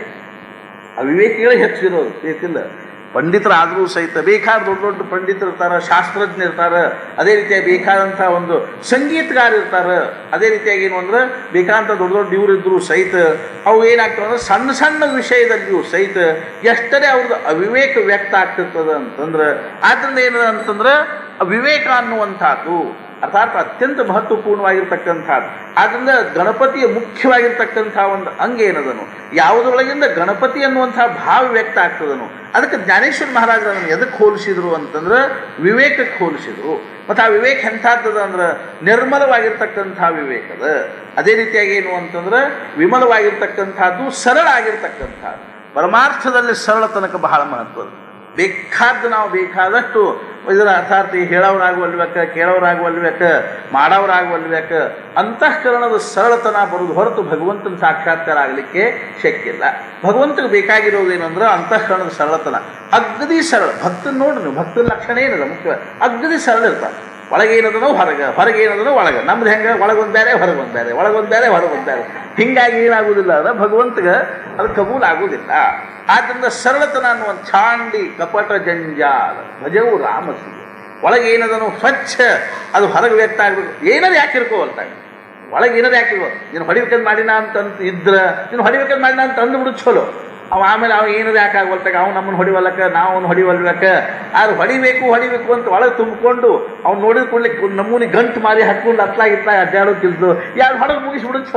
ಅವಿವೇಕಿಗಳೇ ಹೆಚ್ಚಿರೋದು ಬೇಕಿಲ್ಲ. ಪಂಡಿತರಾದರೂ ಸಹಿತ ಬೇಕಾದ ದೊಡ್ಡ ದೊಡ್ಡ ಪಂಡಿತರು ಇರ್ತಾರೆ, ಶಾಸ್ತ್ರಜ್ಞ ಇರ್ತಾರೆ. ಅದೇ ರೀತಿಯಾಗಿ ಬೇಕಾದಂಥ ಒಂದು ಸಂಗೀತಗಾರ ಇರ್ತಾರೆ. ಅದೇ ರೀತಿಯಾಗಿ ಏನು ಅಂದ್ರೆ ಬೇಕಾದಂಥ ದೊಡ್ಡ ದೊಡ್ಡ ಇವರಿದ್ದರೂ ಸಹಿತ ಅವು ಏನಾಗ್ತವೆ ಅಂದ್ರೆ ಸಣ್ಣ ಸಣ್ಣ ವಿಷಯದಲ್ಲಿಯೂ ಸಹಿತ ಎಷ್ಟರೇ ಅವ್ರದ್ದು ಅವಿವೇಕ ವ್ಯಕ್ತ ಆಗ್ತಿರ್ತದೆ ಅಂತಂದ್ರೆ ಆದ್ದರಿಂದ ಏನದ ಅಂತಂದ್ರೆ ವಿವೇಕ ಅನ್ನುವಂಥದ್ದು ಅರ್ಥಾತ್ ಅತ್ಯಂತ ಮಹತ್ವಪೂರ್ಣವಾಗಿರ್ತಕ್ಕಂಥದ್ದು. ಆದ್ದರಿಂದ ಗಣಪತಿಯ ಮುಖ್ಯವಾಗಿರ್ತಕ್ಕಂಥ ಒಂದು ಅಂಗ ಏನದನು ಯಾವುದರೊಳಗಿಂದ ಗಣಪತಿ ಅನ್ನುವಂಥ ಭಾವ ವ್ಯಕ್ತ ಆಗ್ತದನು ಅದಕ್ಕೆ ಜ್ಞಾನೇಶ್ವರ ಮಹಾರಾಜರನ್ನು ಎದಕ್ಕೆ ಹೋಲಿಸಿದ್ರು ಅಂತಂದ್ರೆ ವಿವೇಕಕ್ಕೆ ಹೋಲಿಸಿದ್ರು. ಮತ್ತು ಆ ವಿವೇಕ ಎಂಥದ್ದದ ಅಂದ್ರೆ ನಿರ್ಮಲವಾಗಿರ್ತಕ್ಕಂಥ ವಿವೇಕದ. ಅದೇ ರೀತಿಯಾಗಿ ಏನು ಅಂತಂದ್ರೆ ವಿಮಲವಾಗಿರ್ತಕ್ಕಂಥದ್ದು, ಸರಳ ಆಗಿರ್ತಕ್ಕಂಥದ್ದು. ಪರಮಾರ್ಥದಲ್ಲಿ ಸರಳ ತನಕ ಬಹಳ ಮಹತ್ವದ. ಬೇಕಾದ್ದು ನಾವು ಬೇಕಾದಷ್ಟು ಇದರ ಅರ್ಥಾತ್ ಹೇಳೋರಾಗುವಲ್ಬೇಕ, ಕೇಳೋರಾಗುವಲ್ಬೇಕ, ಮಾಡೋರಾಗುವಲ್ಬೇಕ. ಅಂತಃಕರಣದ ಸರಳತನ ಬರೋದು ಹೊರತು ಭಗವಂತನ ಸಾಕ್ಷಾತ್ಕಾರ ಆಗಲಿಕ್ಕೆ ಶಕ್ಯ ಇಲ್ಲ. ಭಗವಂತಗೆ ಬೇಕಾಗಿರೋದೇನಂದ್ರೆ ಅಂತಃಕರಣದ ಸರಳತನ. ಅಗ್ದಿ ಸರಳ ಭಕ್ತನ ನೋಡ್ರಿ ನೀವು, ಭಕ್ತನ ಲಕ್ಷಣ ಏನದ ಮುಖ್ಯ, ಅಗ್ದಿ ಸರಳ ಇರ್ತಾರೆ. ಒಳಗೇನದನೋ ಹೊರಗೆ, ಹೊರಗೇನದನೋ ಒಳಗೆ. ನಮ್ದು ಹೆಂಗೆ ಒಳಗೊಂದು ಬೇರೆ ಹೊರಗೊಂದು ಬೇರೆ, ಒಳಗೊಂದು ಬೇರೆ ಹೊರಗೊಂದು ಬೇರೆ. ಹೀಗಾಗಿ ಏನಾಗುವುದಿಲ್ಲ ಅಂದ್ರೆ ಭಗವಂತಗೆ ಅದು ಕಬೂಲ್ ಆಗುವುದಿಲ್ಲ. ಆದ್ದರಿಂದ ಸರಳತನ ಅನ್ನುವ ಚಾಂಡಿ ಕಪಟ ಜಂಜಾಲ ಭಜವು ರಾಮಸಿ. ಒಳಗೆ ಏನದನೋ ಸ್ವಚ್ಛ, ಅದು ಹೊರಗೆ ವ್ಯಕ್ತ ಆಗಬೇಕು. ಏನಾದ್ರು ಯಾಕೆ ಇರ್ಕೋವಲ್ತಾಗ ಒಳಗೆ ಏನಾದ್ರು ಯಾಕೆ ಇರ್ಕೋ. ನೀನು ಹೊಡಿಬೇಕಂತ ಮಾಡಿನ ಅಂತಂತ ಇದ್ರೆ ನೀನು ಹೊಡಿಬೇಕಂತ ಮಾಡಿನ ಅಂತ ಅಂದ್ಬಿಡು ಚಲೋ. ಅವ ಆಮೇಲೆ ಅವ ಏನಾದ್ರು ಯಾಕೆ ಆಗ್ವಲ್ತಾಗ ಅವ್ನು ನಮ್ಮನ್ನು ಹೊಡಿವಲ್ಲಕ್ಕ, ನಾವು ಅವ್ನು ಹೊಡಿವಲ್ಬೇಕ. ಆದ್ರೆ ಹೊಡಿಬೇಕು ಹೊಡಿಬೇಕು ಅಂತ ಒಳಗೆ ತುಂಬಿಕೊಂಡು ಅವ್ನು ನೋಡಿದ ಕೂಡಲಿಕ್ಕೆ ನಮ್ಮೂನಿ ಗಂಟು ಮಾರಿ ಹಾಕ್ಕೊಂಡು ಹತ್ಲಾಗಿತ್ಲಾಗ ಅಡ್ಡಾಡೋ ತಿಳ್ದು ಯಾರು ಹೊಡೆದು ಮುಗಿಸ್ಬಿಡೋದು ಚಲೋ.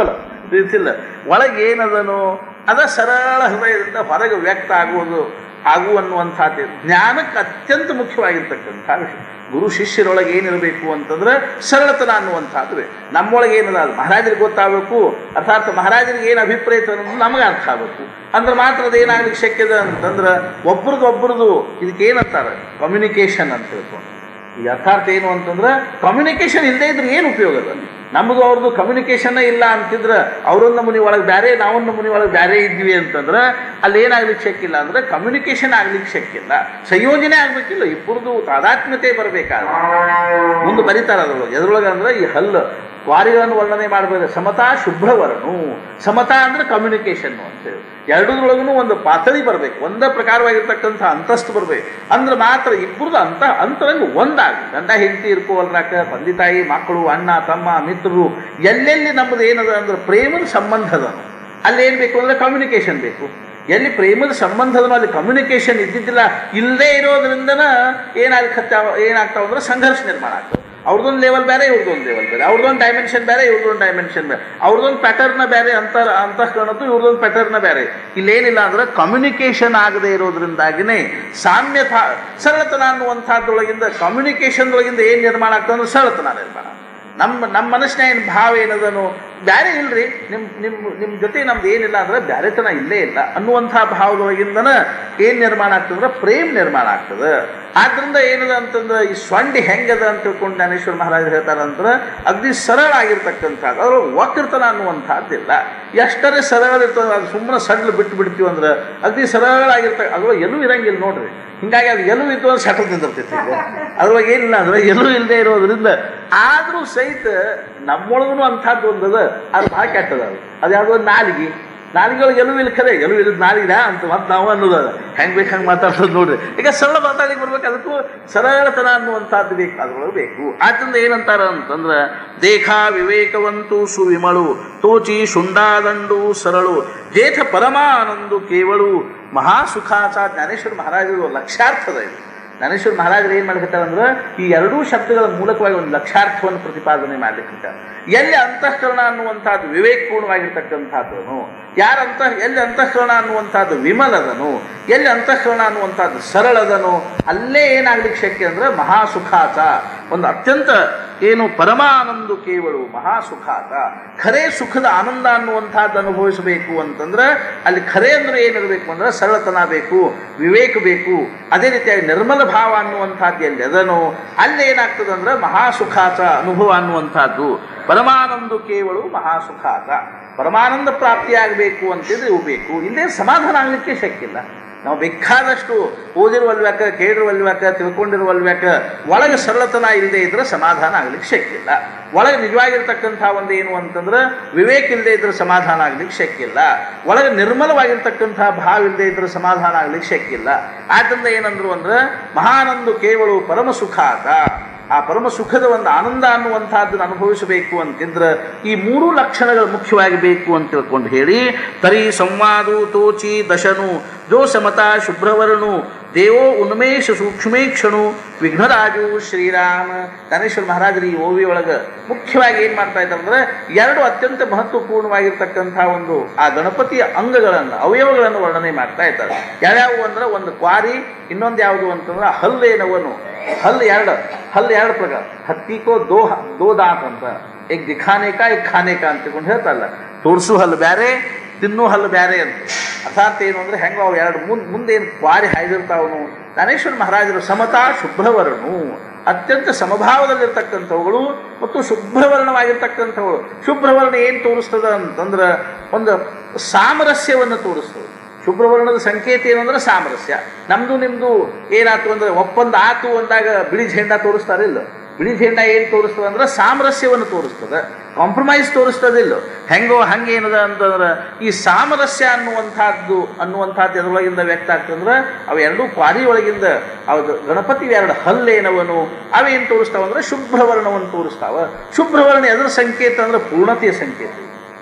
ತಿಳಿಸಿಲ್ಲ. ಒಳಗೆ ಏನದನು ಅದ ಸರಳ ಹೃದಯದಿಂದ ಹೊರಗೆ ವ್ಯಕ್ತ ಆಗುವುದು ಆಗು ಅನ್ನುವಂಥದ್ದು ಜ್ಞಾನಕ್ಕೆ ಅತ್ಯಂತ ಮುಖ್ಯವಾಗಿರ್ತಕ್ಕಂಥ ವಿಷಯ. ಗುರು ಶಿಷ್ಯರೊಳಗೆ ಏನಿರಬೇಕು ಅಂತಂದ್ರೆ ಸರಳತನ ಅನ್ನುವಂಥದ್ದು. ನಮ್ಮೊಳಗೆ ಏನದ ಅದು ಮಹಾರಾಜರಿಗೆ ಗೊತ್ತಾಗಬೇಕು, ಅರ್ಥಾತ್ ಮಹಾರಾಜರಿಗೆ ಏನು ಅಭಿಪ್ರಾಯ ಅನ್ನೋದು ನಮಗೆ ಅರ್ಥ ಆಗಬೇಕು. ಅಂದ್ರೆ ಮಾತ್ರ ಅದೇನಾಗ್ಲಿಕ್ಕೆ ಶಕ್ಯದ ಅಂತಂದ್ರೆ ಒಬ್ರದ್ದು ಒಬ್ರದ್ದು ಇದಕ್ಕೆ ಏನಂತಾರೆ ಕಮ್ಯುನಿಕೇಷನ್ ಅಂತ ತಿಳ್ಕೊಂಡು. ಈ ಅರ್ಥಾರ್ಥ ಏನು ಅಂತಂದ್ರೆ ಕಮ್ಯುನಿಕೇಷನ್ ಇಲ್ಲದೆ ಇದ್ರೆ ಏನು ಉಪಯೋಗದ? ನಮ್ಮದು ಅವ್ರದ್ದು ಕಮ್ಯುನಿಕೇಷನ್ನೇ ಇಲ್ಲ ಅಂತಿದ್ರೆ ಅವರೊಂದು ಮುನಿ ಒಳಗೆ ಬೇರೆ ನಾವೊಂದು ಮುನಿ ಒಳಗೆ ಬೇರೆ ಇದ್ವಿ ಅಂತಂದ್ರೆ ಅಲ್ಲಿ ಏನಾಗ್ಲಿಕ್ಕೆ ಶಕ್ಕಿಲ್ಲ ಅಂದ್ರೆ ಕಮ್ಯುನಿಕೇಷನ್ ಆಗ್ಲಿಕ್ಕೆ ಶಕ್ಕಿಲ್ಲ, ಸಂಯೋಜನೆ ಆಗ್ಬೇಕಿಲ್ಲ, ಇಬ್ಬರದು ತಾದಾತ್ಮ್ಯತೆ ಬರಬೇಕಾದ್ರೆ. ಮುಂದೆ ಬರೀತಾರೆ ಅದ್ರೊಳಗೆ ಎದ್ರೊಳಗೆ ಅಂದ್ರೆ ಈ ಹಲ್ಲು ಕ್ವಾರಿಗಳನ್ನು ವರ್ಣನೆ ಮಾಡಬೇಕು. ಸಮತಾ ಶುಭ್ರವರ್ಣು, ಸಮತಾ ಅಂದ್ರೆ ಕಮ್ಯುನಿಕೇಷನ್ ಅಂತೇಳಿ ಎರಡರೊಳಗೂ ಒಂದು ಪಾತಳಿ ಬರಬೇಕು, ಒಂದೇ ಪ್ರಕಾರವಾಗಿರ್ತಕ್ಕಂಥ ಅಂತಸ್ತು ಬರಬೇಕು. ಅಂದ್ರೆ ಮಾತ್ರ ಇಬ್ಬರದು ಅಂತ ಅಂತರಂಗ ಒಂದಾಗಿ ಗಂಡ ಹೆಂಡತಿ ಇರ್ಕೋವಲ್ರಾಕ, ತಂದೆ ತಾಯಿ ಮಕ್ಕಳು ಅಣ್ಣ ತಮ್ಮ ಮಿತ್ರರು ಎಲ್ಲೆಲ್ಲಿ ನಮ್ಮದು ಏನದ ಅಂದ್ರೆ ಪ್ರೇಮದ ಸಂಬಂಧದನು ಅಲ್ಲಿ ಏನು ಬೇಕು ಅಂದರೆ ಕಮ್ಯುನಿಕೇಷನ್ ಬೇಕು. ಎಲ್ಲಿ ಪ್ರೇಮದ ಸಂಬಂಧದನು ಅಲ್ಲಿ ಕಮ್ಯುನಿಕೇಷನ್ ಇದ್ದಿದ್ದಿಲ್ಲ, ಇಲ್ಲದೇ ಇರೋದ್ರಿಂದನ ಏನಾಗ್ತಾ ಏನಾಗ್ತಾವ ಅಂದ್ರೆ ಸಂಘರ್ಷ ನಿರ್ಮಾಣ ಆಗ್ತದೆ. ಅವ್ರದ್ದೊಂದು ಲೆವೆಲ್ ಬೇರೆ ಇವ್ರದ್ದೊಂದು ಲೆವೆಲ್ ಬೇರೆ, ಅವ್ರದ್ದೊಂದು ಡೈಮೆನ್ಷನ್ ಬೇರೆ ಇವ್ರದ್ದೊಂದು ಡೈಮೆನ್ಷನ್ ಬೇರೆ, ಅವ್ರದ್ದೊಂದು ಪ್ಯಾಟರ್ನ ಬೇರೆ ಅಂತ ಅಂತಃಕರಣದ್ದು ಇವ್ರದ್ದೊಂದು ಪ್ಯಾಟರ್ನ ಬೇರೆ. ಇಲ್ಲೇನಿಲ್ಲ ಅಂದ್ರೆ ಕಮ್ಯುನಿಕೇಷನ್ ಆಗದೆ ಇರೋದ್ರಿಂದಾಗಿನೇ ಸಾಮ್ಯತ ಸರಳತನ ಅನ್ನುವಂಥದ್ದೊಳಗಿಂದ ಕಮ್ಯುನಿಕೇಷನ್ದೊಳಗಿಂದ ಏನು ನಿರ್ಮಾಣ ಆಗ್ತದೆ ಅಂದ್ರೆ ಸರಳತನ ನಿರ್ಮಾಣ. ನಮ್ಮ ನಮ್ಮ ಮನಸ್ಸಿನ ಏನು ಭಾವ ಏನದನು ಬ್ಯಾರೆ ಇಲ್ರಿ, ನಿಮ್ಮ ನಿಮ್ಮ ನಿಮ್ಮ ಜೊತೆ ನಮ್ದು ಏನಿಲ್ಲ ಅಂದ್ರೆ ಬ್ಯಾರೆತನ ಇಲ್ಲೇ ಇಲ್ಲ ಅನ್ನುವಂಥ ಭಾವದೊಳಗಿಂದನ ಏನು ನಿರ್ಮಾಣ ಆಗ್ತದಂದ್ರೆ ಪ್ರೇಮ ನಿರ್ಮಾಣ ಆಗ್ತದೆ. ಆದ್ರಿಂದ ಏನದ ಅಂತಂದ್ರೆ ಈ ಸೊಂಡಿ ಹೆಂಗದ ಅಂತ ತಿಳ್ಕೊಂಡು ಜ್ಞಾನೇಶ್ವರ ಮಹಾರಾಜರು ಹೇಳ್ತಾರಂದ್ರೆ ಅಗ್ದಿ ಸರಳ ಆಗಿರ್ತಕ್ಕಂಥದ್ದು, ಅದ್ರೊಳಗೆ ಒಕ್ಕಿರ್ತನ ಅನ್ನುವಂಥದ್ದಿಲ್ಲ. ಎಷ್ಟರೇ ಸರಳ ಇರ್ತದೆ ಅದು ಸುಮ್ಮನೆ ಸಡ್ಲು ಬಿಟ್ಟು ಬಿಡ್ತೀವಿ ಅಂದ್ರೆ ಅಗ್ದಿ ಸರಳ ಆಗಿರ್ತಕ್ಕ ಅದ್ರೊಳಗೆ ಎಲ್ಲೂ ಇರಂಗಿಲ್ಲ ನೋಡ್ರಿ. ಹಿಂಗಾಗಿ ಅದು ಎಲ್ಲೂ ಇತ್ತು ಅಂದ್ರೆ ಸಟಲ್ ನಿಂದಿರ್ತೈತಿ. ಅದ್ರೊಳಗೆ ಏನಿಲ್ಲ ಅಂದ್ರೆ ಎಲ್ಲೂ ಇಲ್ಲದೆ ಇರೋದ್ರಿಂದ ಆದರೂ ಸಹಿತ ನಮ್ಮೊಳಗೂ ಅಂಥದ್ದು ಒಂದದ ಅದು ಭಾಳ ಕೆಟ್ಟದ. ಅದು ಅದು ಯಾವುದೋ ನಾಲಿಗೆ ನಾಲಿಗೆಯೊಳಗೆ ಎಲ್ಲೂ ಇಲ್ಲ, ಖರೆ ಎಲ್ಲೂ ಇಲ್ಲದ ನಾಲಿಗೆ ಅಂತ ಮತ್ತೆ ನಾವು ಅನ್ನೋದು ಹೆಂಗೆ ಬೇಕು ಹಂಗೆ ಮಾತಾಡ್ಸೋದು ನೋಡ್ರಿ. ಈಗ ಸರಳ ಮಾತಾಡಿಗೆ ಬರ್ಬೇಕು, ಅದಕ್ಕೂ ಸರಳತನ ಅನ್ನುವಂಥದ್ದು ಬೇಕು, ಅದ್ರೊಳಗೆ ಬೇಕು. ಆದ್ದರಿಂದ ಏನಂತಾರ ಅಂತಂದ್ರೆ ದೇಖ ವಿವೇಕವಂತು ಸುವಿಮಳು ತೋಚಿ ಶುಂಡಾದಂಡು ಸರಳು ಜೇಠ ಪರಮಾನಂದು ಕೇವಳು ಮಹಾಸುಖಾಚ. ಜ್ಞಾನೇಶ್ವರ ಮಹಾರಾಜರು ಲಕ್ಷ್ಯಾರ್ಥದ ಇದು. ಜ್ಞಾನೇಶ್ವರ ಮಹಾರಾಜರು ಏನು ಮಾಡ್ಕೊತಾರಂದ್ರೆ ಈ ಎರಡೂ ಶಬ್ದಗಳ ಮೂಲಕವಾಗಿ ಒಂದು ಲಕ್ಷ್ಯಾರ್ಥವನ್ನು ಪ್ರತಿಪಾದನೆ ಮಾಡ್ಲಿಕ್ಕೆ ಎಲ್ಲಿ ಅಂತಃಕರಣ ಅನ್ನುವಂಥದ್ದು ವಿವೇಕಪೂರ್ಣವಾಗಿರ್ತಕ್ಕಂಥದ್ದನು, ಯಾರಂತ ಎಲ್ಲಿ ಅಂತಃಕರಣ ಅನ್ನುವಂಥದ್ದು ವಿಮಲದನು, ಎಲ್ಲಿ ಅಂತಃಕರಣ ಅನ್ನುವಂಥದ್ದು ಸರಳದನು, ಅಲ್ಲೇ ಏನಾಗ್ಲಿಕ್ಕೆ ಶಕ್ಯ ಅಂದ್ರೆ ಮಹಾಸುಖಾತ ಒಂದು ಅತ್ಯಂತ ಏನು ಪರಮಾನಂದ ಕೇವಳು ಮಹಾಸುಖಾತ ಖರೇ ಸುಖದ ಆನಂದ ಅನ್ನುವಂಥದ್ದು ಅನುಭವಿಸಬೇಕು ಅಂತಂದ್ರೆ ಅಲ್ಲಿ ಖರೆ ಅಂದ್ರೆ ಏನಿರಬೇಕು ಅಂದ್ರೆ ಸರಳತನ ಬೇಕು, ವಿವೇಕ ಬೇಕು. ಅದೇ ರೀತಿಯಾಗಿ ನಿರ್ಮಲ ಭಾವ ಅನ್ನುವಂಥದ್ದು ಎಲ್ಲಿ ಅದನೋ ಅಲ್ಲಿ ಏನಾಗ್ತದೆ ಅಂದ್ರೆ ಮಹಾಸುಖಾತ ಅನುಭವ ಅನ್ನುವಂಥದ್ದು. ಪರಮಾನಂದ ಕೇವಳು ಮಹಾಸುಖಾತ ಪರಮಾನಂದ ಪ್ರಾಪ್ತಿಯಾಗಬೇಕು ಅಂತಿದ್ರೆ ಇವು ಬೇಕು, ಇಲ್ಲೇ ಸಮಾಧಾನ ಆಗಲಿಕ್ಕೆ ಶಕ್ಕಿಲ್ಲ. ನಾವು ಬೇಕಾದಷ್ಟು ಓದಿರುವಲ್ವ್ಯಾಕ ಕೇಳಿರುವಲ್ವ್ಯಾಕ ತಿಳ್ಕೊಂಡಿರುವಲ್ವ್ಯಾಕ ಒಳಗೆ ಸರಳತನ ಇಲ್ಲದೆ ಇದ್ರೆ ಸಮಾಧಾನ ಆಗ್ಲಿಕ್ಕೆ ಶಕ್ಕಿಲ್ಲ. ಒಳಗೆ ನಿಜವಾಗಿರ್ತಕ್ಕಂಥ ಒಂದು ಏನು ಅಂತಂದ್ರೆ ವಿವೇಕ ಇಲ್ಲದೆ ಇದ್ರೆ ಸಮಾಧಾನ ಆಗ್ಲಿಕ್ಕೆ ಶಕ್ಕಿಲ್ಲ. ಒಳಗೆ ನಿರ್ಮಲವಾಗಿರ್ತಕ್ಕಂಥ ಭಾವ ಇಲ್ಲದೆ ಇದ್ರೆ ಸಮಾಧಾನ ಆಗ್ಲಿಕ್ಕೆ ಶಕ್ಕಿಲ್ಲ. ಆದ್ದರಿಂದ ಏನಂದ್ರು ಅಂದ್ರೆ ಮಹಾನಂದ ಕೇವಳು ಪರಮ ಸುಖಾತ, ಆ ಪರಮ ಸುಖದ ಒಂದು ಆನಂದ ಅನ್ನುವಂಥದ್ದನ್ನು ಅನುಭವಿಸಬೇಕು ಅಂತಿದ್ರೆ ಈ ಮೂರು ಲಕ್ಷಣಗಳು ಮುಖ್ಯವಾಗಿ ಬೇಕು ಅಂತ ತಿಳ್ಕೊಂಡು ಹೇಳಿ ತರಿ ಸಂವಾದು ತೋಚಿ ದಶನು ಜೋ ಸಮತಾ ಶುಭ್ರವರ್ಣು ದೇವೋ ಉನ್ಮೇಷ ಸೂಕ್ಷ್ಮೇಕ್ಷಣು ವಿಘ್ನರಾಜು ಶ್ರೀರಾಮ. ಜ್ಞಾನೇಶ್ವರ ಮಹಾರಾಜರು ಈ ಓವಿ ಒಳಗೆ ಮುಖ್ಯವಾಗಿ ಏನು ಮಾಡ್ತಾ ಇದ್ದಾರೆ ಅಂದರೆ ಎರಡು ಅತ್ಯಂತ ಮಹತ್ವಪೂರ್ಣವಾಗಿರ್ತಕ್ಕಂಥ ಒಂದು ಆ ಗಣಪತಿಯ ಅಂಗಗಳನ್ನು ಅವಯವಗಳನ್ನು ವರ್ಣನೆ ಮಾಡ್ತಾ ಇದ್ದಾರೆ. ಯಾವ್ಯಾವು ಅಂದ್ರೆ ಒಂದು ಕ್ವಾರಿ, ಇನ್ನೊಂದು ಯಾವುದು ಅಂತಂದ್ರೆ ಹಲ್ಲೇನವನು. ಹಲ್ಲು ಎರಡು ಹಲ್ಲು ಎರಡು ಪ್ರಕಾರ, ಹತ್ತಿಕೋ ದೋ ದೋ ದಾಂತ್ ಅಂತ, ಈಗ ದಿಖಾನೇಕ ಈಗ ಖಾನೇಕ ಅಂತ ತಿಳ್ಕೊಂಡು ಹೇಳ್ತಾರಲ್ಲ, ತೋರಿಸು ಹಲ್ಲು ಬೇರೆ ತಿನ್ನೋ ಹಲ್ಲು ಬೇರೆ ಅಂತ. ಅರ್ಥಾತ್ ಏನು ಅಂದರೆ ಹೆಂಗೋ ಅವು ಎರಡು ಮುಂದೆ ಮುಂದೆ ಏನು ಕ್ವಾರಿ ಹಾಯ್ದಿರ್ತಾವನು. ಜ್ಞಾನೇಶ್ವರ ಮಹಾರಾಜರು ಸಮತಾ ಶುಭ್ರವರ್ಣು ಅತ್ಯಂತ ಸಮಭಾವದಲ್ಲಿರ್ತಕ್ಕಂಥವುಗಳು ಮತ್ತು ಶುಭ್ರವರ್ಣವಾಗಿರ್ತಕ್ಕಂಥವುಗಳು. ಶುಭ್ರವರ್ಣ ಏನು ತೋರಿಸ್ತದ ಅಂತಂದ್ರೆ ಒಂದು ಸಾಮರಸ್ಯವನ್ನು ತೋರಿಸ್ತದೆ. ಶುಭ್ರವರ್ಣದ ಸಂಕೇತ ಏನು ಅಂದ್ರೆ ಸಾಮರಸ್ಯ. ನಮ್ದು ನಿಮ್ದು ಏನಾಯ್ತು ಅಂದ್ರೆ ಒಪ್ಪಂದ ಆತು ಅಂದಾಗ ಬಿಳಿ ಝೇಂಡ ತೋರಿಸ್ತಾರಿಲ್ಲ. ಬಿಳಿ ಝೇಂಡ ಏನು ತೋರಿಸ್ತದೆ ಅಂದ್ರೆ ಸಾಮರಸ್ಯವನ್ನು ತೋರಿಸ್ತದೆ, ಕಾಂಪ್ರಮೈಸ್ ತೋರಿಸ್ತದಿಲ್ಲ. ಹೆಂಗೋ ಹಂಗೆ ಏನದ ಅಂತಂದ್ರೆ ಈ ಸಾಮರಸ್ಯ ಅನ್ನುವಂಥದ್ದು ಅನ್ನುವಂಥದ್ದು ಎದರೊಳಗಿಂದ ವ್ಯಕ್ತ ಆಗ್ತಂದ್ರೆ ಅವು ಎರಡೂ ಕ್ವಾರಿ ಒಳಗಿಂದ ಅವು ಗಣಪತಿ ಎರಡು ಹಲ್ಲೇನವನು ಅವೇನು ತೋರಿಸ್ತಾವ ಅಂದ್ರೆ ಶುಭ್ರವರ್ಣವನ್ನು ತೋರಿಸ್ತಾವ. ಶುಭ್ರವರ್ಣ ಎದರ ಸಂಕೇತ ಅಂದ್ರೆ ಪೂರ್ಣತೆಯ ಸಂಕೇತ.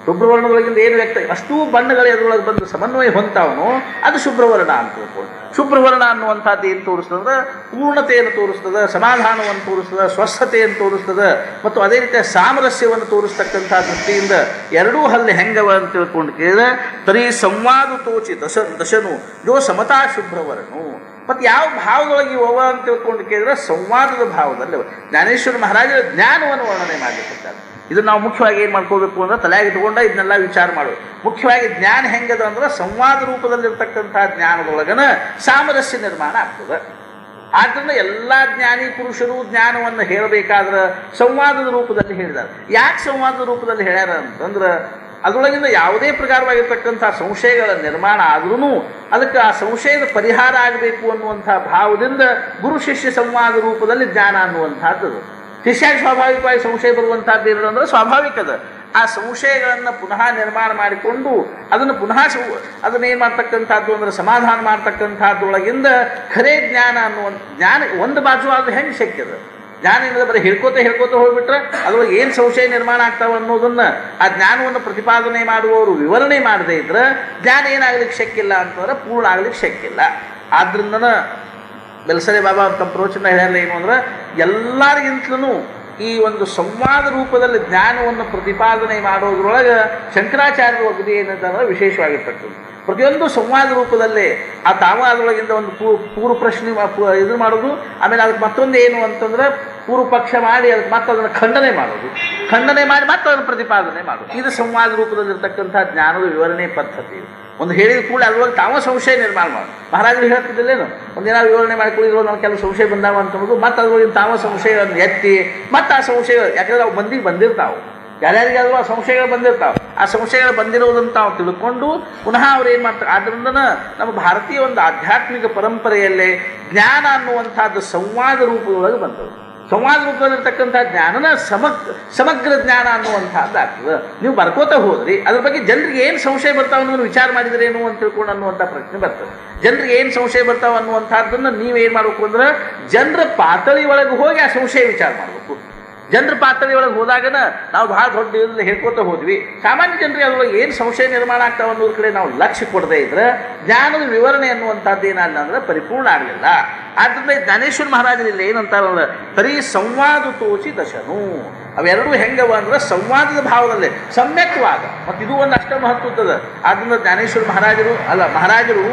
ಶುಭ್ರವರ್ಣದೊಳಗಿಂದ ಏನು ವ್ಯಕ್ತ ಅಷ್ಟೂ ಬಣ್ಣಗಳು ಎದುರೊಳಗೆ ಬಂದು ಸಮನ್ವಯ ಹೊಂತಾವನು ಅದು ಶುಭ್ರವರ್ಣ ಅಂತ ತಿಳ್ಕೊಂಡು. ಶುಭ್ರವರ್ಣ ಅನ್ನುವಂಥದ್ದು ಏನು ತೋರಿಸ್ತದೆ? ಪೂರ್ಣತೆಯನ್ನು ತೋರಿಸ್ತದೆ, ಸಮಾಧಾನವನ್ನು ತೋರಿಸ್ತದೆ, ಸ್ವಸ್ಥತೆಯನ್ನು ತೋರಿಸ್ತದೆ, ಮತ್ತು ಅದೇ ರೀತಿಯ ಸಾಮರಸ್ಯವನ್ನು ತೋರಿಸ್ತಕ್ಕಂಥ ದೃಷ್ಟಿಯಿಂದ ಎರಡೂ ಹಲ್ಲೆ ಹೆಂಗವ ಅಂತ ತಿಳ್ಕೊಂಡು ಕೇಳಿದ್ರೆ ತರಿ ಸಂವಾದ ತೋಚಿ ದಶ ದಶನು ಜೋ ಸಮತಾ ಶುಭ್ರವರ್ಣು. ಮತ್ತು ಯಾವ ಭಾವದೊಳಗೆ ಇವ ಅಂತ ತಿಳ್ಕೊಂಡು ಕೇಳಿದ್ರೆ ಸಂವಾದದ ಭಾವದಲ್ಲಿ ಜ್ಞಾನೇಶ್ವರ ಮಹಾರಾಜರ ಜ್ಞಾನವನ್ನು ವರ್ಣನೆ ಮಾಡಲಿಕ್ಕಿದ್ದಾರೆ. ಇದನ್ನು ನಾವು ಮುಖ್ಯವಾಗಿ ಏನು ಮಾಡ್ಕೋಬೇಕು ಅಂದ್ರೆ ತಲೆಯಾಗಿ ಇಟ್ಕೊಂಡ ಇದನ್ನೆಲ್ಲ ವಿಚಾರ ಮಾಡೋದು. ಮುಖ್ಯವಾಗಿ ಜ್ಞಾನ ಹೆಂಗದ ಅಂದ್ರೆ ಸಂವಾದ ರೂಪದಲ್ಲಿರ್ತಕ್ಕಂಥ ಜ್ಞಾನದೊಳಗನ ಸಾಮರಸ್ಯ ನಿರ್ಮಾಣ ಆಗ್ತದೆ. ಆದ್ದರಿಂದ ಎಲ್ಲ ಜ್ಞಾನಿ ಪುರುಷರು ಜ್ಞಾನವನ್ನು ಹೇಳಬೇಕಾದ್ರೆ ಸಂವಾದದ ರೂಪದಲ್ಲಿ ಹೇಳಿದ್ದಾರೆ. ಯಾಕೆ ಸಂವಾದದ ರೂಪದಲ್ಲಿ ಹೇಳ್ಯಾರ ಅಂತಂದ್ರೆ ಅದರೊಳಗಿಂದ ಯಾವುದೇ ಪ್ರಕಾರವಾಗಿರ್ತಕ್ಕಂಥ ಸಂಶಯಗಳ ನಿರ್ಮಾಣ ಆದ್ರೂ ಅದಕ್ಕೆ ಆ ಸಂಶಯದ ಪರಿಹಾರ ಆಗಬೇಕು ಅನ್ನುವಂಥ ಭಾವದಿಂದ ಗುರು ಶಿಷ್ಯ ಸಂವಾದ ರೂಪದಲ್ಲಿ ಜ್ಞಾನ ಅನ್ನುವಂಥದ್ದು. ಶಿಷ್ಯಾಗಿ ಸ್ವಾಭಾವಿಕವಾಗಿ ಸಂಶಯ ಬರುವಂಥದ್ದು ಏನಂದ್ರೆ ಸ್ವಾಭಾವಿಕದ ಆ ಸಂಶಯಗಳನ್ನು ಪುನಃ ನಿರ್ಮಾಣ ಮಾಡಿಕೊಂಡು ಅದನ್ನು ಪುನಃ ಅದನ್ನೇನು ಮಾಡ್ತಕ್ಕಂಥದ್ದು ಅಂದರೆ ಸಮಾಧಾನ ಮಾಡ್ತಕ್ಕಂಥದ್ದೊಳಗಿಂದ ಖರೇ ಜ್ಞಾನ ಅನ್ನುವಂಥ ಜ್ಞಾನ ಒಂದು ಬಾಜು ಅದು ಹೆಂಗೆ ಶಕ್ಯದ? ಜ್ಞಾನ ಏನಿದೆ ಬರೀ ಹೇಳ್ಕೋತ ಹೇಳ್ಕೋತ ಹೋಗ್ಬಿಟ್ರೆ ಅದ್ರೊಳಗೆ ಏನು ಸಂಶಯ ನಿರ್ಮಾಣ ಆಗ್ತಾವ ಅನ್ನೋದನ್ನು ಆ ಜ್ಞಾನವನ್ನು ಪ್ರತಿಪಾದನೆ ಮಾಡುವವರು ವಿವರಣೆ ಮಾಡದೇ ಇದ್ರೆ ಜ್ಞಾನ ಏನಾಗ್ಲಿಕ್ಕೆ ಶಕ್ಕಿಲ್ಲ ಅಂತಂದ್ರೆ ಪೂರ್ಣ ಆಗ್ಲಿಕ್ಕೆ ಶಕ್ಕಿಲ್ಲ. ಆದ್ರಿಂದನ ಬೆಲ್ಸರೆ ಬಾಬಾ ತಮ್ಮ ಪ್ರವಚನ ಹೇಳಲ್ಲ ಏನು ಅಂದ್ರೆ ಎಲ್ಲರಿಗಿಂತಲೂ ಈ ಒಂದು ಸಂವಾದ ರೂಪದಲ್ಲಿ ಜ್ಞಾನವನ್ನು ಪ್ರತಿಪಾದನೆ ಮಾಡೋದ್ರೊಳಗೆ ಶಂಕರಾಚಾರ್ಯರ ಒಗದಿ ಏನಂತಂದ್ರೆ ವಿಶೇಷವಾಗಿರ್ತಕ್ಕಂಥದ್ದು. ಪ್ರತಿಯೊಂದು ಸಂವಾದ ರೂಪದಲ್ಲೇ ಆ ತಾವ ಅದರೊಳಗಿಂದ ಒಂದು ಪೂ ಪೂರ್ವ ಪ್ರಶ್ನೆ ಇದು ಮಾಡೋದು, ಆಮೇಲೆ ಅದಕ್ಕೆ ಮತ್ತೊಂದು ಏನು ಅಂತಂದ್ರೆ ಪೂರ್ವ ಪಕ್ಷ ಮಾಡಿ ಅದಕ್ಕೆ ಮತ್ತೆ ಅದನ್ನು ಖಂಡನೆ ಮಾಡೋದು, ಖಂಡನೆ ಮಾಡಿ ಮತ್ತೆ ಅದನ್ನು ಪ್ರತಿಪಾದನೆ ಮಾಡೋದು. ಇದು ಸಂವಾದ ರೂಪದಲ್ಲಿರ್ತಕ್ಕಂಥ ಜ್ಞಾನದ ವಿವರಣೆ ಪದ್ಧತಿ. ಒಂದು ಹೇಳಿದ ಕೂಡ ಅದ್ರೊಳಗೆ ತಾವ ಸಂಶಯ ನಿರ್ಮಾಣ ಮಾಡೋದು. ಮಹಾರಾಜರು ಹೇಳ್ತಿದ್ದಿಲ್ಲೇನು ಒಂದಿನ ವಿವರಣೆ ಮಾಡಿಕೊಳ್ಳಿದ್ರು ನಾವು ಕೆಲವು ಸಂಶಯ ಬಂದಾವ ಅಂತಂದು ಮತ್ತೆ ಅದ್ರೊಳಗಿನ ತಾವ ಸಂಶಯವನ್ನು ಎತ್ತಿ ಮತ್ತೆ ಆ ಸಂಶಯ ಯಾಕಂದ್ರೆ ಅವು ಮಂದಿಗೆ ಬಂದಿರ್ತಾವೆ, ಯಾರ್ಯಾರಿಗಾದ್ರೂ ಆ ಸಂಶಯಗಳು ಬಂದಿರ್ತಾವೆ. ಆ ಸಂಶಯಗಳು ಬಂದಿರೋದನ್ನು ತಾವು ತಿಳ್ಕೊಂಡು ಪುನಃ ಅವ್ರು ಏನು ಮಾಡ್ತಾರೆ. ಆದ್ದರಿಂದ ನಮ್ಮ ಭಾರತೀಯ ಒಂದು ಆಧ್ಯಾತ್ಮಿಕ ಪರಂಪರೆಯಲ್ಲೇ ಜ್ಞಾನ ಅನ್ನುವಂಥದ್ದು ಸಂವಾದ ರೂಪದೊಳಗೆ ಬಂದವು. ಸಂವಾದ ರೂಪದಲ್ಲಿರ್ತಕ್ಕಂಥ ಜ್ಞಾನನ ಸಮಗ್ ಸಮಗ್ರ ಜ್ಞಾನ ಅನ್ನುವಂಥದ್ದು ಆಗ್ತದೆ. ನೀವು ಬರ್ಕೋತ ಹೋದ್ರಿ ಅದ್ರ ಬಗ್ಗೆ ಜನರಿಗೆ ಏನು ಸಂಶಯ ಬರ್ತಾವೆ ಅನ್ನೋದನ್ನು ವಿಚಾರ ಮಾಡಿದ್ರೇನು ಅಂತ ತಿಳ್ಕೊಂಡು ಅನ್ನುವಂಥ ಪ್ರಶ್ನೆ ಬರ್ತದೆ. ಜನರಿಗೆ ಏನು ಸಂಶಯ ಬರ್ತಾವೆ ಅನ್ನುವಂಥದ್ದನ್ನು ನೀವೇನು ಮಾಡಬೇಕು ಅಂದ್ರೆ ಜನರ ಪಾತಳಿ ಒಳಗೆ ಹೋಗಿ ಆ ಸಂಶಯ ವಿಚಾರ ಮಾಡಬೇಕು. ಜನರ ಪಾತಳಿ ಒಳಗೆ ಹೋದಾಗನ ನಾವು ಭಾಳ ದೊಡ್ಡ ಇದರಲ್ಲಿ ಹೇಳ್ಕೋತ ಹೋದ್ವಿ. ಸಾಮಾನ್ಯ ಜನರಿಗೆ ಅದರೊಳಗೆ ಏನು ಸಂಶಯ ನಿರ್ಮಾಣ ಆಗ್ತಾವೆ ಅನ್ನೋದ್ರ ಕಡೆ ನಾವು ಲಕ್ಷ್ಯ ಕೊಡದೇ ಇದ್ರೆ ಜ್ಞಾನದ ವಿವರಣೆ ಅನ್ನುವಂಥದ್ದು ಏನಲ್ಲ ಅಂದ್ರೆ ಪರಿಪೂರ್ಣ ಆಗಲಿಲ್ಲ. ಆದ್ದರಿಂದ ಜ್ಞಾನೇಶ್ವರ ಮಹಾರಾಜರಲ್ಲಿ ಏನಂತಾರಲ್ಲ ಬರೀ ಸಂವಾದ ತೋಚಿ ದಶನು. ಅವೆರಡೂ ಹೆಂಗವ ಅಂದ್ರೆ ಸಂವಾದದ ಭಾವದಲ್ಲೇ ಸಮ್ಯಕ್ವಾದ ಮತ್ತು ಇದು ಒಂದು ಅಷ್ಟ ಮಹತ್ವದ. ಆದ್ದರಿಂದ ಜ್ಞಾನೇಶ್ವರ ಮಹಾರಾಜರು ಅಲ್ಲ ಮಹಾರಾಜರು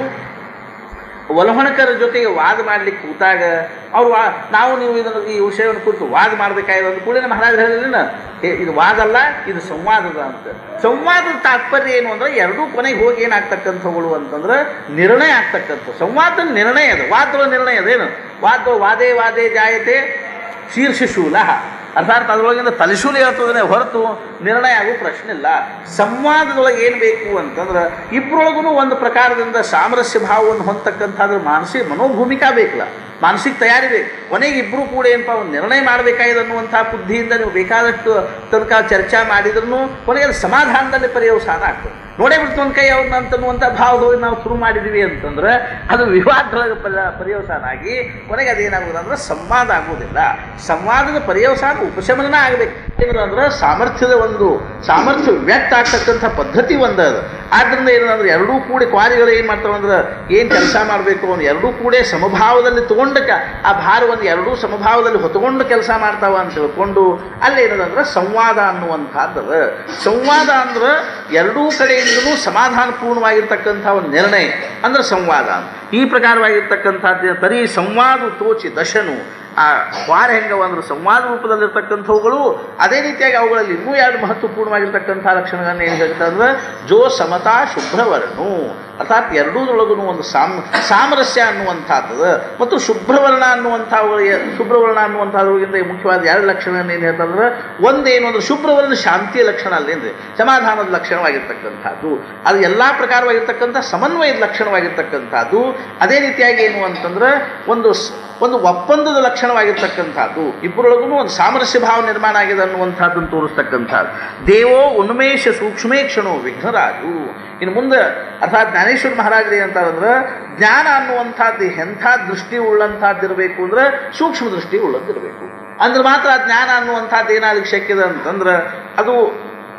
ಒಲಹಣಕರ ಜೊತೆಗೆ ವಾದ ಮಾಡ್ಲಿಕ್ಕೆ ಕೂತಾಗ ಅವ್ರು ವಾ ನಾವು ನೀವು ಇದನ್ನು ಈ ವಿಷಯವನ್ನು ಕುರಿತು ವಾದ ಮಾಡಬೇಕಾಗಿದೆ ಅಂದ ಕೂಡಲೇ ಮಹಾರಾಜರು ಹೇಳಿಲ್ಲ ಇದು ವಾದ ಅಲ್ಲ ಇದು ಸಂವಾದದ ಅಂತ. ಸಂವಾದದ ತಾತ್ಪರ್ಯ ಏನು ಅಂದ್ರೆ ಎರಡೂ ಕೊನೆಗೆ ಹೋಗಿ ಏನಾಗ್ತಕ್ಕಂಥವುಗಳು ಅಂತಂದ್ರೆ ನಿರ್ಣಯ ಆಗ್ತಕ್ಕಂಥ ಸಂವಾದದ ನಿರ್ಣಯ ಅದು. ವಾದದ ನಿರ್ಣಯ ಅದೇನು ವಾದ ವಾದೇ ವಾದೇ ಜಾಯತೆ ಶೀರ್ಷಶೂಲ ಅರ್ಥಾತ್ ಅದರೊಳಗಿಂದ ತಲೆಶೂಲಿ ಹೇಳ್ತದನೆ ಹೊರತು ನಿರ್ಣಯ ಆಗೋ ಪ್ರಶ್ನೆ ಇಲ್ಲ. ಸಂವಾದದೊಳಗೆ ಏನು ಬೇಕು ಅಂತಂದ್ರೆ ಇಬ್ಬರೊಳಗೂ ಒಂದು ಪ್ರಕಾರದಿಂದ ಸಾಮರಸ್ಯ ಭಾವವನ್ನು ಹೊಂದತಕ್ಕಂಥದ್ರ ಮಾನಸಿಕ ಮನೋಭೂಮಿಕಾ ಬೇಕಲ್ಲ, ಮಾನಸಿಕ ತಯಾರಿ ಬೇಕು. ಕೊನೆಗೆ ಇಬ್ಬರು ಕೂಡ ಏನಪ್ಪ ಒಂದು ನಿರ್ಣಯ ಮಾಡಬೇಕಾಗಿದೆ ಅನ್ನುವಂಥ ಬುದ್ಧಿಯಿಂದ ನೀವು ಬೇಕಾದಷ್ಟು ತನಕ ಚರ್ಚೆ ಮಾಡಿದ್ರೂ ಕೊನೆಗೆ ಅದು ಸಮಾಧಾನದಲ್ಲಿ ಪರ್ಯವಸಾನ ಆಗ್ತದೆ. ನೋಡೇ ಬಿಡ್ತು ಒಂದು ಕೈ ಅವ್ರನ್ನ ಅಂತನ್ನುವಂಥ ಭಾವದೊಳಗೆ ನಾವು ಶುರು ಮಾಡಿದ್ದೀವಿ ಅಂತಂದ್ರೆ ಅದು ವಿವಾದದೊಳಗೆ ಪರ್ಯ ಪರ್ಯವಸಾನ ಆಗಿ ಕೊನೆಗೆ ಅದೇನಾಗೋದು ಅಂದ್ರೆ ಸಂವಾದ ಆಗೋದಿಲ್ಲ. ಸಂವಾದದ ಪರ್ಯವಸಾನ ಉಪಶಮನ ಆಗಬೇಕು. ಏನಂದ್ರೆ ಸಾಮರ್ಥ್ಯದ ಒಂದು ಸಾಮರ್ಥ್ಯ ವ್ಯಕ್ತ ಆಗ್ತಕ್ಕಂಥ ಪದ್ಧತಿ ಒಂದು ಅದು. ಆದ್ದರಿಂದ ಏನಂದ್ರೆ ಎರಡೂ ಕೂಡಿ ಕ್ವಾರಿಗಳು ಏನು ಮಾಡ್ತಾವೆ ಅಂದ್ರೆ ಏನು ಕೆಲಸ ಮಾಡಬೇಕು ಅವನು ಎರಡೂ ಕೂಡ ಸಮಭಾವದಲ್ಲಿ ತಗೊಂಡಕ್ಕ ಆ ಭಾರವನ್ನು ಎರಡೂ ಸಮಭಾವದಲ್ಲಿ ಹೊತ್ಕೊಂಡು ಕೆಲಸ ಮಾಡ್ತಾವ ಅಂತ ತಿಳ್ಕೊಂಡು ಅಲ್ಲೇನದಂದ್ರೆ ಸಂವಾದ ಅನ್ನುವಂಥದ್ದು. ಸಂವಾದ ಅಂದ್ರೆ ಎರಡೂ ಕಡೆಯಿಂದಲೂ ಸಮಾಧಾನಪೂರ್ಣವಾಗಿರ್ತಕ್ಕಂಥ ಒಂದು ನಿರ್ಣಯ ಅಂದ್ರೆ ಸಂವಾದ. ಈ ಪ್ರಕಾರವಾಗಿರ್ತಕ್ಕಂಥದ್ದು ತರಿ ಸಂವಾದ ತೋಚಿ ದಶನು. ಆ ವಾರ ಹೆಂಗವ ಅಂದ್ರೆ ಸಂವಾದ ರೂಪದಲ್ಲಿರ್ತಕ್ಕಂಥವುಗಳು ಅದೇ ರೀತಿಯಾಗಿ ಅವುಗಳಲ್ಲಿ ಇನ್ನೂ ಎರಡು ಮಹತ್ವಪೂರ್ಣವಾಗಿರ್ತಕ್ಕಂಥ ಲಕ್ಷಣಗಳನ್ನು ಏನು ಹೇಳ್ತಾರೆ ಅಂದ್ರೆ ಜೋ ಸಮತಾ ಶುಭ್ರವರ್ಣು ಅರ್ಥಾತ್ ಎರಡೂದರೊಳಗೂ ಒಂದು ಸಾಮ್ ಸಾಮರಸ್ಯ ಅನ್ನುವಂಥದ್ದು ಮತ್ತು ಶುಭ್ರವರ್ಣ ಅನ್ನುವಂಥವುಗಳಿಗೆ ಶುಭ್ರವರ್ಣ ಅನ್ನುವಂಥದ್ರಿಂದ ಮುಖ್ಯವಾದ ಎರಡು ಲಕ್ಷಣವನ್ನು ಏನು ಹೇಳ್ತಾರೆ ಅಂದ್ರೆ ಒಂದೇನು ಅಂದ್ರೆ ಶುಭ್ರವರ್ಣ ಶಾಂತಿಯ ಲಕ್ಷಣ ಅಲ್ಲೇನ್ರಿ ಸಮಾಧಾನದ ಲಕ್ಷಣವಾಗಿರ್ತಕ್ಕಂಥದ್ದು. ಅದು ಎಲ್ಲ ಪ್ರಕಾರವಾಗಿರ್ತಕ್ಕಂಥ ಸಮನ್ವಯದ ಲಕ್ಷಣವಾಗಿರ್ತಕ್ಕಂಥದ್ದು. ಅದೇ ರೀತಿಯಾಗಿ ಏನು ಅಂತಂದ್ರೆ ಒಂದು ಒಂದು ಒಪ್ಪಂದದ ಲಕ್ಷಣವಾಗಿರ್ತಕ್ಕಂಥದ್ದು. ಇಬ್ಬರೊಳಗೂ ಒಂದು ಸಾಮರಸ್ಯ ಭಾವ ನಿರ್ಮಾಣ ಆಗಿದೆ ಅನ್ನುವಂಥದ್ದನ್ನು ತೋರಿಸ್ತಕ್ಕಂಥದ್ದು. ದೇವೋ ಉನ್ಮೇಷ ಸೂಕ್ಷ್ಮೇಕ್ಷಣೋ ವಿಘ್ನರಾಜು. ಇನ್ನು ಮುಂದೆ ಅರ್ಥಾತ್ ಜ್ಞಾನೇಶ್ವರ ಮಹಾರಾಜರು ಏನಂತಾರಂದ್ರೆ ಜ್ಞಾನ ಅನ್ನುವಂಥದ್ದು ಎಂಥ ದೃಷ್ಟಿ ಉಳ್ಳಂಥದ್ದಿರಬೇಕು ಅಂದ್ರೆ ಸೂಕ್ಷ್ಮ ದೃಷ್ಟಿ ಉಳ್ಳಂತಿರಬೇಕು. ಅಂದ್ರೆ ಮಾತ್ರ ಜ್ಞಾನ ಅನ್ನುವಂಥದ್ದು ಏನಾಗಲಿಕ್ಕೆ ಶಕ್ಯದ ಅಂತಂದ್ರೆ ಅದು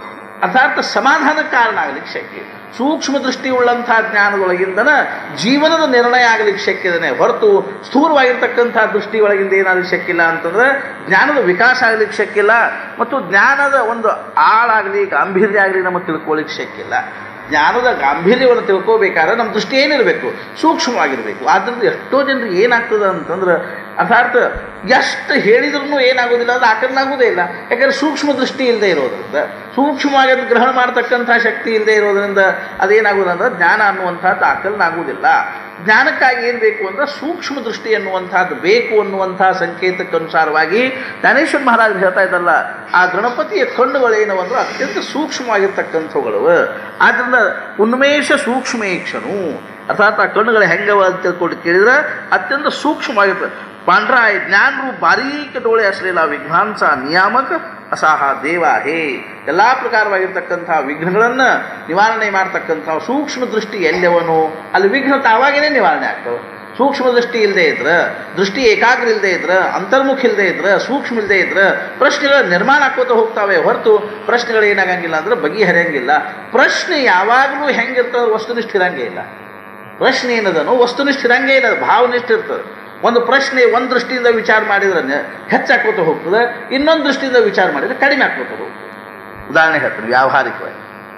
ಅರ್ಥಾತ್ ಸಮಾಧಾನಕ್ಕೆ ಕಾರಣ ಆಗಲಿಕ್ಕೆ ಶಕ್ಯ. ಸೂಕ್ಷ್ಮ ದೃಷ್ಟಿ ಉಳ್ಳಂತಹ ಜ್ಞಾನದೊಳಗಿಂದನ ಜೀವನದ ನಿರ್ಣಯ ಆಗಲಿಕ್ಕೆ ಶಕ್ಯದನೆ ಹೊರತು ಸ್ಥೂಲವಾಗಿರ್ತಕ್ಕಂಥ ದೃಷ್ಟಿ ಒಳಗಿಂದ ಏನಾಗಲಿಕ್ಕೆ ಶಕ್ಕಿಲ್ಲ ಅಂತಂದ್ರೆ ಜ್ಞಾನದ ವಿಕಾಸ ಆಗಲಿಕ್ಕೆ ಶಕ್ಕಿಲ್ಲ, ಮತ್ತು ಜ್ಞಾನದ ಒಂದು ಆಳಾಗಲಿ ಗಾಂಭೀರ್ಯ ಆಗಲಿ ನಮಗೆ ತಿಳ್ಕೊಳ್ಳಿಕ್ಕೆ ಶಕ್ಕಿಲ್ಲ. ಜ್ಞಾನದ ಗಾಂಭೀರ್ಯವನ್ನು ತಿಳ್ಕೋಬೇಕಾದ್ರೆ ನಮ್ಮ ದೃಷ್ಟಿ ಏನಿರಬೇಕು, ಸೂಕ್ಷ್ಮವಾಗಿರಬೇಕು. ಆದ್ದರಿಂದ ಎಷ್ಟೋ ಜನರಿಗೆ ಏನಾಗ್ತದೆ ಅಂತಂದ್ರೆ ಅರ್ಥಾತ್ ಎಷ್ಟು ಹೇಳಿದ್ರೂ ಏನಾಗೋದಿಲ್ಲ, ಅದು ಆಕರನಾಗೋದೇ ಇಲ್ಲ. ಯಾಕಂದರೆ ಸೂಕ್ಷ್ಮ ದೃಷ್ಟಿ ಇಲ್ಲದೆ ಇರೋದ್ರಿಂದ, ಸೂಕ್ಷ್ಮವಾಗಿ ಅದನ್ನು ಗ್ರಹಣ ಮಾಡ್ತಕ್ಕಂಥ ಶಕ್ತಿ ಇಲ್ಲದೆ ಇರೋದ್ರಿಂದ ಅದೇನಾಗೋದಂದ್ರೆ ಜ್ಞಾನ ಅನ್ನುವಂಥದ್ದು ಆಕಲನಾಗುವುದಿಲ್ಲ. ಜ್ಞಾನಕ್ಕಾಗಿ ಏನು ಬೇಕು ಅಂದರೆ ಸೂಕ್ಷ್ಮ ದೃಷ್ಟಿ ಅನ್ನುವಂಥದ್ದು ಬೇಕು ಅನ್ನುವಂಥ ಸಂಕೇತಕ್ಕನುಸಾರವಾಗಿ ಜ್ಞಾನೇಶ್ವರ ಮಹಾರಾಜರು ಹೇಳ್ತಾ ಇದ್ದಲ್ಲ, ಆ ಗಣಪತಿಯ ಕಣ್ಣುಗಳೇನು ಅಂದ್ರೆ ಅತ್ಯಂತ ಸೂಕ್ಷ್ಮವಾಗಿರ್ತಕ್ಕಂಥವುಗಳು. ಆದ್ದರಿಂದ ಉನ್ಮೇಷ ಸೂಕ್ಷ್ಮೇಕ್ಷನು, ಅರ್ಥಾತ್ ಆ ಕಣ್ಣುಗಳು ಹೆಂಗವ ಅಂತ ತಿಳ್ಕೊಂಡು ಕೇಳಿದ್ರೆ ಅತ್ಯಂತ ಸೂಕ್ಷ್ಮವಾಗಿರ್ತದೆ. ಪಾಂಡ್ರ ಜ್ಞಾನರು ಬಾರೀಕ ಡೋಳೆ ಅಸಲಿಲ್ಲ ವಿಘ್ನಾಂಸ ನಿಯಾಮಕ ಅಸಾಹ ದೇವ ಹೇ. ಎಲ್ಲ ಪ್ರಕಾರವಾಗಿರ್ತಕ್ಕಂಥ ವಿಘ್ನಗಳನ್ನು ನಿವಾರಣೆ ಮಾಡ್ತಕ್ಕಂಥ ಸೂಕ್ಷ್ಮ ದೃಷ್ಟಿ ಎಲ್ಲವನು ಅಲ್ಲಿ ವಿಘ್ನ ತಾವಾಗೇನೆ ನಿವಾರಣೆ ಆಗ್ತವೆ. ಸೂಕ್ಷ್ಮ ದೃಷ್ಟಿ ಇಲ್ಲದೆ ಇದ್ರೆ, ದೃಷ್ಟಿ ಏಕಾಗ್ರ ಇಲ್ಲದೆ ಇದ್ರೆ, ಅಂತರ್ಮುಖ ಇಲ್ಲದೆ ಇದ್ರೆ, ಸೂಕ್ಷ್ಮ ಇಲ್ಲದೆ ಇದ್ರೆ ಪ್ರಶ್ನೆಗಳ ನಿರ್ಮಾಣ ಹಾಕೋತ ಹೋಗ್ತಾವೆ ಹೊರತು ಪ್ರಶ್ನೆಗಳು ಏನಾಗಂಗಿಲ್ಲ ಅಂದ್ರೆ ಬಗೆಹರಿಯಂಗಿಲ್ಲ. ಪ್ರಶ್ನೆ ಯಾವಾಗಲೂ ಹೆಂಗಿರ್ತದೆ, ವಸ್ತುನಿಷ್ಠ ಇರಂಗೇ ಇಲ್ಲ. ಪ್ರಶ್ನೆ ಏನದನು ವಸ್ತುನಿಷ್ಠ ಇರಂಗೇ ಇಲ್ಲ, ಭಾವನಿಷ್ಠ ಇರ್ತದೆ. ಒಂದು ಪ್ರಶ್ನೆ ಒಂದು ದೃಷ್ಟಿಯಿಂದ ವಿಚಾರ ಮಾಡಿದ್ರೆ ಹೆಚ್ಚಾಕೋತ ಹೋಗ್ತದೆ, ಇನ್ನೊಂದು ದೃಷ್ಟಿಯಿಂದ ವಿಚಾರ ಮಾಡಿದರೆ ಕಡಿಮೆ ಹಾಕೋತ ಹೋಗ್ತದೆ. ಉದಾಹರಣೆ ಹೇಳ್ತೀನಿ ವ್ಯಾವಹಾರಿಕವಾಗಿ.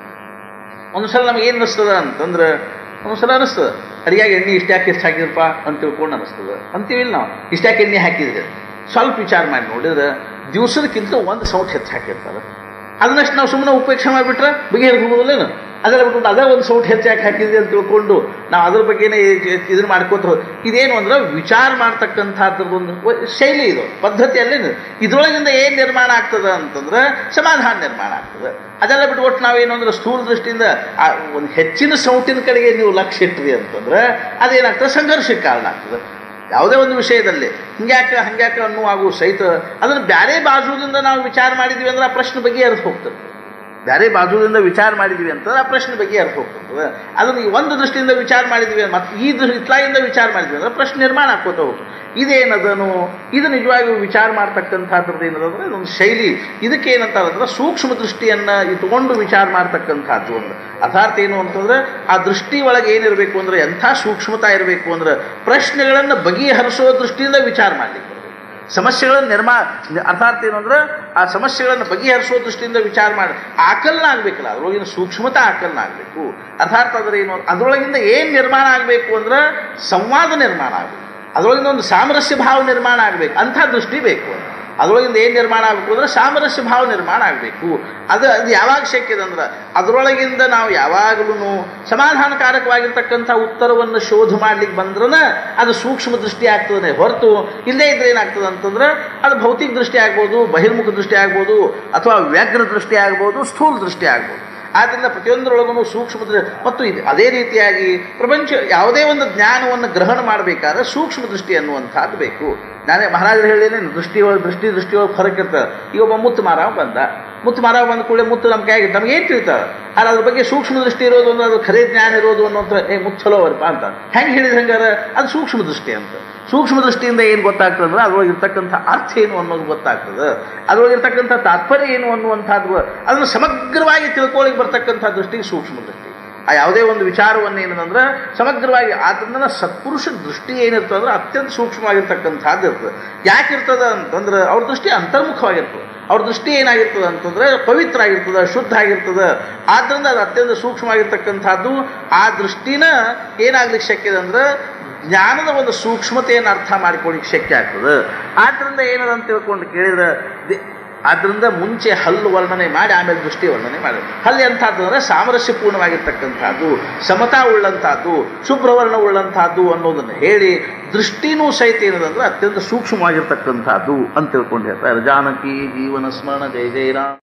ಒಂದು ಸಲ ನಮಗೆ ಏನು ಅನ್ನಿಸ್ತದ ಅಂತಂದ್ರೆ, ಒಂದು ಸಲ ಅನ್ನಿಸ್ತದೆ ಅಡಿಯಾಗಿ ಎಣ್ಣೆ ಇಷ್ಟ್ಯಾಕೆ ಎಷ್ಟು ಹಾಕಿದ್ರಪ್ಪ ಅಂತ ತಿಳ್ಕೊಂಡು ಅನ್ನಿಸ್ತದೆ ಅಂತೀವಿಲ್ಲ ನಾವು. ಇಷ್ಟ್ಯಾಕೆ ಎಣ್ಣೆ ಹಾಕಿದ್ರೆ ಸ್ವಲ್ಪ ವಿಚಾರ ಮಾಡಿ ನೋಡಿದ್ರೆ ದಿವಸದಕ್ಕಿಂತ ಒಂದು ಸೌಟ್ ಹೆಚ್ಚು ಹಾಕಿರ್ತಾರೆ. ಅದನ್ನಷ್ಟು ನಾವು ಸುಮ್ಮನೆ ಉಪೇಕ್ಷೆ ಮಾಡಿಬಿಟ್ರೆ ಬಗೆಹರಿ ಹೋಗೋದಿಲ್ಲೇನು? ಅದರ ಬಿಟ್ಬಿಟ್ಟು ಅದೇ ಒಂದು ಸೌಟ್ ಹೆಚ್ಚಾಗಿ ಹಾಕಿದ್ವಿ ಅಂತ ತಿಳ್ಕೊಂಡು ನಾವು ಅದ್ರ ಬಗ್ಗೆನೇ ಇದನ್ನು ಮಾಡ್ಕೋತ ಇದೇನು ಅಂದ್ರೆ ವಿಚಾರ ಮಾಡ್ತಕ್ಕಂಥದ್ರದ್ದೊಂದು ಶೈಲಿ, ಇದು ಪದ್ಧತಿಯಲ್ಲಿ. ಇದ್ರೊಳಗಿಂದ ಏನು ನಿರ್ಮಾಣ ಆಗ್ತದೆ ಅಂತಂದ್ರೆ ಸಮಾಧಾನ ನಿರ್ಮಾಣ ಆಗ್ತದೆ. ಅದೆಲ್ಲ ಬಿಟ್ಬಿಟ್ಟು ನಾವೇನು ಅಂದ್ರೆ ಸ್ಥೂಲ ದೃಷ್ಟಿಯಿಂದ ಆ ಒಂದು ಹೆಚ್ಚಿನ ಸೌಟಿನ ಕಡೆಗೆ ನೀವು ಲಕ್ಷ್ಯ ಇಟ್ರಿ ಅಂತಂದ್ರೆ ಅದೇನಾಗ್ತದೆ, ಸಂಘರ್ಷಕ್ಕೆ ಕಾರಣ ಆಗ್ತದೆ. ಯಾವುದೇ ಒಂದು ವಿಷಯದಲ್ಲಿ ಹಿಂಗ್ಯಾಕೆ ಹಂಗ್ಯಾಕೆ ಅನ್ನುವಾಗೂ ಸಹಿತ ಅದನ್ನು ಬೇರೆ ಬಾಜುದಿಂದ ನಾವು ವಿಚಾರ ಮಾಡಿದ್ವಿ ಅಂದ್ರೆ ಆ ಪ್ರಶ್ನೆ ಬಗ್ಗೆ ಅರ್ಥ ಹೋಗ್ತದೆ. ಬೇರೆ ಬಾಜುದಿಂದ ವಿಚಾರ ಮಾಡಿದ್ವಿ ಅಂತಂದ್ರೆ ಆ ಪ್ರಶ್ನೆ ಬಗ್ಗೆ ಅರ್ಥ ಹೋಗ್ತದೆ. ಅದನ್ನು ಒಂದು ದೃಷ್ಟಿಯಿಂದ ವಿಚಾರ ಮಾಡಿದ್ವಿ ಮತ್ತು ಈ ದೃಷ್ಟಿ ಇತ್ಲಾಯಿಂದ ವಿಚಾರ ಮಾಡಿದ್ವಿ ಅಂದ್ರೆ ಪ್ರಶ್ನೆ ನಿರ್ಮಾಣ ಹಾಕೋತ ಹೋಗ್ತದೆ. ಇದೇನದನು ಇದು ನಿಜವಾಗಿಯೂ ವಿಚಾರ ಮಾಡ್ತಕ್ಕಂಥದ್ರದ್ದು ಏನದಂದ್ರೆ ಇದೊಂದು ಶೈಲಿ. ಇದಕ್ಕೆ ಏನಂತಾರಂದ್ರೆ ಸೂಕ್ಷ್ಮ ದೃಷ್ಟಿಯನ್ನು ಇಟ್ಕೊಂಡು ವಿಚಾರ ಮಾಡ್ತಕ್ಕಂಥದ್ದು ಒಂದು ಅರ್ಥಾತ್ ಏನು ಅಂತಂದ್ರೆ ಆ ದೃಷ್ಟಿ ಒಳಗೆ ಏನಿರಬೇಕು ಅಂದ್ರೆ ಎಂಥ ಸೂಕ್ಷ್ಮತಾ ಇರಬೇಕು ಅಂದ್ರೆ ಪ್ರಶ್ನೆಗಳನ್ನು ಬಗೆಹರಿಸೋ ದೃಷ್ಟಿಯಿಂದ ವಿಚಾರ ಮಾಡಲಿಕ್ಕೆ, ಸಮಸ್ಯೆಗಳನ್ನು ನಿರ್ಮಾ ಅರ್ಥಾತ್ ಏನು ಅಂದ್ರೆ ಆ ಸಮಸ್ಯೆಗಳನ್ನು ಬಗೆಹರಿಸೋ ದೃಷ್ಟಿಯಿಂದ ವಿಚಾರ ಮಾಡಿ ಆಕಲನ ಆಗಬೇಕಲ್ಲ, ಅದರೊಳಗಿನ ಸೂಕ್ಷ್ಮತೆ ಆಕಲನ ಆಗಬೇಕು. ಅರ್ಥಾತ್ ಅದರ ಏನು ಅದರೊಳಗಿಂದ ಏನು ನಿರ್ಮಾಣ ಆಗಬೇಕು ಅಂದ್ರೆ ಸಂವಾದ ನಿರ್ಮಾಣ ಆಗಬೇಕು, ಅದರೊಳಗಿಂದ ಒಂದು ಸಾಮರಸ್ಯ ಭಾವ ನಿರ್ಮಾಣ ಆಗಬೇಕು. ಅಂಥ ದೃಷ್ಟಿ ಬೇಕು. ಅದರೊಳಗಿಂದ ಏನು ನಿರ್ಮಾಣ ಆಗಬೇಕು ಅಂದ್ರೆ ಸಾಮರಸ್ಯ ಭಾವ ನಿರ್ಮಾಣ ಆಗಬೇಕು. ಅದು ಅದು ಯಾವಾಗ ಶಕ್ಯದ ಅಂದ್ರೆ ಅದರೊಳಗಿಂದ ನಾವು ಯಾವಾಗಲೂ ಸಮಾಧಾನಕಾರಕವಾಗಿರ್ತಕ್ಕಂಥ ಉತ್ತರವನ್ನು ಶೋಧ ಮಾಡ್ಲಿಕ್ಕೆ ಬಂದ್ರೆ ಅದು ಸೂಕ್ಷ್ಮ ದೃಷ್ಟಿ ಆಗ್ತದೆ ಹೊರತು ಇಲ್ಲದೇ ಇದ್ರೆ ಏನಾಗ್ತದೆ ಅಂತಂದ್ರೆ ಅದು ಭೌತಿಕ ದೃಷ್ಟಿ ಆಗ್ಬೋದು, ಬಹಿರ್ಮುಖ ದೃಷ್ಟಿ ಆಗ್ಬೋದು, ಅಥವಾ ವ್ಯಗ್ರ ದೃಷ್ಟಿ ಆಗ್ಬೋದು, ಸ್ಥೂಲ ದೃಷ್ಟಿ ಆಗ್ಬೋದು. ಆದ್ದರಿಂದ ಪ್ರತಿಯೊಂದರೊಳಗೂ ಸೂಕ್ಷ್ಮ ಮತ್ತು ಇದು ಅದೇ ರೀತಿಯಾಗಿ ಪ್ರಪಂಚ ಯಾವುದೇ ಒಂದು ಜ್ಞಾನವನ್ನು ಗ್ರಹಣ ಮಾಡಬೇಕಾದ್ರೆ ಸೂಕ್ಷ್ಮ ದೃಷ್ಟಿ ಅನ್ನುವಂಥದ್ದು ಬೇಕು. ನಾನೇ ಮಹಾರಾಜರು ಹೇಳಿದ್ದೇನೆ, ದೃಷ್ಟಿ ಒಳಗೆ ದೃಷ್ಟಿ ದೃಷ್ಟಿಯೊಳಗೆ ಹೊರಗೆ ಇರ್ತದೆ. ಈಗ ಒಬ್ಬ ಮುತ್ತು ಮಾರಾವ ಬಂದ, ಮುತ್ತು ಮಾರಾವ ಬಂದ ಕೂಡಲೇ ಮುತ್ತು ನಮ್ಮ ಕೈಯಾಗಿ ನಮ್ಗೆ ಏನು ತಿಳ್ತಾರೆ, ಆದರೆ ಅದ್ರ ಬಗ್ಗೆ ಸೂಕ್ಷ್ಮ ದೃಷ್ಟಿ ಇರೋದು ಅಂದ್ರೆ ಅದು ಖರೇ ಜ್ಞಾನ ಇರೋದು ಅನ್ನೋಂಥ ಏ ಮುತ್ತು ಚಲೋ ಅವರಪ್ಪ ಅಂತ ಹೆಂಗೆ ಹೇಳಿದ್ರೆ ಹಂಗಾರೆ ಅದು ಸೂಕ್ಷ್ಮ ದೃಷ್ಟಿ ಅಂತ. ಸೂಕ್ಷ್ಮ ದೃಷ್ಟಿಯಿಂದ ಏನು ಗೊತ್ತಾಗ್ತದೆ ಅಂದ್ರೆ ಅದರೊಳಗಿರ್ತಕ್ಕಂಥ ಅರ್ಥ ಏನು ಅನ್ನೋದು ಗೊತ್ತಾಗ್ತದೆ, ಅದರೊಳಗಿರ್ತಕ್ಕಂಥ ತಾತ್ಪರ್ಯ ಏನು ಅನ್ನುವಂಥದ್ದು ಅದನ್ನು ಸಮಗ್ರವಾಗಿ ತಿಳ್ಕೊಳ್ಳಿಕ್ಕೆ ಬರ್ತಕ್ಕಂಥ ದೃಷ್ಟಿಗೆ ಸೂಕ್ಷ್ಮ ದೃಷ್ಟಿ. ಆ ಯಾವುದೇ ಒಂದು ವಿಚಾರವನ್ನು ಏನಂದ್ರೆ ಸಮಗ್ರವಾಗಿ ಆದ್ದರಿಂದ ಸತ್ಪುರುಷ ದೃಷ್ಟಿ ಏನಿರ್ತದೆ ಅಂದ್ರೆ ಅತ್ಯಂತ ಸೂಕ್ಷ್ಮವಾಗಿರ್ತಕ್ಕಂಥದ್ದು ಇರ್ತದೆ. ಯಾಕೆ ಇರ್ತದೆ ಅಂತಂದ್ರೆ ಅವ್ರ ದೃಷ್ಟಿ ಅಂತರ್ಮುಖವಾಗಿರ್ತದೆ. ಅವ್ರ ದೃಷ್ಟಿ ಏನಾಗಿರ್ತದೆ ಅಂತಂದ್ರೆ ಪವಿತ್ರ ಆಗಿರ್ತದೆ, ಶುದ್ಧ ಆಗಿರ್ತದೆ. ಆದ್ದರಿಂದ ಅದು ಅತ್ಯಂತ ಸೂಕ್ಷ್ಮವಾಗಿರ್ತಕ್ಕಂಥದ್ದು. ಆ ದೃಷ್ಟಿನ ಏನಾಗ್ಲಿಕ್ಕೆ ಶಕ್ಯ ಅಂದ್ರೆ ಜ್ಞಾನದ ಒಂದು ಸೂಕ್ಷ್ಮತೆಯನ್ನು ಅರ್ಥ ಮಾಡಿಕೊಳ್ಳಿಕ್ಕೆ ಶಕ್ಯ ಆಗ್ತದೆ. ಆದ್ದರಿಂದ ಏನದಂತ ತಿಳ್ಕೊಂಡು ಕೇಳಿದ್ರೆ ಆದ್ದರಿಂದ ಮುಂಚೆ ಹಲ್ಲು ವರ್ಣನೆ ಮಾಡಿ ಆಮೇಲೆ ದೃಷ್ಟಿ ವರ್ಣನೆ ಮಾಡಿ. ಹಲ್ಲು ಎಂಥದ್ದು ಅಂದರೆ ಸಾಮರಸ್ಯಪೂರ್ಣವಾಗಿರ್ತಕ್ಕಂಥದ್ದು, ಸಮತಾ ಉಳ್ಳಂಥದ್ದು, ಶುಭ್ರವರ್ಣ ಉಳ್ಳಂಥದ್ದು ಅನ್ನೋದನ್ನು ಹೇಳಿ ದೃಷ್ಟಿನೂ ಸಹಿತ ಏನದಂದ್ರೆ ಅತ್ಯಂತ ಸೂಕ್ಷ್ಮವಾಗಿರ್ತಕ್ಕಂಥದ್ದು ಅಂತ ತಿಳ್ಕೊಂಡು ಹೇಳ್ತಾರೆ. ಜಾನಕಿ ಜೀವನ ಸ್ಮರಣ ಜಯ ಜಯ ರಾಮ್.